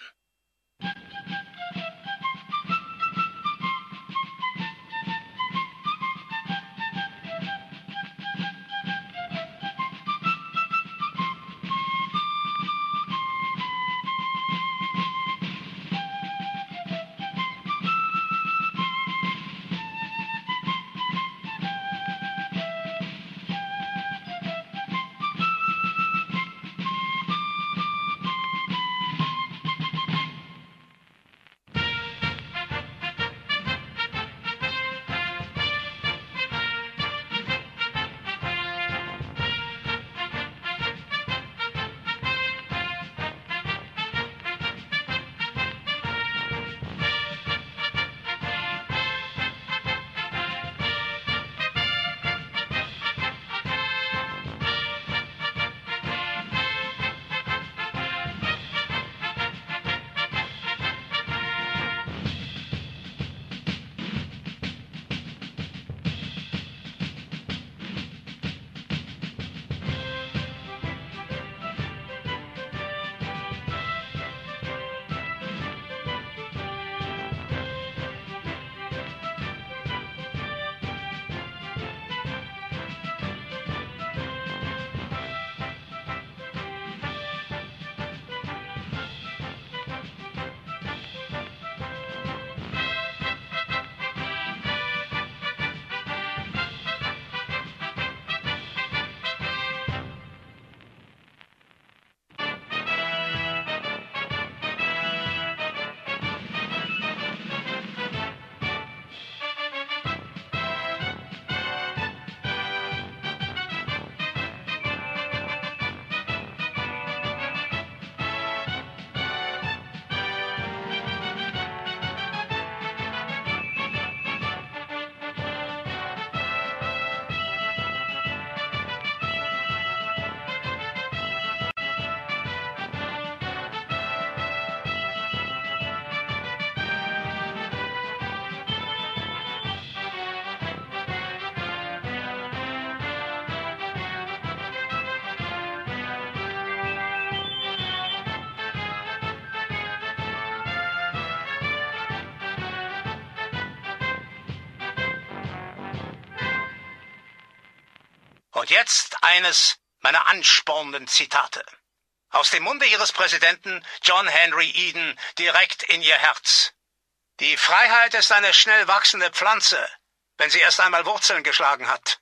Und jetzt eines meiner anspornenden Zitate. Aus dem Munde Ihres Präsidenten John Henry Eden direkt in Ihr Herz. Die Freiheit ist eine schnell wachsende Pflanze, wenn sie erst einmal Wurzeln geschlagen hat.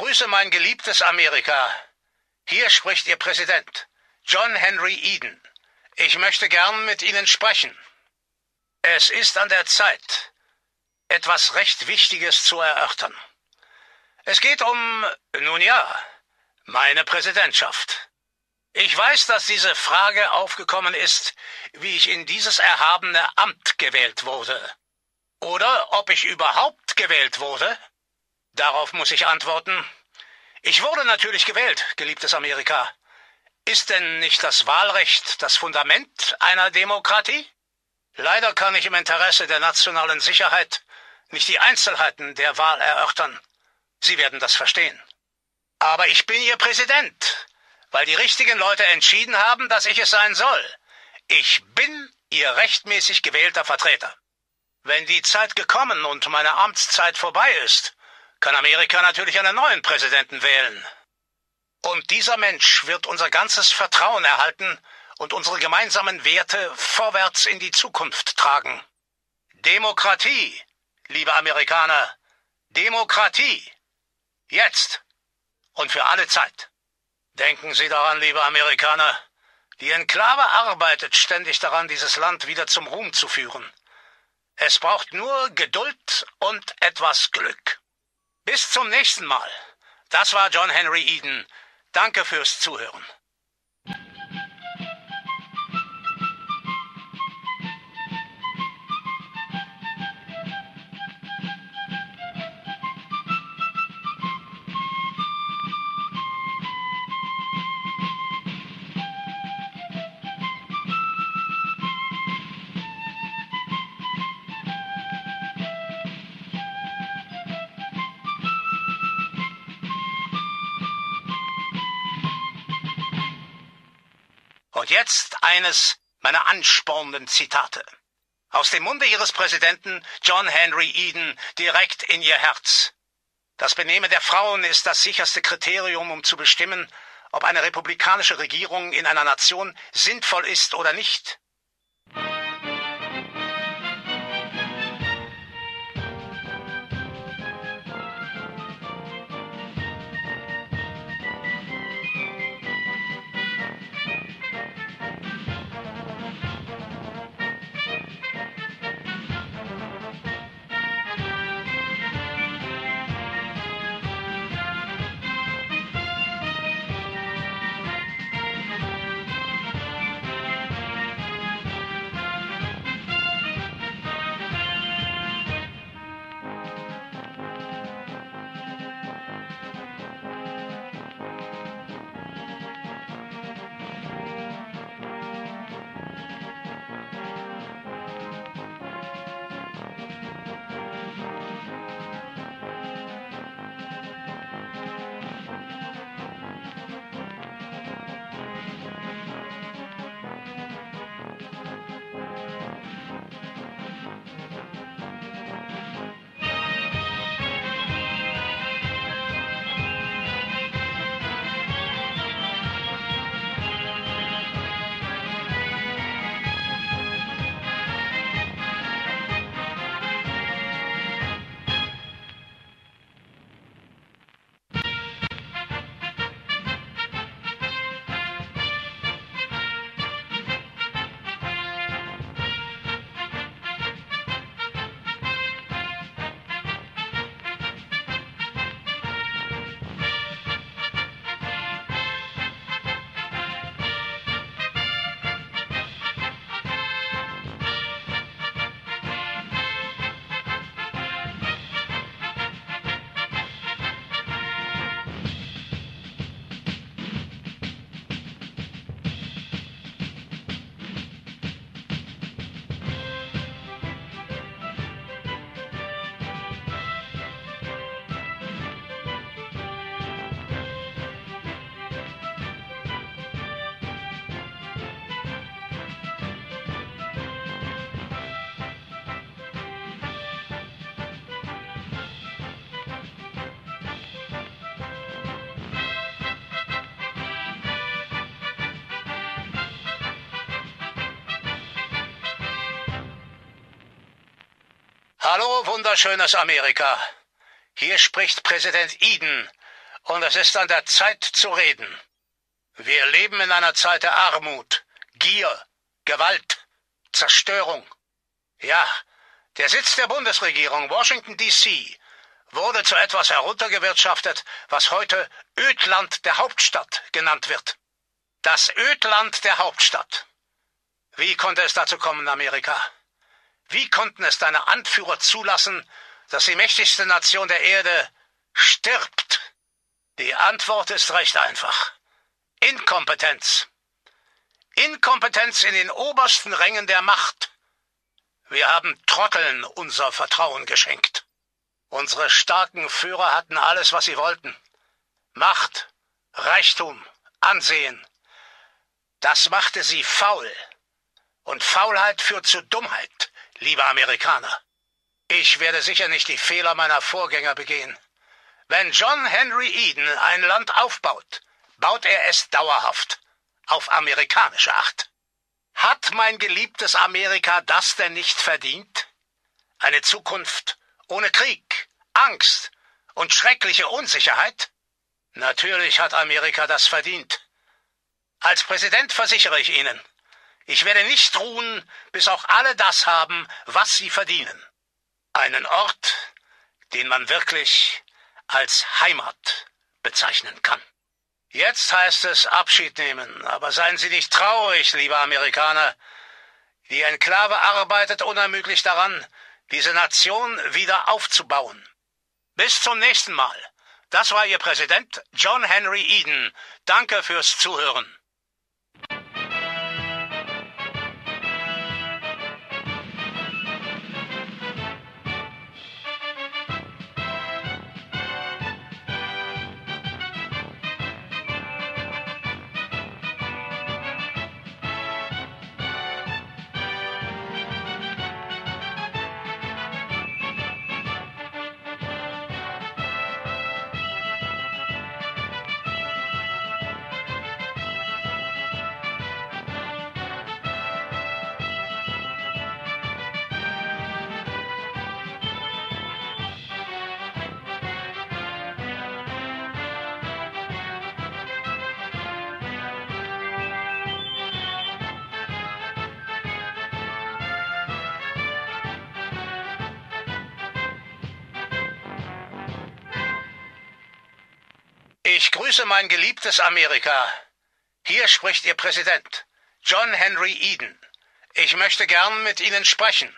grüße mein geliebtes Amerika. Hier spricht Ihr Präsident, John Henry Eden. Ich möchte gern mit Ihnen sprechen. Es ist an der Zeit, etwas recht Wichtiges zu erörtern. Es geht um, nun ja, meine Präsidentschaft. Ich weiß, dass diese Frage aufgekommen ist, wie ich in dieses erhabene Amt gewählt wurde. Oder ob ich überhaupt gewählt wurde? Darauf muss ich antworten. Ich wurde natürlich gewählt, geliebtes Amerika. Ist denn nicht das Wahlrecht das Fundament einer Demokratie? Leider kann ich im Interesse der nationalen Sicherheit nicht die Einzelheiten der Wahl erörtern. Sie werden das verstehen. Aber ich bin Ihr Präsident, weil die richtigen Leute entschieden haben, dass ich es sein soll. Ich bin Ihr rechtmäßig gewählter Vertreter. Wenn die Zeit gekommen und meine Amtszeit vorbei ist, kann Amerika natürlich einen neuen Präsidenten wählen. Und dieser Mensch wird unser ganzes Vertrauen erhalten und unsere gemeinsamen Werte vorwärts in die Zukunft tragen. Demokratie, liebe Amerikaner, Demokratie. Jetzt und für alle Zeit. Denken Sie daran, liebe Amerikaner, die Enklave arbeitet ständig daran, dieses Land wieder zum Ruhm zu führen. Es braucht nur Geduld und etwas Glück. Bis zum nächsten Mal. Das war John Henry Eden. Danke fürs Zuhören. Und jetzt eines meiner anspornenden Zitate. Aus dem Munde Ihres Präsidenten John Henry Eden direkt in Ihr Herz. Das Benehmen der Frauen ist das sicherste Kriterium, um zu bestimmen, ob eine republikanische Regierung in einer Nation sinnvoll ist oder nicht. Hallo, wunderschönes Amerika. Hier spricht Präsident Eden und es ist an der Zeit zu reden. Wir leben in einer Zeit der Armut, Gier, Gewalt, Zerstörung. Ja, der Sitz der Bundesregierung, Washington D C, wurde zu etwas heruntergewirtschaftet, was heute Ödland der Hauptstadt genannt wird. Das Ödland der Hauptstadt. Wie konnte es dazu kommen, Amerika? Wie konnten es deine Anführer zulassen, dass die mächtigste Nation der Erde stirbt? Die Antwort ist recht einfach. Inkompetenz. Inkompetenz in den obersten Rängen der Macht. Wir haben Trotteln unser Vertrauen geschenkt. Unsere starken Führer hatten alles, was sie wollten. Macht, Reichtum, Ansehen. Das machte sie faul. Und Faulheit führt zu Dummheit, liebe Amerikaner. Ich werde sicher nicht die Fehler meiner Vorgänger begehen. Wenn John Henry Eden ein Land aufbaut, baut er es dauerhaft, auf amerikanische Art. Hat mein geliebtes Amerika das denn nicht verdient? Eine Zukunft ohne Krieg, Angst und schreckliche Unsicherheit? Natürlich hat Amerika das verdient. Als Präsident versichere ich Ihnen, ich werde nicht ruhen, bis auch alle das haben, was sie verdienen. Einen Ort, den man wirklich als Heimat bezeichnen kann. Jetzt heißt es Abschied nehmen, aber seien Sie nicht traurig, liebe Amerikaner. Die Enklave arbeitet unermüdlich daran, diese Nation wieder aufzubauen. Bis zum nächsten Mal. Das war Ihr Präsident John Henry Eden. Danke fürs Zuhören. Ich grüße mein geliebtes Amerika. Hier spricht Ihr Präsident, John Henry Eden. Ich möchte gern mit Ihnen sprechen.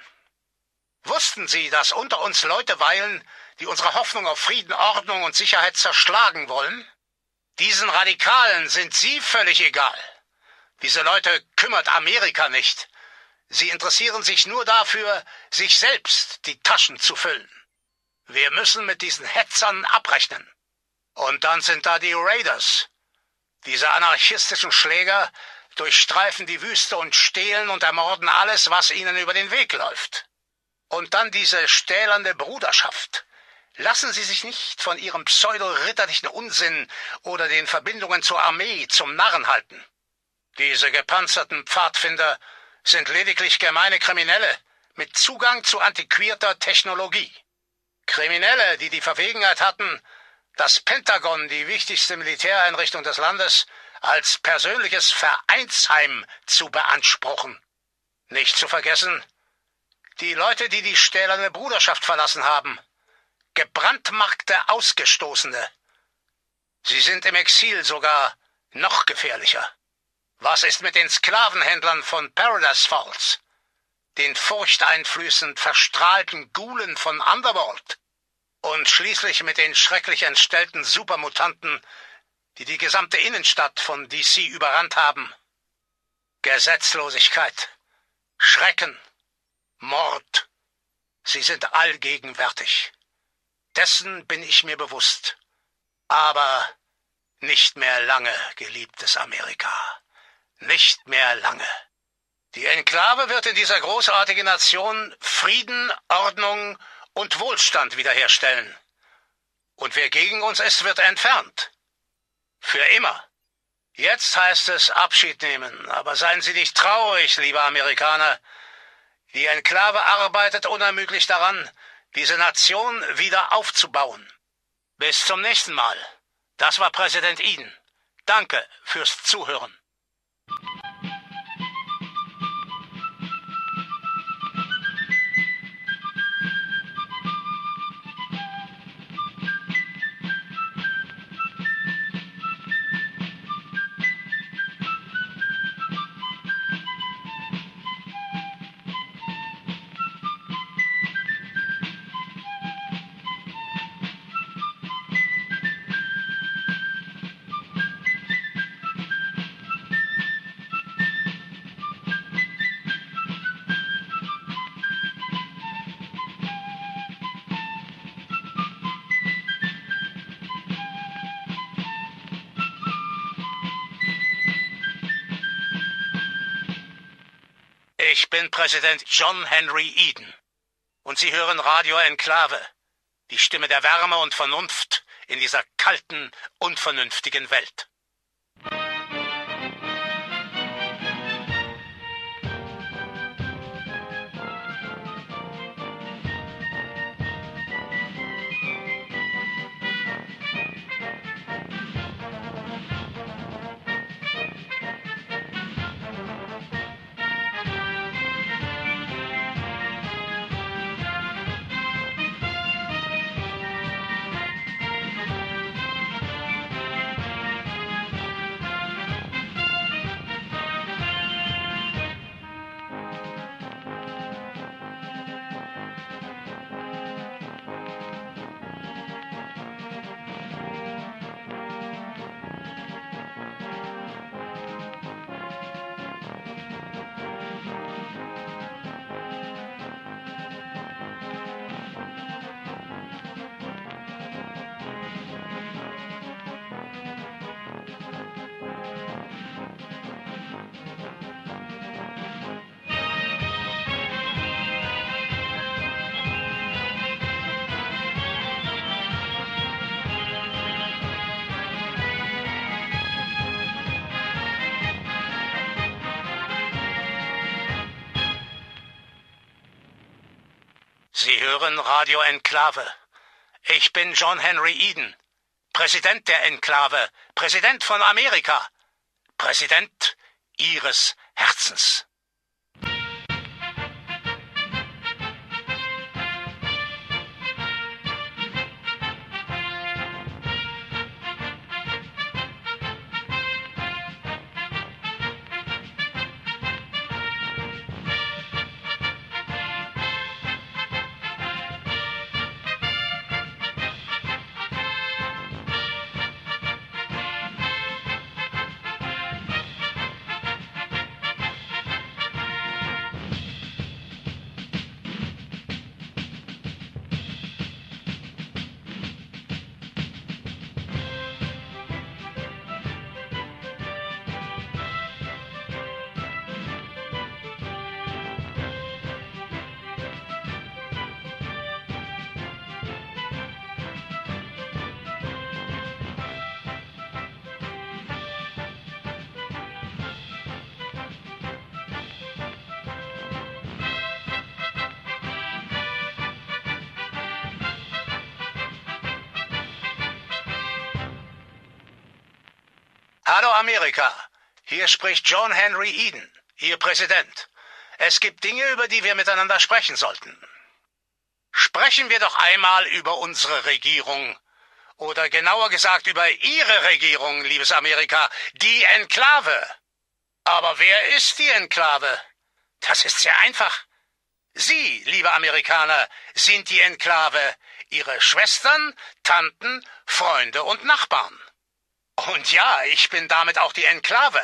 Wussten Sie, dass unter uns Leute weilen, die unsere Hoffnung auf Frieden, Ordnung und Sicherheit zerschlagen wollen? Diesen Radikalen sind Sie völlig egal. Diese Leute kümmert Amerika nicht. Sie interessieren sich nur dafür, sich selbst die Taschen zu füllen. Wir müssen mit diesen Hetzern abrechnen. Und dann sind da die Raiders. Diese anarchistischen Schläger durchstreifen die Wüste und stehlen und ermorden alles, was ihnen über den Weg läuft. Und dann diese stählernde Bruderschaft. Lassen Sie sich nicht von Ihrem pseudo-ritterlichen Unsinn oder den Verbindungen zur Armee zum Narren halten. Diese gepanzerten Pfadfinder sind lediglich gemeine Kriminelle mit Zugang zu antiquierter Technologie. Kriminelle, die die Verwegenheit hatten, das Pentagon, die wichtigste Militäreinrichtung des Landes, als persönliches Vereinsheim zu beanspruchen. Nicht zu vergessen, die Leute, die die stählerne Bruderschaft verlassen haben. Gebrandmarkte Ausgestoßene. Sie sind im Exil sogar noch gefährlicher. Was ist mit den Sklavenhändlern von Paradise Falls? Den furchteinflößend verstrahlten Gulen von Underworld? Und schließlich mit den schrecklich entstellten Supermutanten, die die gesamte Innenstadt von D C überrannt haben. Gesetzlosigkeit, Schrecken, Mord, sie sind allgegenwärtig. Dessen bin ich mir bewusst. Aber nicht mehr lange, geliebtes Amerika. Nicht mehr lange. Die Enklave wird in dieser großartigen Nation Frieden, Ordnung und Wohlstand wiederherstellen. Und wer gegen uns ist, wird entfernt. Für immer. Jetzt heißt es Abschied nehmen, aber seien Sie nicht traurig, liebe Amerikaner. Die Enklave arbeitet unermüdlich daran, diese Nation wieder aufzubauen. Bis zum nächsten Mal. Das war Präsident Eden. Danke fürs Zuhören. Ich bin Präsident John Henry Eden. Und Sie hören Radio Enklave, die Stimme der Wärme und Vernunft in dieser kalten, unvernünftigen Welt. Sie hören Radio Enklave. Ich bin John Henry Eden, Präsident der Enklave, Präsident von Amerika, Präsident Ihres Herzens. Hallo Amerika, hier spricht John Henry Eden, Ihr Präsident. Es gibt Dinge, über die wir miteinander sprechen sollten. Sprechen wir doch einmal über unsere Regierung, oder genauer gesagt über Ihre Regierung, liebes Amerika, die Enklave. Aber wer ist die Enklave? Das ist sehr einfach. Sie, liebe Amerikaner, sind die Enklave, Ihre Schwestern, Tanten, Freunde und Nachbarn. Und ja, ich bin damit auch die Enklave.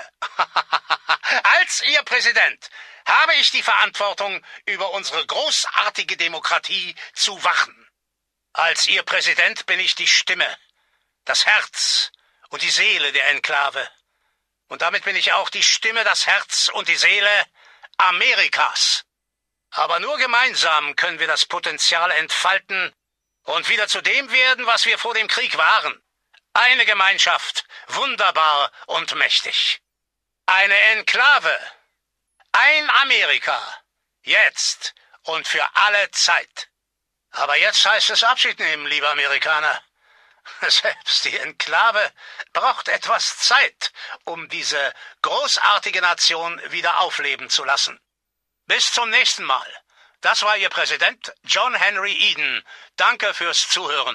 Als Ihr Präsident habe ich die Verantwortung, über unsere großartige Demokratie zu wachen. Als Ihr Präsident bin ich die Stimme, das Herz und die Seele der Enklave. Und damit bin ich auch die Stimme, das Herz und die Seele Amerikas. Aber nur gemeinsam können wir das Potenzial entfalten und wieder zu dem werden, was wir vor dem Krieg waren. Eine Gemeinschaft, wunderbar und mächtig. Eine Enklave. Ein Amerika. Jetzt und für alle Zeit. Aber jetzt heißt es Abschied nehmen, liebe Amerikaner. Selbst die Enklave braucht etwas Zeit, um diese großartige Nation wieder aufleben zu lassen. Bis zum nächsten Mal. Das war Ihr Präsident, John Henry Eden. Danke fürs Zuhören.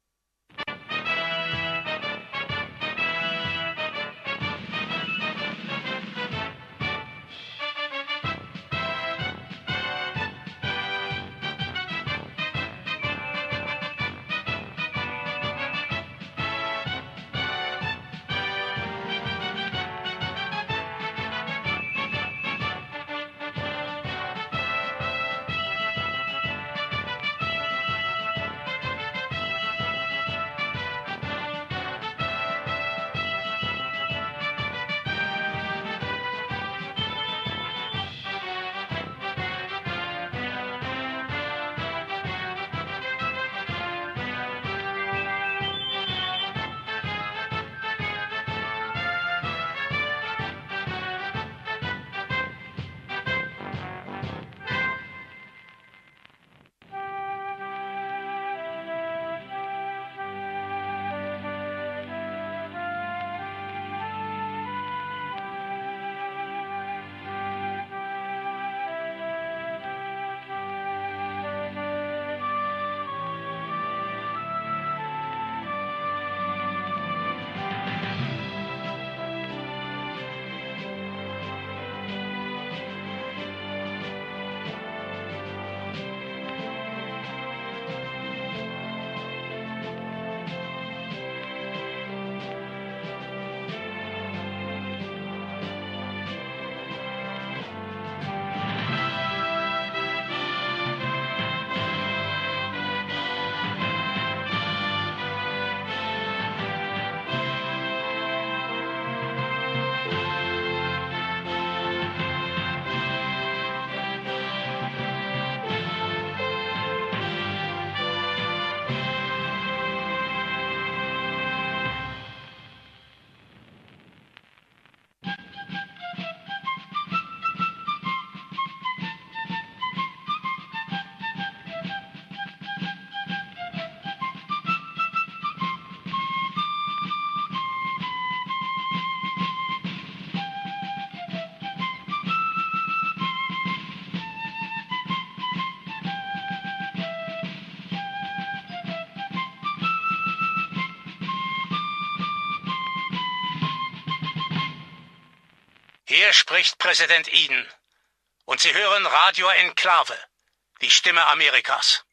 Hier spricht Präsident Eden. Und Sie hören Radio Enklave, die Stimme Amerikas.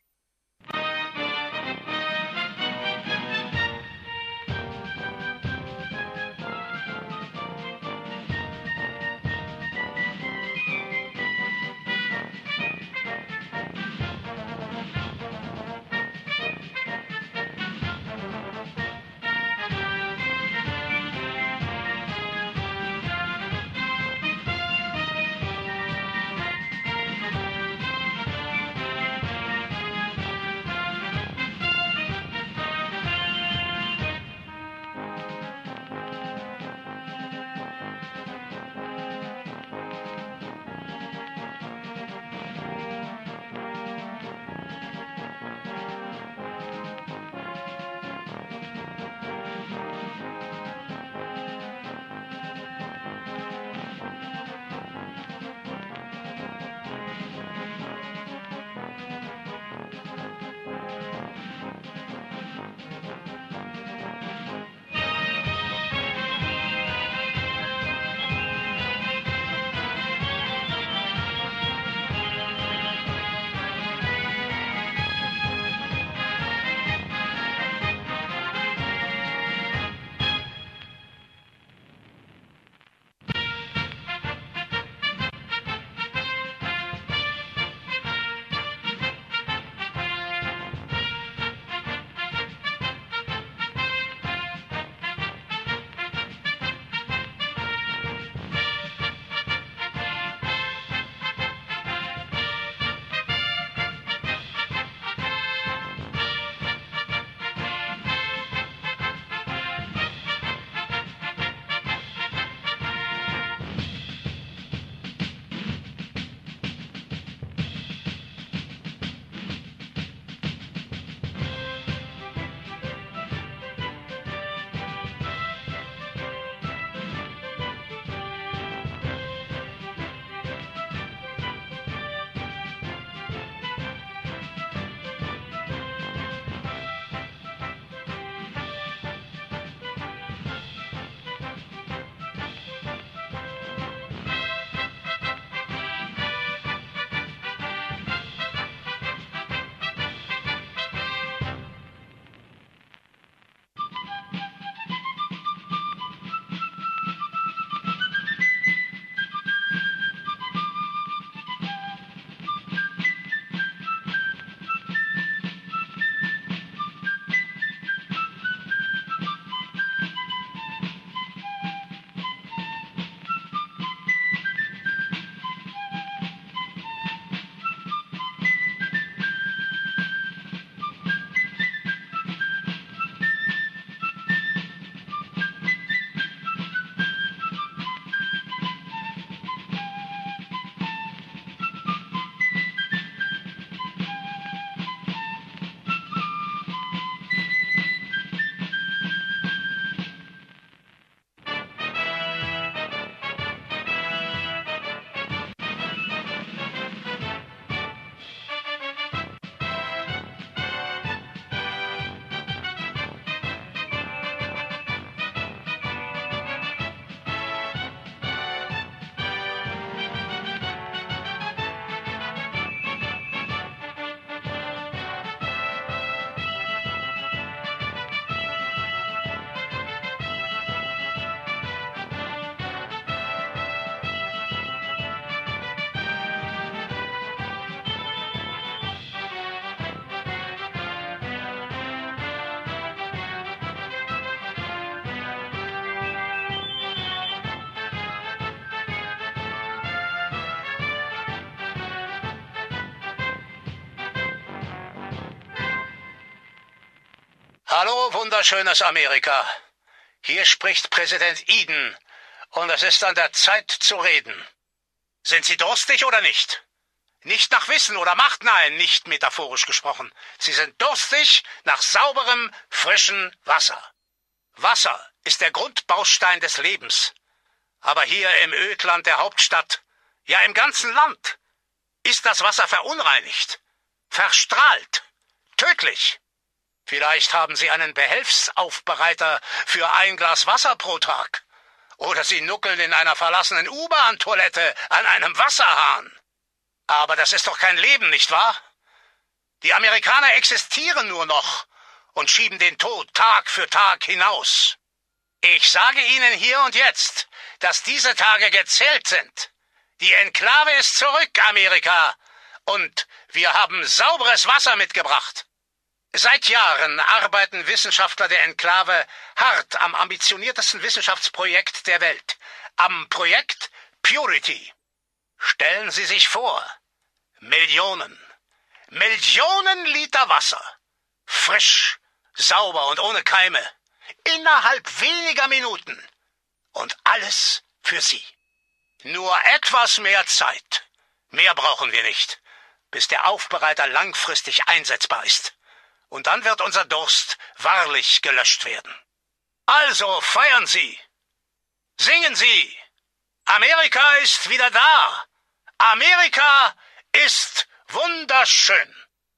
Hallo, wunderschönes Amerika. Hier spricht Präsident Eden, und es ist an der Zeit zu reden. Sind Sie durstig oder nicht? Nicht nach Wissen oder Macht, nein, nicht metaphorisch gesprochen. Sie sind durstig nach sauberem, frischem Wasser. Wasser ist der Grundbaustein des Lebens. Aber hier im Ödland der Hauptstadt, ja im ganzen Land, ist das Wasser verunreinigt, verstrahlt, tödlich. Vielleicht haben Sie einen Behelfsaufbereiter für ein Glas Wasser pro Tag. Oder Sie nuckeln in einer verlassenen U-Bahn-Toilette an einem Wasserhahn. Aber das ist doch kein Leben, nicht wahr? Die Amerikaner existieren nur noch und schieben den Tod Tag für Tag hinaus. Ich sage Ihnen hier und jetzt, dass diese Tage gezählt sind. Die Enklave ist zurück, Amerika, und wir haben sauberes Wasser mitgebracht. Seit Jahren arbeiten Wissenschaftler der Enklave hart am ambitioniertesten Wissenschaftsprojekt der Welt, am Projekt Purity. Stellen Sie sich vor, Millionen, Millionen Liter Wasser, frisch, sauber und ohne Keime, innerhalb weniger Minuten und alles für Sie. Nur etwas mehr Zeit, mehr brauchen wir nicht, bis der Aufbereiter langfristig einsetzbar ist. Und dann wird unser Durst wahrlich gelöscht werden. Also feiern Sie! Singen Sie! Amerika ist wieder da! Amerika ist wunderschön!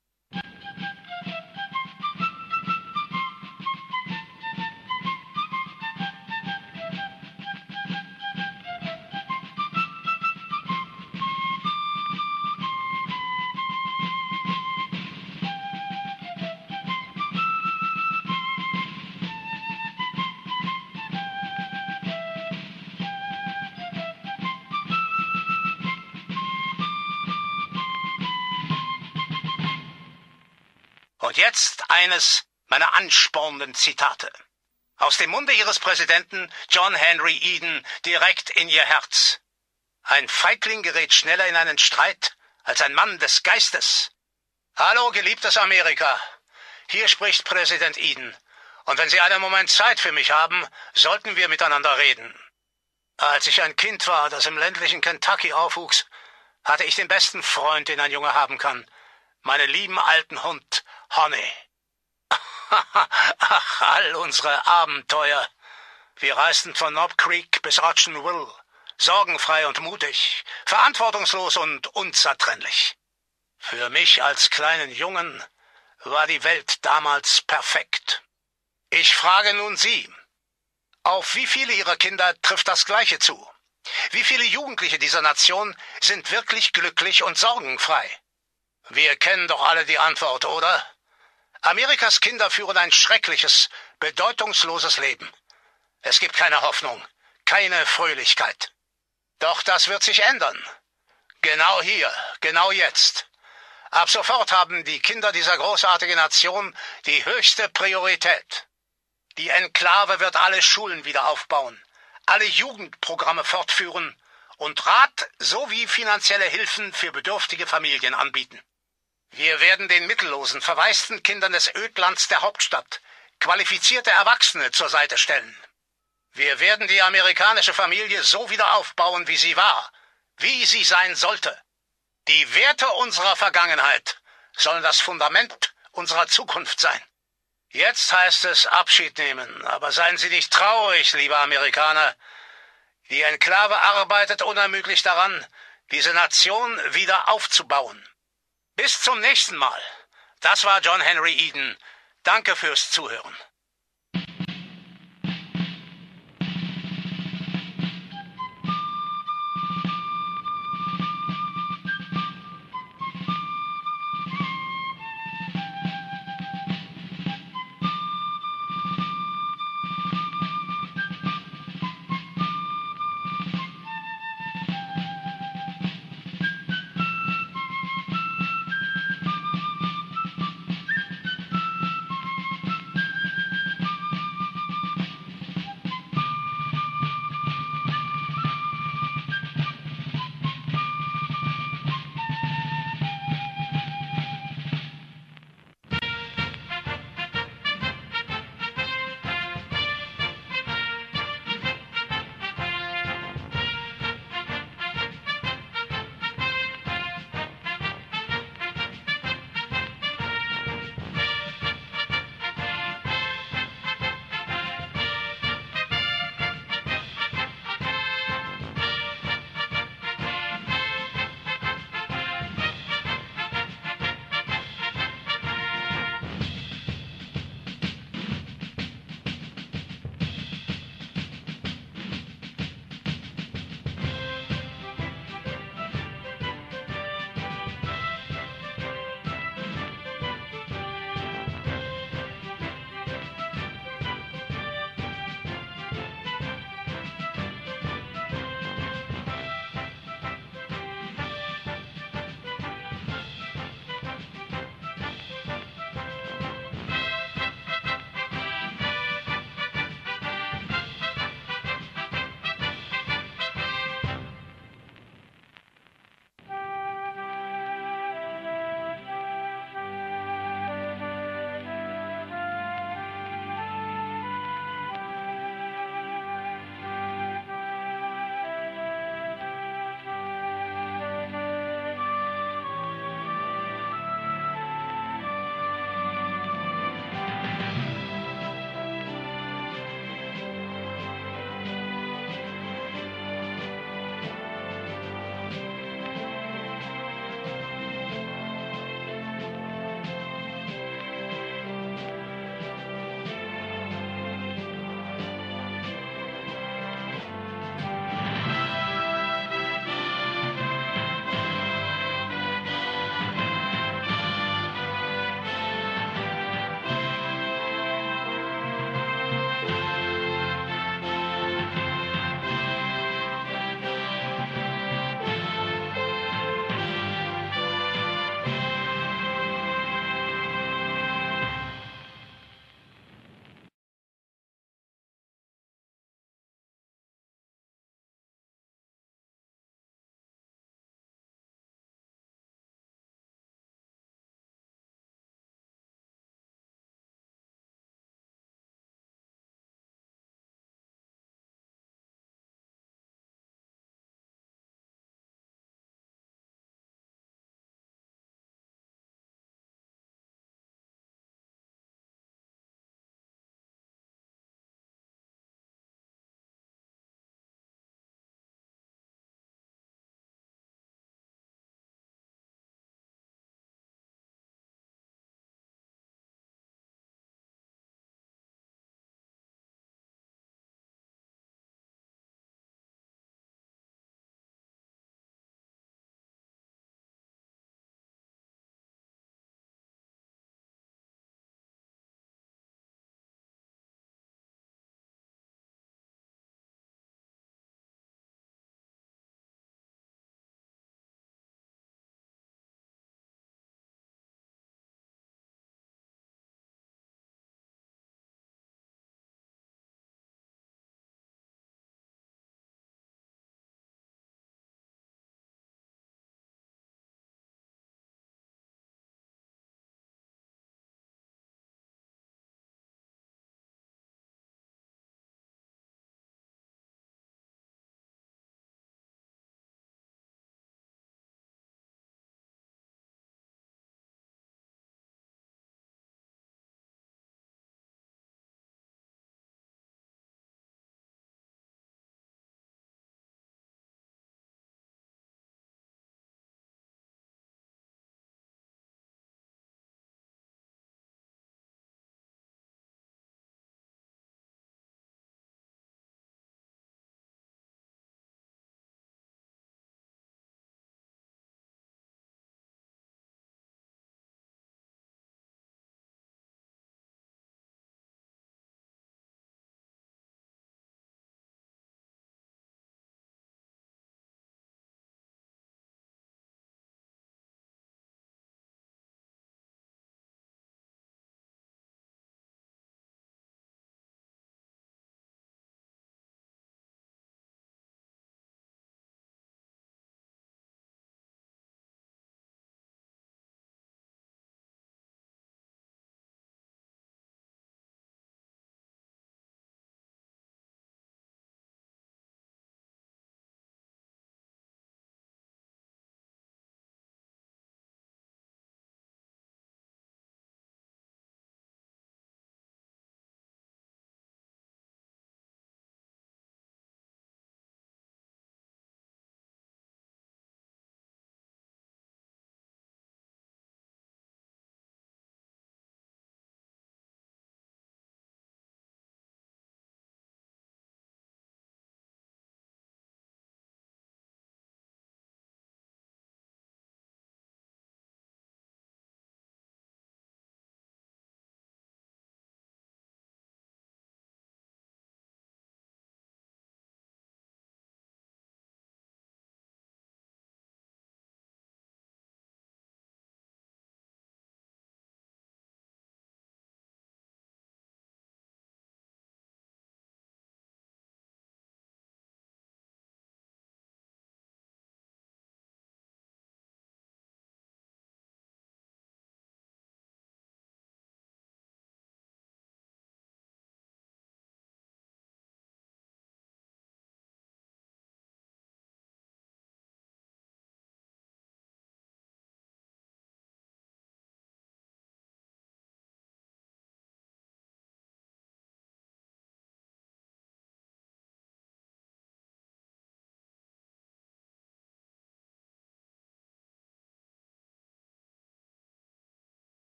Und jetzt eines meiner anspornenden Zitate. Aus dem Munde Ihres Präsidenten John Henry Eden direkt in Ihr Herz. Ein Feigling gerät schneller in einen Streit als ein Mann des Geistes. Hallo, geliebtes Amerika. Hier spricht Präsident Eden. Und wenn Sie einen Moment Zeit für mich haben, sollten wir miteinander reden. Als ich ein Kind war, das im ländlichen Kentucky aufwuchs, hatte ich den besten Freund, den ein Junge haben kann. Meinen lieben alten Hund, Honey. Ach, all unsere Abenteuer. Wir reisten von Knob Creek bis Rochenville, sorgenfrei und mutig, verantwortungslos und unzertrennlich. Für mich als kleinen Jungen war die Welt damals perfekt. Ich frage nun Sie, auf wie viele Ihrer Kinder trifft das Gleiche zu? Wie viele Jugendliche dieser Nation sind wirklich glücklich und sorgenfrei? Wir kennen doch alle die Antwort, oder? Amerikas Kinder führen ein schreckliches, bedeutungsloses Leben. Es gibt keine Hoffnung, keine Fröhlichkeit. Doch das wird sich ändern. Genau hier, genau jetzt. Ab sofort haben die Kinder dieser großartigen Nation die höchste Priorität. Die Enklave wird alle Schulen wieder aufbauen, alle Jugendprogramme fortführen und Rat sowie finanzielle Hilfen für bedürftige Familien anbieten. Wir werden den mittellosen, verwaisten Kindern des Ödlands der Hauptstadt qualifizierte Erwachsene zur Seite stellen. Wir werden die amerikanische Familie so wieder aufbauen, wie sie war, wie sie sein sollte. Die Werte unserer Vergangenheit sollen das Fundament unserer Zukunft sein. Jetzt heißt es Abschied nehmen, aber seien Sie nicht traurig, liebe Amerikaner. Die Enklave arbeitet unermüdlich daran, diese Nation wieder aufzubauen. Bis zum nächsten Mal. Das war John Henry Eden. Danke fürs Zuhören.